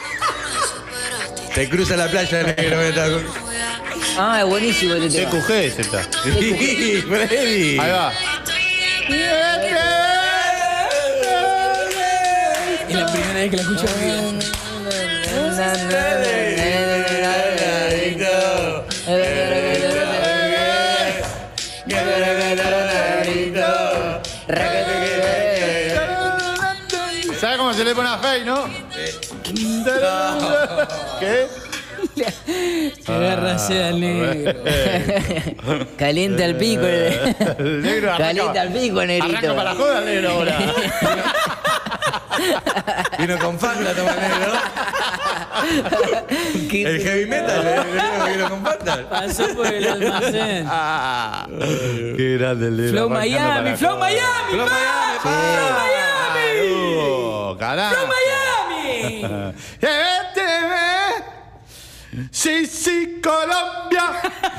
Speaker 3: Te cruza la playa de negro. ¿eh?
Speaker 4: Ah, es buenísimo este
Speaker 2: T
Speaker 4: tema.
Speaker 2: Q G es esta.
Speaker 3: Sí, Freddy.
Speaker 2: Ahí va.
Speaker 1: Es la primera vez que la escucho en mi vida.
Speaker 2: ¿Sabes cómo se le pone a Fey, no? ¿Qué?
Speaker 1: Agarra sed al negro.
Speaker 4: Calienta el pico. el-
Speaker 2: El negro arranca-
Speaker 4: Calienta el pico, negrito.
Speaker 2: Arranca para la joda el negro ahora.
Speaker 3: Vino con Fanta, toma el negro.
Speaker 4: ¿Qué-
Speaker 3: El heavy metal, el negro que vino con Fanta.
Speaker 1: Pasó por el almacén.
Speaker 2: Qué grande el negro.
Speaker 1: Flow
Speaker 2: arrancando
Speaker 1: Miami,
Speaker 2: para
Speaker 1: Flow
Speaker 2: joda.
Speaker 1: Miami,
Speaker 3: Flow
Speaker 1: pa.
Speaker 3: Miami, pa.
Speaker 1: Flow Miami.
Speaker 2: Uh, carajo.
Speaker 1: Flow Miami.
Speaker 2: Sí, sí, Colombia.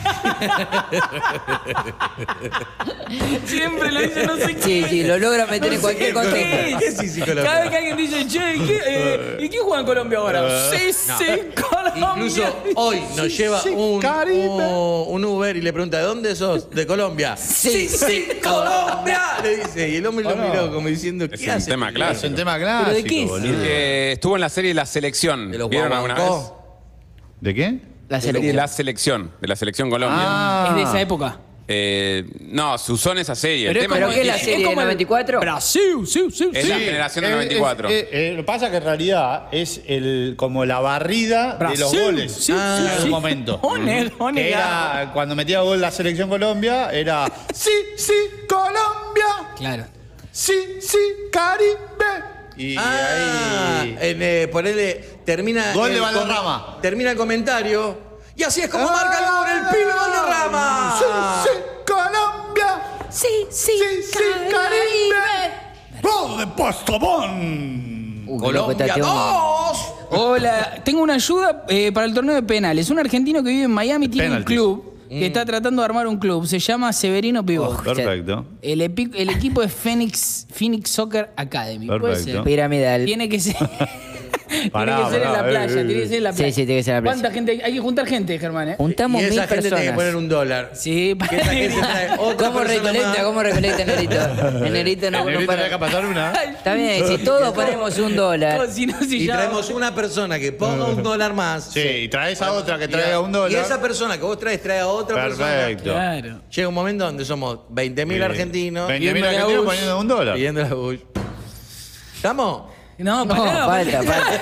Speaker 1: Siempre lo dice, no sé qué.
Speaker 4: Sí, sí, lo logra meter en
Speaker 1: No
Speaker 4: cualquier
Speaker 1: sé
Speaker 4: contexto.
Speaker 1: qué
Speaker 3: ¿Qué sí, sí, Colombia?
Speaker 1: Cada vez que alguien dice, che, ¿y qué, eh, ¿y quién juega en Colombia ahora? Sí, sí, Colombia.
Speaker 3: Incluso hoy nos
Speaker 2: Sí,
Speaker 3: lleva
Speaker 2: sí,
Speaker 3: un,
Speaker 2: Caribe.
Speaker 3: un, un Uber y le pregunta, ¿de dónde sos? De Colombia.
Speaker 1: Sí, sí, Colombia.
Speaker 3: Le dice, y el hombre lo miró como diciendo,
Speaker 5: Es
Speaker 3: ¿qué
Speaker 5: un
Speaker 3: hace?
Speaker 5: tema
Speaker 2: Es
Speaker 5: clásico.
Speaker 2: un tema clásico,
Speaker 1: ¿Pero de qué es?
Speaker 2: boludo.
Speaker 5: Eh, estuvo en la serie La Selección.
Speaker 3: ¿De los
Speaker 5: ¿Vieron alguna vez?
Speaker 3: guaguancó?
Speaker 2: ¿De qué?
Speaker 4: La
Speaker 5: de
Speaker 4: selección.
Speaker 5: la selección, de la selección Colombia.
Speaker 1: Ah. Es de esa época.
Speaker 5: Eh, no, se usó en esa serie.
Speaker 1: Pero
Speaker 5: El
Speaker 1: es
Speaker 5: tema
Speaker 1: como-
Speaker 4: ¿Pero qué es la
Speaker 1: es
Speaker 4: serie
Speaker 1: como
Speaker 4: del
Speaker 1: el-
Speaker 4: noventa y cuatro?
Speaker 1: Brasil, sí, sí,
Speaker 5: es
Speaker 1: sí.
Speaker 5: la generación del
Speaker 2: Eh,
Speaker 5: noventa y cuatro.
Speaker 2: eh, eh, lo que pasa es que en realidad es el, como la barrida de los
Speaker 1: Brasil,
Speaker 2: goles
Speaker 1: sí,
Speaker 2: en
Speaker 1: sí,
Speaker 2: algún
Speaker 1: sí.
Speaker 2: momento.
Speaker 1: One, one,
Speaker 2: Que era cuando metía gol la selección Colombia, era sí, sí, Colombia,
Speaker 1: Claro.
Speaker 2: sí, sí, Caribe. Y
Speaker 3: Ah,
Speaker 2: ahí.
Speaker 3: en, eh, ponele, termina.
Speaker 2: Gol de
Speaker 3: el
Speaker 2: Valderrama.
Speaker 3: com- Termina el comentario. Y así es como marca el gol el pibe Valderrama.
Speaker 2: Sí, sí, Colombia.
Speaker 7: Sí, sí,
Speaker 2: Sí, sí, Caribe. Gol de Postobón.
Speaker 4: Uh,
Speaker 3: Colombia
Speaker 4: loco,
Speaker 3: dos.
Speaker 1: Hola, tengo una ayuda eh, para el torneo de penales. Un argentino que vive en Miami tiene
Speaker 2: Penaltis.
Speaker 1: un club que está tratando de armar un club. Se llama Severino Pivot.
Speaker 2: Perfecto.
Speaker 1: El, epi- el equipo es Phoenix, Phoenix Soccer Academy. Puede
Speaker 2: Perfecto.
Speaker 1: ser.
Speaker 4: Piramidal.
Speaker 1: Tiene que ser. tiene
Speaker 2: Pará,
Speaker 1: que ser en
Speaker 2: pará,
Speaker 1: la
Speaker 2: eh,
Speaker 1: playa,
Speaker 2: eh,
Speaker 1: tiene que ser en la
Speaker 4: Sí,
Speaker 1: playa.
Speaker 4: sí, tiene que ser en la playa.
Speaker 1: ¿Cuánta gente hay? Hay que juntar gente, Germán, ¿eh?
Speaker 4: Juntamos
Speaker 3: Y
Speaker 4: mil
Speaker 3: esa gente
Speaker 4: personas.
Speaker 3: tiene que poner un dólar.
Speaker 1: Sí, para
Speaker 3: Que esa gente trae otra
Speaker 4: ¿Cómo
Speaker 3: persona
Speaker 4: recolecta?
Speaker 3: más.
Speaker 4: ¿Cómo recolecta Nerito? El Nerito no,
Speaker 2: El
Speaker 4: no
Speaker 2: negrito
Speaker 4: para.
Speaker 2: tiene que pasar una.
Speaker 4: Está bien, si todos ponemos un dólar.
Speaker 1: Si no, si
Speaker 3: Y
Speaker 1: ya-
Speaker 3: traemos una persona que ponga un dólar más.
Speaker 2: Sí, y traes a otra que
Speaker 3: Y
Speaker 2: traiga
Speaker 3: a-
Speaker 2: un dólar.
Speaker 3: Y esa persona que vos traes trae a otra
Speaker 2: Perfecto.
Speaker 3: persona.
Speaker 1: Claro.
Speaker 3: Llega un momento donde somos veinte mil
Speaker 2: Sí.
Speaker 3: argentinos.
Speaker 2: veinte mil
Speaker 1: Pidiéndole a
Speaker 2: argentinos
Speaker 1: Bush.
Speaker 2: poniendo un dólar.
Speaker 3: Pidiendo la Bush. ¿Estamos?
Speaker 1: No,
Speaker 4: No,
Speaker 1: pará,
Speaker 4: falta, falta.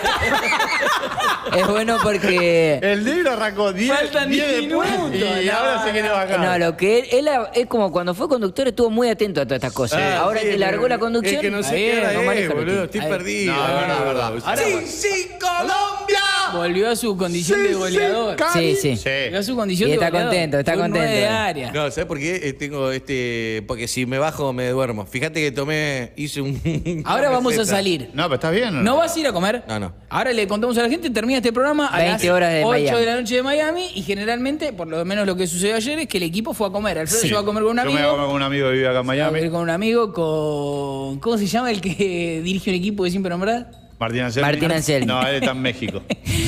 Speaker 4: Es bueno porque.
Speaker 2: El negro arrancó diez
Speaker 1: Faltan
Speaker 2: diez
Speaker 1: diez
Speaker 2: después
Speaker 1: minutos.
Speaker 2: y
Speaker 1: No,
Speaker 2: ahora se quiere bajar.
Speaker 4: No, lo que él, él es como cuando fue conductor estuvo muy atento a todas estas cosas.
Speaker 3: Ah,
Speaker 4: Ahora
Speaker 3: sí,
Speaker 4: te largó
Speaker 3: pero
Speaker 4: la conducción.
Speaker 3: Es que no sé
Speaker 1: Ahí,
Speaker 3: qué hora
Speaker 4: no
Speaker 3: es,
Speaker 4: maneja los
Speaker 3: boludo.
Speaker 4: tiempos.
Speaker 3: Estoy
Speaker 1: Ahí.
Speaker 3: perdido.
Speaker 2: No, es verdad, es verdad.
Speaker 1: Ahora
Speaker 3: Sí, sí, Colombia.
Speaker 1: volvió a su condición de goleador.
Speaker 4: Sí, sí.
Speaker 2: Sí.
Speaker 1: Volvió a su condición
Speaker 4: Y
Speaker 1: de
Speaker 4: está
Speaker 1: goleador.
Speaker 4: contento, está
Speaker 1: Fue un nueve
Speaker 4: contento.
Speaker 1: de área.
Speaker 3: No, ¿sabes por qué? Eh, Tengo este. Porque si me bajo me duermo. Fíjate que tomé. Hice un.
Speaker 1: Ahora
Speaker 3: una
Speaker 1: vamos a
Speaker 3: receta.
Speaker 1: salir.
Speaker 2: No, pero estás bien. ¿o
Speaker 1: ¿No vas a ir a comer?
Speaker 3: No, no.
Speaker 1: Ahora le contamos a la gente, termina este programa a
Speaker 4: veinte
Speaker 1: las
Speaker 4: horas de
Speaker 1: ocho
Speaker 4: Miami.
Speaker 1: de la noche de Miami y generalmente, por lo menos lo que sucedió ayer, es que el equipo fue a comer. Alfredo
Speaker 2: Sí.
Speaker 1: se va a comer con un
Speaker 2: Yo
Speaker 1: amigo.
Speaker 2: me voy a comer con un amigo que vive acá en
Speaker 1: va a comer
Speaker 2: Miami.
Speaker 1: con un amigo, con... ¿Cómo se llama el que dirige un equipo de siempre nombrar?
Speaker 2: Martín Anselmi.
Speaker 4: Martín Anselmi.
Speaker 2: No, él está en México.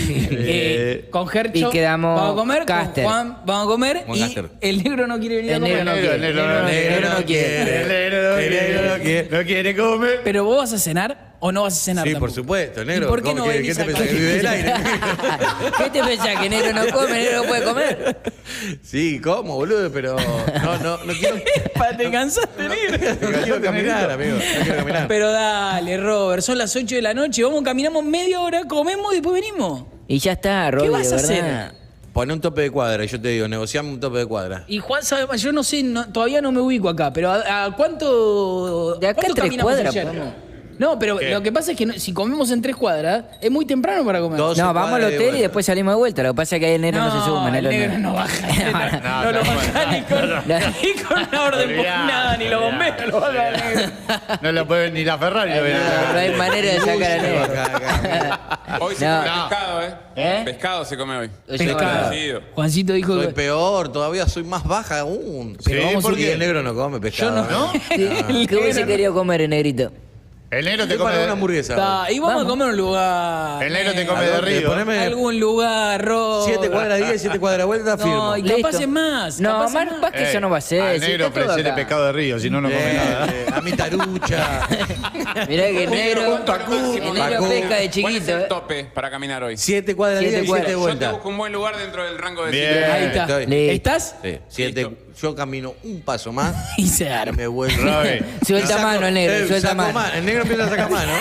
Speaker 1: Eh, con Gercho.
Speaker 4: y quedamos
Speaker 1: vamos a comer,
Speaker 4: Caster.
Speaker 1: con Juan vamos a comer
Speaker 3: Juan
Speaker 1: y
Speaker 3: Caster.
Speaker 1: el negro no quiere venir
Speaker 4: El
Speaker 1: a comer.
Speaker 4: negro no
Speaker 2: El
Speaker 4: quiere.
Speaker 2: negro no
Speaker 4: El
Speaker 2: quiere.
Speaker 4: negro no quiere.
Speaker 2: El negro no
Speaker 3: El negro no
Speaker 2: quiere.
Speaker 3: quiere.
Speaker 2: No quiere comer.
Speaker 1: Pero vos vas a cenar o no vas a cenar
Speaker 3: Sí,
Speaker 1: tampoco?
Speaker 3: por supuesto, negro.
Speaker 1: ¿Y por qué
Speaker 3: ¿Cómo
Speaker 1: no
Speaker 3: que-
Speaker 1: venís
Speaker 3: ¿Qué te
Speaker 1: acá?
Speaker 3: pensás que vive del aire?
Speaker 4: ¿Qué te pensás? ¿Que negro no come, negro no puede comer?
Speaker 3: Sí, ¿cómo, boludo? Pero no, no, no quiero.
Speaker 1: Pa, te cansaste, negro.
Speaker 3: No quiero caminar, amigo. No quiero caminar.
Speaker 1: Pero dale, Robert, son las ocho de la noche, vamos, caminamos media hora, comemos y después venimos.
Speaker 4: Y ya está, Robbie,
Speaker 1: vas a
Speaker 4: de
Speaker 1: hacer?
Speaker 4: verdad.
Speaker 3: Poné un tope de cuadra, yo te digo, negociamos un tope de cuadra.
Speaker 1: Y Juan sabe más, yo no sé, no- todavía no me ubico acá, pero ¿a, a cuánto,
Speaker 4: De acá a
Speaker 1: cuánto
Speaker 4: tres
Speaker 1: caminamos
Speaker 4: cuadras
Speaker 1: ayer?
Speaker 4: podemos.
Speaker 1: No, pero
Speaker 2: ¿Qué?
Speaker 1: lo que pasa es que no- si comemos en tres cuadras, es muy temprano para comer.
Speaker 3: Dos.
Speaker 4: No,
Speaker 3: se
Speaker 4: vamos al
Speaker 3: cuadra de
Speaker 4: hotel y
Speaker 3: vuelta.
Speaker 4: después salimos de vuelta. Lo que pasa es que ahí el negro no, se suma.
Speaker 1: el
Speaker 4: negro
Speaker 1: negro no baja. No,
Speaker 2: no,
Speaker 1: lo
Speaker 2: no,
Speaker 1: baja
Speaker 2: no,
Speaker 1: ni con,
Speaker 4: no.
Speaker 1: ni con una orden por
Speaker 2: Olvidá,
Speaker 1: nada, ni los
Speaker 2: olvidá.
Speaker 1: bomberos lo baja el negro.
Speaker 2: No lo puede ver ni la Ferrari. lo ve.
Speaker 4: No, no hay manera de sacar al negro.
Speaker 3: Acá, acá.
Speaker 5: Hoy se
Speaker 4: No.
Speaker 5: come pescado, ¿eh?
Speaker 4: ¿Eh?
Speaker 5: Pescado se come hoy.
Speaker 1: Pescado.
Speaker 5: Cocido.
Speaker 1: Juancito dijo
Speaker 3: Soy
Speaker 1: que...
Speaker 3: peor, todavía soy más baja aún.
Speaker 2: Pero vamos a
Speaker 3: porque
Speaker 2: ir-
Speaker 3: el negro no come pescado.
Speaker 1: Yo no.
Speaker 3: ¿eh?
Speaker 4: ¿Qué hubiese querido comer el negrito?
Speaker 2: El negro te
Speaker 3: Estoy para una
Speaker 2: come.
Speaker 3: hamburguesa.
Speaker 1: Está, y vamos,
Speaker 4: Vamos.
Speaker 1: a comer en un lugar.
Speaker 2: El negro te
Speaker 1: eh,
Speaker 2: come
Speaker 3: ¿A
Speaker 2: de
Speaker 3: dónde?
Speaker 2: río.
Speaker 3: Poneme
Speaker 1: Algún lugar, Robert.
Speaker 3: siete cuadras diez, siete cuadras vuelta,
Speaker 1: No,
Speaker 3: firmo.
Speaker 1: y capaz
Speaker 4: Listo.
Speaker 1: es más.
Speaker 4: No,
Speaker 1: capaz
Speaker 4: más,
Speaker 1: es
Speaker 4: más que eso no va a ser.
Speaker 2: Al
Speaker 4: si
Speaker 2: negro
Speaker 4: está todo
Speaker 2: ofrecerle
Speaker 4: acá.
Speaker 2: pescado de río, si no, no come
Speaker 3: Eh,
Speaker 2: nada.
Speaker 3: eh, a mi tarucha.
Speaker 4: Mirá que el negro,
Speaker 5: ¿Cuánto es el máximo?
Speaker 4: el negro
Speaker 3: Pacú.
Speaker 4: pesca de
Speaker 5: ¿Cuál es
Speaker 4: chiquito.
Speaker 5: el
Speaker 4: ¿eh?
Speaker 5: tope para caminar hoy?
Speaker 3: Siete cuadras
Speaker 4: Siete
Speaker 3: diez y
Speaker 4: cuadras.
Speaker 3: siete
Speaker 5: Yo te
Speaker 3: vueltas.
Speaker 5: busco un buen lugar dentro del rango de
Speaker 2: Bien.
Speaker 5: cinco.
Speaker 1: Ahí está.
Speaker 3: Estoy.
Speaker 4: Listo.
Speaker 1: ¿Estás?
Speaker 3: Sí, siete, yo camino un paso más
Speaker 1: Y se
Speaker 3: y
Speaker 1: arma.
Speaker 3: me vuelvo.
Speaker 2: Robbie.
Speaker 4: Suelta
Speaker 3: Y saco-
Speaker 4: mano el negro,
Speaker 3: eh,
Speaker 4: suelta
Speaker 3: saco
Speaker 4: mano.
Speaker 3: El negro empieza a sacar mano.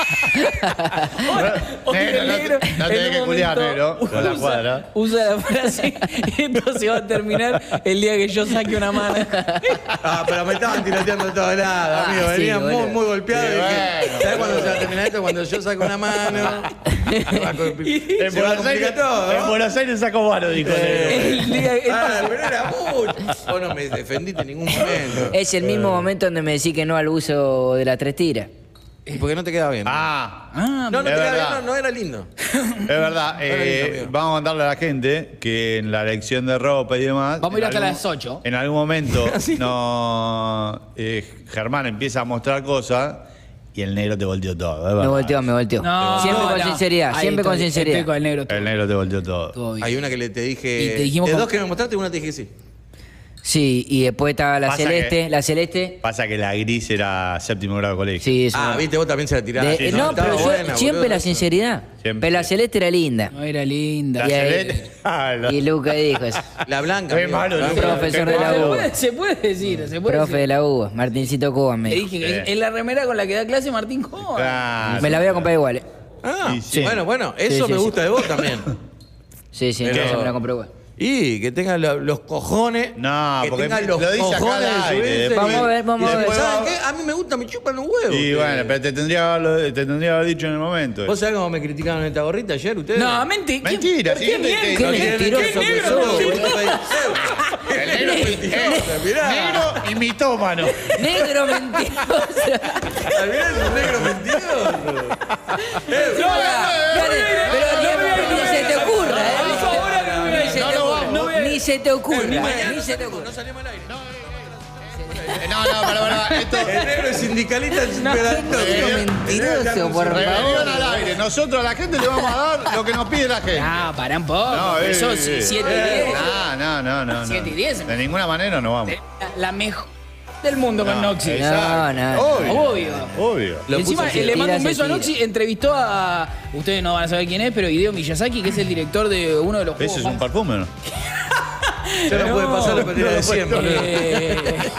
Speaker 1: Hoy
Speaker 2: Negro,
Speaker 1: el
Speaker 2: no te-
Speaker 1: negro,
Speaker 2: no
Speaker 1: en
Speaker 2: tenés
Speaker 1: un
Speaker 2: que culiar,
Speaker 1: momento,
Speaker 2: negro, con la
Speaker 1: usa-
Speaker 2: cuadra.
Speaker 1: Usa la frase, esto se va a terminar el día que yo saque una mano.
Speaker 3: Ah, pero me estaban tiroteando de todos lados, amigo.
Speaker 4: Ah, sí,
Speaker 3: Venía muy,
Speaker 4: boludo.
Speaker 3: muy golpeado.
Speaker 2: Sí,
Speaker 3: y dije,
Speaker 2: bueno,
Speaker 3: ¿sabes cuándo se va a terminar esto? Cuando yo saco una mano. va a compl-
Speaker 2: En
Speaker 3: se va a
Speaker 2: Buenos Aires,
Speaker 3: complicar todo.
Speaker 2: en
Speaker 3: ¿no?
Speaker 2: Buenos Aires sacó varo, dijo el negro.
Speaker 1: El día que-
Speaker 3: Ah, pero era mucho. Vos no me defendiste en ningún momento.
Speaker 4: Es el mismo momento donde me decís que no al uso de las tres tiras.
Speaker 3: ¿Y por qué no te queda bien?
Speaker 2: Ah,
Speaker 1: Ah,
Speaker 3: no, no te
Speaker 2: es
Speaker 3: queda bien,
Speaker 2: verdad.
Speaker 3: no, no era lindo.
Speaker 2: es verdad. eh,
Speaker 3: amigo.
Speaker 2: vamos a contarle a la gente que en la elección de ropa y demás.
Speaker 1: Vamos a ir
Speaker 2: en
Speaker 1: hasta
Speaker 2: algún-
Speaker 1: las ocho.
Speaker 2: En algún momento, no, eh, Germán empieza a mostrar cosas y el negro te volteó todo. es
Speaker 4: Me
Speaker 2: verdad.
Speaker 4: volteó, me volteó.
Speaker 1: No,
Speaker 4: Siempre con
Speaker 1: no.
Speaker 4: sinceridad,
Speaker 1: Ahí
Speaker 4: siempre con
Speaker 1: estoy,
Speaker 4: sinceridad.
Speaker 1: estoy con el negro.
Speaker 2: El negro te volteó todo.
Speaker 1: Todo bien.
Speaker 3: Hay una que le te dije.
Speaker 1: Y te dijimos
Speaker 3: de
Speaker 1: con-
Speaker 3: dos que me mostraste, una te dije que sí.
Speaker 4: Sí, y después estaba la
Speaker 2: Pasa
Speaker 4: celeste,
Speaker 2: que-
Speaker 4: la celeste.
Speaker 2: Pasa que la gris era séptimo grado de colegio.
Speaker 4: Sí, eso.
Speaker 3: Ah, viste, vos también se la tirás.
Speaker 4: De-
Speaker 3: Sí,
Speaker 4: eh, no,
Speaker 3: estaba
Speaker 4: pero yo
Speaker 3: buena,
Speaker 4: siempre
Speaker 3: boludo.
Speaker 4: la sinceridad.
Speaker 2: Siempre.
Speaker 4: Pero la celeste era linda.
Speaker 1: No era linda.
Speaker 2: La
Speaker 4: Y ahí-
Speaker 2: celeste. Ah, la-
Speaker 4: Y Luca dijo eso.
Speaker 3: La blanca.
Speaker 2: Qué
Speaker 3: amigo.
Speaker 2: malo,
Speaker 3: La-
Speaker 2: Luca.
Speaker 4: Profesor
Speaker 2: Qué
Speaker 4: de la
Speaker 1: Se
Speaker 2: malo.
Speaker 4: U.
Speaker 1: puede, se puede decir, se puede
Speaker 4: Profe de
Speaker 1: decir.
Speaker 4: la U, Martincito Cuban me
Speaker 1: Le
Speaker 4: dijo.
Speaker 1: dije que
Speaker 2: Eh.
Speaker 1: es la remera con la que da clase Martín Coba.
Speaker 2: Claro.
Speaker 4: Me la voy a comprar igual. eh.
Speaker 3: Ah,
Speaker 2: Y sí.
Speaker 3: bueno, bueno, eso
Speaker 4: Sí,
Speaker 3: me
Speaker 4: sí,
Speaker 3: gusta de vos también.
Speaker 4: Sí, sí,
Speaker 3: Pero-
Speaker 4: entonces me la compré igual.
Speaker 3: Y que tengan lo- los cojones.
Speaker 2: No,
Speaker 3: que
Speaker 2: porque
Speaker 3: tengan
Speaker 2: lo
Speaker 3: los
Speaker 2: dice acá
Speaker 3: cojones
Speaker 2: al
Speaker 3: de
Speaker 2: aire,
Speaker 3: subirse
Speaker 2: después-
Speaker 3: y-
Speaker 4: Vamos a ver, vamos
Speaker 3: y
Speaker 4: a ver.
Speaker 3: después, ¿saben
Speaker 2: vamos-
Speaker 3: qué? A mí me gusta, me chupan los huevos.
Speaker 2: Y
Speaker 3: ustedes.
Speaker 2: bueno, pero te tendría, que haberlo- te tendría que haber dicho en el momento.
Speaker 3: ¿Vos sabés cómo me criticaron esta gorrita ayer ustedes?
Speaker 1: No, mentira.
Speaker 2: Mentira,
Speaker 1: ¿Por
Speaker 2: sí,
Speaker 1: qué
Speaker 2: te-
Speaker 1: mienten?
Speaker 2: te-
Speaker 4: Qué
Speaker 2: no,
Speaker 4: mentiroso
Speaker 1: qué
Speaker 4: que
Speaker 1: negro,
Speaker 4: sos.
Speaker 2: El negro es mentiroso,
Speaker 3: mirá.
Speaker 2: negro y mitómano.
Speaker 4: Negro mentiroso.
Speaker 3: Al final es un negro mentiroso.
Speaker 4: No, dale, pero ni, ni se te ocurra, ¿eh?
Speaker 1: Por favor, no me
Speaker 4: Ni se te
Speaker 1: no lo
Speaker 4: ocurra.
Speaker 1: vamos, no voy a-
Speaker 4: Ni se te ocurra.
Speaker 3: Ni mañana
Speaker 4: Ni se te ocurra.
Speaker 3: No salimos al aire.
Speaker 2: No, no, para, para. Esto.
Speaker 3: El negro es sindicalista.
Speaker 4: No, negro mentiroso, por
Speaker 2: Rebelión al
Speaker 4: favor.
Speaker 2: aire. Nosotros a la gente le vamos a dar lo que nos pide la gente.
Speaker 1: Ah, pará un poco.
Speaker 2: No, eh,
Speaker 1: Eso
Speaker 2: eh,
Speaker 1: sí,
Speaker 2: eh.
Speaker 1: siete y diez.
Speaker 2: No, no, no, no. no.
Speaker 1: Siete y diez.
Speaker 2: De ninguna manera no vamos.
Speaker 1: La, la mejor del mundo con
Speaker 2: No,
Speaker 1: Noxi.
Speaker 2: exacto.
Speaker 4: No, no.
Speaker 2: Obvio.
Speaker 1: Obvio.
Speaker 2: Obvio.
Speaker 3: Lo
Speaker 1: Encima
Speaker 3: puso
Speaker 1: eh, le
Speaker 4: así.
Speaker 1: mando un
Speaker 4: Tira,
Speaker 1: beso a
Speaker 4: se
Speaker 1: Noxi.
Speaker 4: tira.
Speaker 1: Entrevistó a. Ustedes no van a saber quién es, pero Hideo Miyazaki, que es el director de uno de los juegos.
Speaker 2: Ese es un
Speaker 1: más-
Speaker 2: perfume, ¿no?
Speaker 3: Ya no puede pasar la partida de siempre.
Speaker 1: Eh,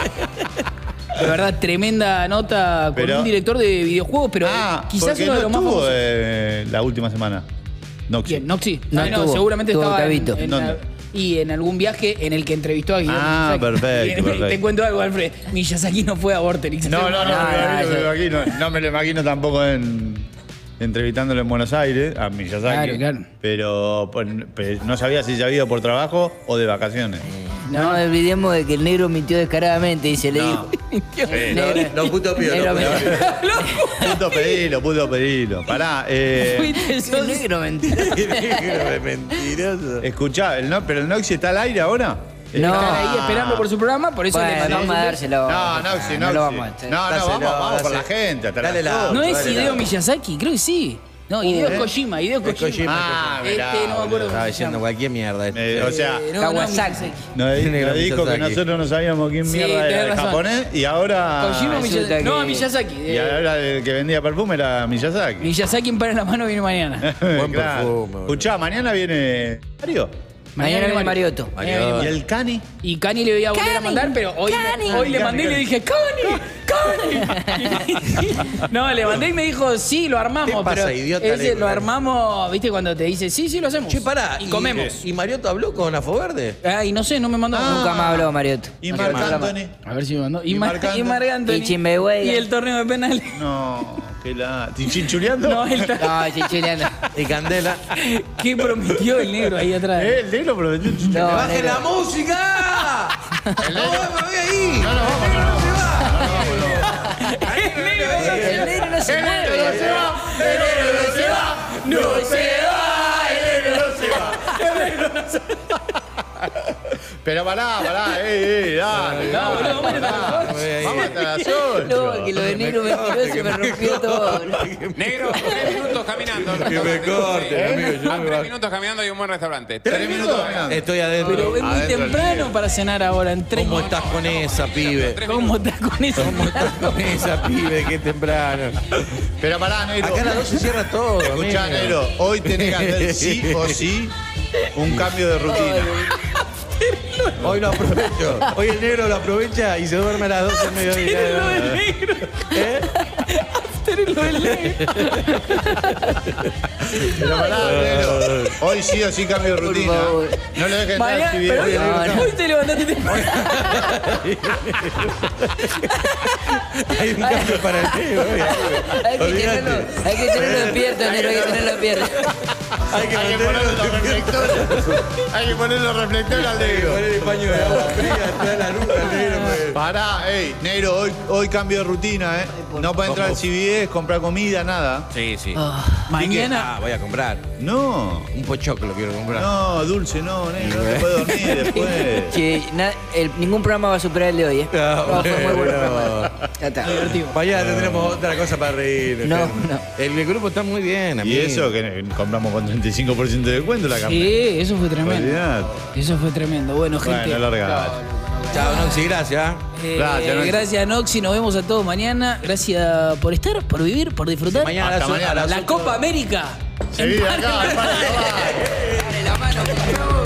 Speaker 1: de verdad, tremenda nota con
Speaker 2: Pero-
Speaker 1: un director de videojuegos, pero
Speaker 2: Ah,
Speaker 1: quizás
Speaker 2: porque
Speaker 1: uno de
Speaker 2: no
Speaker 1: los más
Speaker 2: estuvo
Speaker 1: famosos.
Speaker 2: eh, la última semana. Noxi.
Speaker 1: ¿Quién? ¿Noxi?
Speaker 4: No
Speaker 1: Ah,
Speaker 4: estuvo,
Speaker 1: seguramente
Speaker 4: estuvo
Speaker 1: estaba en,
Speaker 4: Tabito.
Speaker 1: en
Speaker 2: ¿Dónde?
Speaker 1: la- y en algún viaje en el que entrevistó a Hideo
Speaker 2: Ah,
Speaker 1: Miyazaki.
Speaker 2: perfecto,
Speaker 1: Y-
Speaker 2: perfecto.
Speaker 1: Te cuento algo, Alfred. Miyazaki no fue a Vorterix.
Speaker 2: No, no, no,
Speaker 4: No,
Speaker 2: me,
Speaker 4: no,
Speaker 2: me
Speaker 4: yo-
Speaker 2: lo imagino. No me lo imagino tampoco en entrevistándolo en Buenos Aires, a Miyazaki.
Speaker 1: Claro, claro.
Speaker 2: Pero, pues, pero no sabía si se había ido por trabajo o de vacaciones.
Speaker 4: No nos olvidemos de que el negro mintió descaradamente y se le dijo.
Speaker 2: Sí,
Speaker 4: Negro-
Speaker 3: Lo puto pío,
Speaker 4: negro
Speaker 3: lo puto
Speaker 4: mintió.
Speaker 2: puto pedilo, puto pedilo. Pará, eh,
Speaker 1: Fuiste
Speaker 4: El
Speaker 1: sos-
Speaker 4: negro mintió.
Speaker 3: negro mentiroso.
Speaker 2: escuchá, el no, pero el Noxi está al aire ahora.
Speaker 4: No.
Speaker 1: Están ahí esperando por su programa, por eso le
Speaker 4: Bueno,
Speaker 1: mandamos
Speaker 4: vamos a
Speaker 1: un beso.
Speaker 4: dárselo.
Speaker 2: No, Noxi,
Speaker 4: no
Speaker 2: Noxi.
Speaker 4: lo vamos a hacer.
Speaker 2: No, no,
Speaker 3: Dáselo,
Speaker 2: vamos, vamos por la
Speaker 3: dáselo.
Speaker 2: gente. hasta
Speaker 3: Dale
Speaker 2: las
Speaker 3: la-
Speaker 2: dos.
Speaker 1: ¿No es
Speaker 3: Dale,
Speaker 1: Hideo
Speaker 3: dale.
Speaker 1: Miyazaki? Creo que sí. No, Hideo es Kojima, Hideo
Speaker 3: Es
Speaker 1: Kojima.
Speaker 3: Kojima.
Speaker 2: Ah,
Speaker 1: Este,
Speaker 2: mirá,
Speaker 1: no me acuerdo
Speaker 2: boludo.
Speaker 1: cómo
Speaker 3: Estaba
Speaker 1: se
Speaker 3: diciendo
Speaker 1: llama.
Speaker 3: cualquier mierda.
Speaker 2: Eh, o sea,
Speaker 1: Eh, no, no,
Speaker 4: Kawasaki.
Speaker 1: Miyazaki.
Speaker 2: nos, di-
Speaker 3: Negro
Speaker 2: nos dijo que
Speaker 3: Miyazaki.
Speaker 2: nosotros no sabíamos quién
Speaker 1: Sí,
Speaker 2: mierda
Speaker 1: tenés
Speaker 2: era el
Speaker 1: razón.
Speaker 2: japonés y ahora.
Speaker 1: Kojima
Speaker 4: resulta
Speaker 1: Miyazaki. No,
Speaker 4: que-
Speaker 1: Miyazaki.
Speaker 2: Y
Speaker 1: eh,
Speaker 2: ahora el que vendía perfume era Miyazaki.
Speaker 1: Miyazaki en Para la Mano viene mañana.
Speaker 3: Buen
Speaker 2: Claro.
Speaker 3: perfume, boludo.
Speaker 2: Escuchá, mañana viene Mario.
Speaker 4: Mañana viene Mariotto.
Speaker 1: Mañana viene
Speaker 2: ¿Y
Speaker 1: Mario.
Speaker 2: el Cani?
Speaker 1: Y Cani le voy a volver a
Speaker 4: Cani,
Speaker 1: mandar, pero hoy,
Speaker 4: Cani.
Speaker 1: hoy le
Speaker 2: Cani,
Speaker 1: mandé y
Speaker 2: Cani.
Speaker 1: le dije, ¡Cani! ¡Cani! No, le mandé y me dijo, sí, lo armamos.
Speaker 3: ¿Qué pasa,
Speaker 1: pero
Speaker 3: idiota?
Speaker 1: ese
Speaker 3: Le-
Speaker 1: lo armamos, ¿viste? Cuando te dice, sí, sí, lo hacemos.
Speaker 3: Che, pará.
Speaker 1: Y comemos.
Speaker 3: ¿Y Mariotto habló con Afoverde?
Speaker 1: Ay, no sé, no me mandó.
Speaker 4: Nunca más habló Mariotto.
Speaker 2: ¿Y
Speaker 4: No
Speaker 2: Marc
Speaker 4: sé, habla más.
Speaker 2: Anthony?
Speaker 1: A ver si me mandó. Y,
Speaker 2: ¿Y
Speaker 1: Mar-
Speaker 2: Marc Anthony?
Speaker 1: y Marc Anthony.
Speaker 4: Y Chimbehuega.
Speaker 1: Y el torneo de penales.
Speaker 2: No, qué la. ¿Y chinchuleando?
Speaker 1: No, el ta-
Speaker 4: No, chichileando.
Speaker 3: Y Candela.
Speaker 1: ¿Qué prometió el negro ahí atrás?
Speaker 2: Eh, el negro prometió un chinchuleando.
Speaker 4: No,
Speaker 3: ¡Baje
Speaker 4: negro.
Speaker 3: la música!
Speaker 2: El
Speaker 3: ¡No,
Speaker 2: negro.
Speaker 3: me voy ahí!
Speaker 2: No, no, vamos, no, no,
Speaker 1: El negro no se-
Speaker 4: El negro no se mueve.
Speaker 2: El negro no se va, el negro no se va, no se va, el negro no se va, el negro no se va. Pero pará, pará, eh, eh, dale,
Speaker 1: No,
Speaker 2: dale,
Speaker 1: no, vamos a
Speaker 2: pará.
Speaker 3: voy ahí.
Speaker 2: Vamos hasta las ocho.
Speaker 4: No, que lo de negro mentiroso me rompió todo.
Speaker 5: Negro, tres minutos caminando.
Speaker 3: Que me corten, amigo, yo
Speaker 5: A
Speaker 3: me
Speaker 5: tres
Speaker 3: bajo.
Speaker 5: minutos caminando hay un buen restaurante.
Speaker 2: Tres minutos caminando.
Speaker 3: Estoy adentro.
Speaker 1: Pero es muy
Speaker 2: Adentro del
Speaker 1: temprano
Speaker 2: negro.
Speaker 1: para cenar ahora en tres
Speaker 3: ¿Cómo estás con esa, pibe?
Speaker 1: ¿Cómo estás con eso?
Speaker 3: ¿Cómo estás con esa, pibe? Qué temprano.
Speaker 2: Pero pará, negro.
Speaker 3: Acá a las dos se cierra todo,
Speaker 2: Escuchá,
Speaker 3: amigo.
Speaker 2: negro, hoy tenés que hacer sí o sí un cambio de rutina.
Speaker 3: Hoy lo aprovecho. Hoy el negro lo aprovecha y se duerme a las doce del mediodía.
Speaker 1: After lo del negro.
Speaker 3: ¿Eh?
Speaker 1: After lo del negro.
Speaker 2: Pero pará, negro. Hoy sí o sí cambio de rutina.
Speaker 4: favor.
Speaker 2: No le dejes entrar
Speaker 1: Mañana,
Speaker 2: si
Speaker 1: pero hoy,
Speaker 2: bien.
Speaker 4: No, no.
Speaker 1: hoy te levantaste temprano.
Speaker 3: Hay un cambio para el negro. hoy.
Speaker 4: Hay que
Speaker 3: Olvídate.
Speaker 4: tenerlo, hay que tenerlo despierto, negro, hay que tenerlo despierto.
Speaker 3: Hay que
Speaker 2: Hay que
Speaker 3: mantenerlo
Speaker 2: ponerle los reflectores. Hay que ponerle los reflectores al negro.
Speaker 3: Poner el paño de agua fría, trae la luz al negro. pues.
Speaker 2: Pará, ey, negro, hoy, hoy cambio de rutina, ¿eh? No puede entrar al C V S, comprar comida, nada.
Speaker 3: Sí, sí.
Speaker 1: Mañana.
Speaker 3: Ah, voy a comprar.
Speaker 2: No,
Speaker 3: Un pochoclo quiero comprar.
Speaker 2: no, dulce, no, negro, no te puedes dormir después.
Speaker 4: Che, na- el- ningún programa va a superar el de hoy, ¿eh?
Speaker 3: No,
Speaker 4: No, fue muy bueno.
Speaker 3: bueno.
Speaker 4: programa. Ya está.
Speaker 3: Mañana tendremos otra cosa para reír.
Speaker 4: No,
Speaker 3: Fermo.
Speaker 4: no.
Speaker 3: El, el grupo está muy bien,
Speaker 2: Y
Speaker 3: amigo.
Speaker 2: eso que compramos con treinta y cinco por ciento de descuento la campaña.
Speaker 1: Sí, eso fue tremendo.
Speaker 2: Olvidate.
Speaker 1: Eso fue tremendo. Bueno, gente.
Speaker 2: Bueno, larga.
Speaker 1: No, no, no,
Speaker 3: Chao, Noxi, gracias.
Speaker 1: Eh,
Speaker 2: Gracias, Noxi.
Speaker 1: gracias, Noxi. Nos vemos a todos mañana. Gracias por estar, por vivir, por disfrutar.
Speaker 3: Mañana a
Speaker 2: Hasta
Speaker 3: las-
Speaker 2: mañana.
Speaker 3: a las
Speaker 1: La
Speaker 3: ocho.
Speaker 1: Copa América.
Speaker 2: Se vive acá, Paren la Mano.
Speaker 1: Dale la mano, por favor.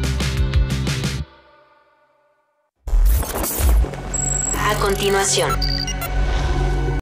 Speaker 12: A continuación,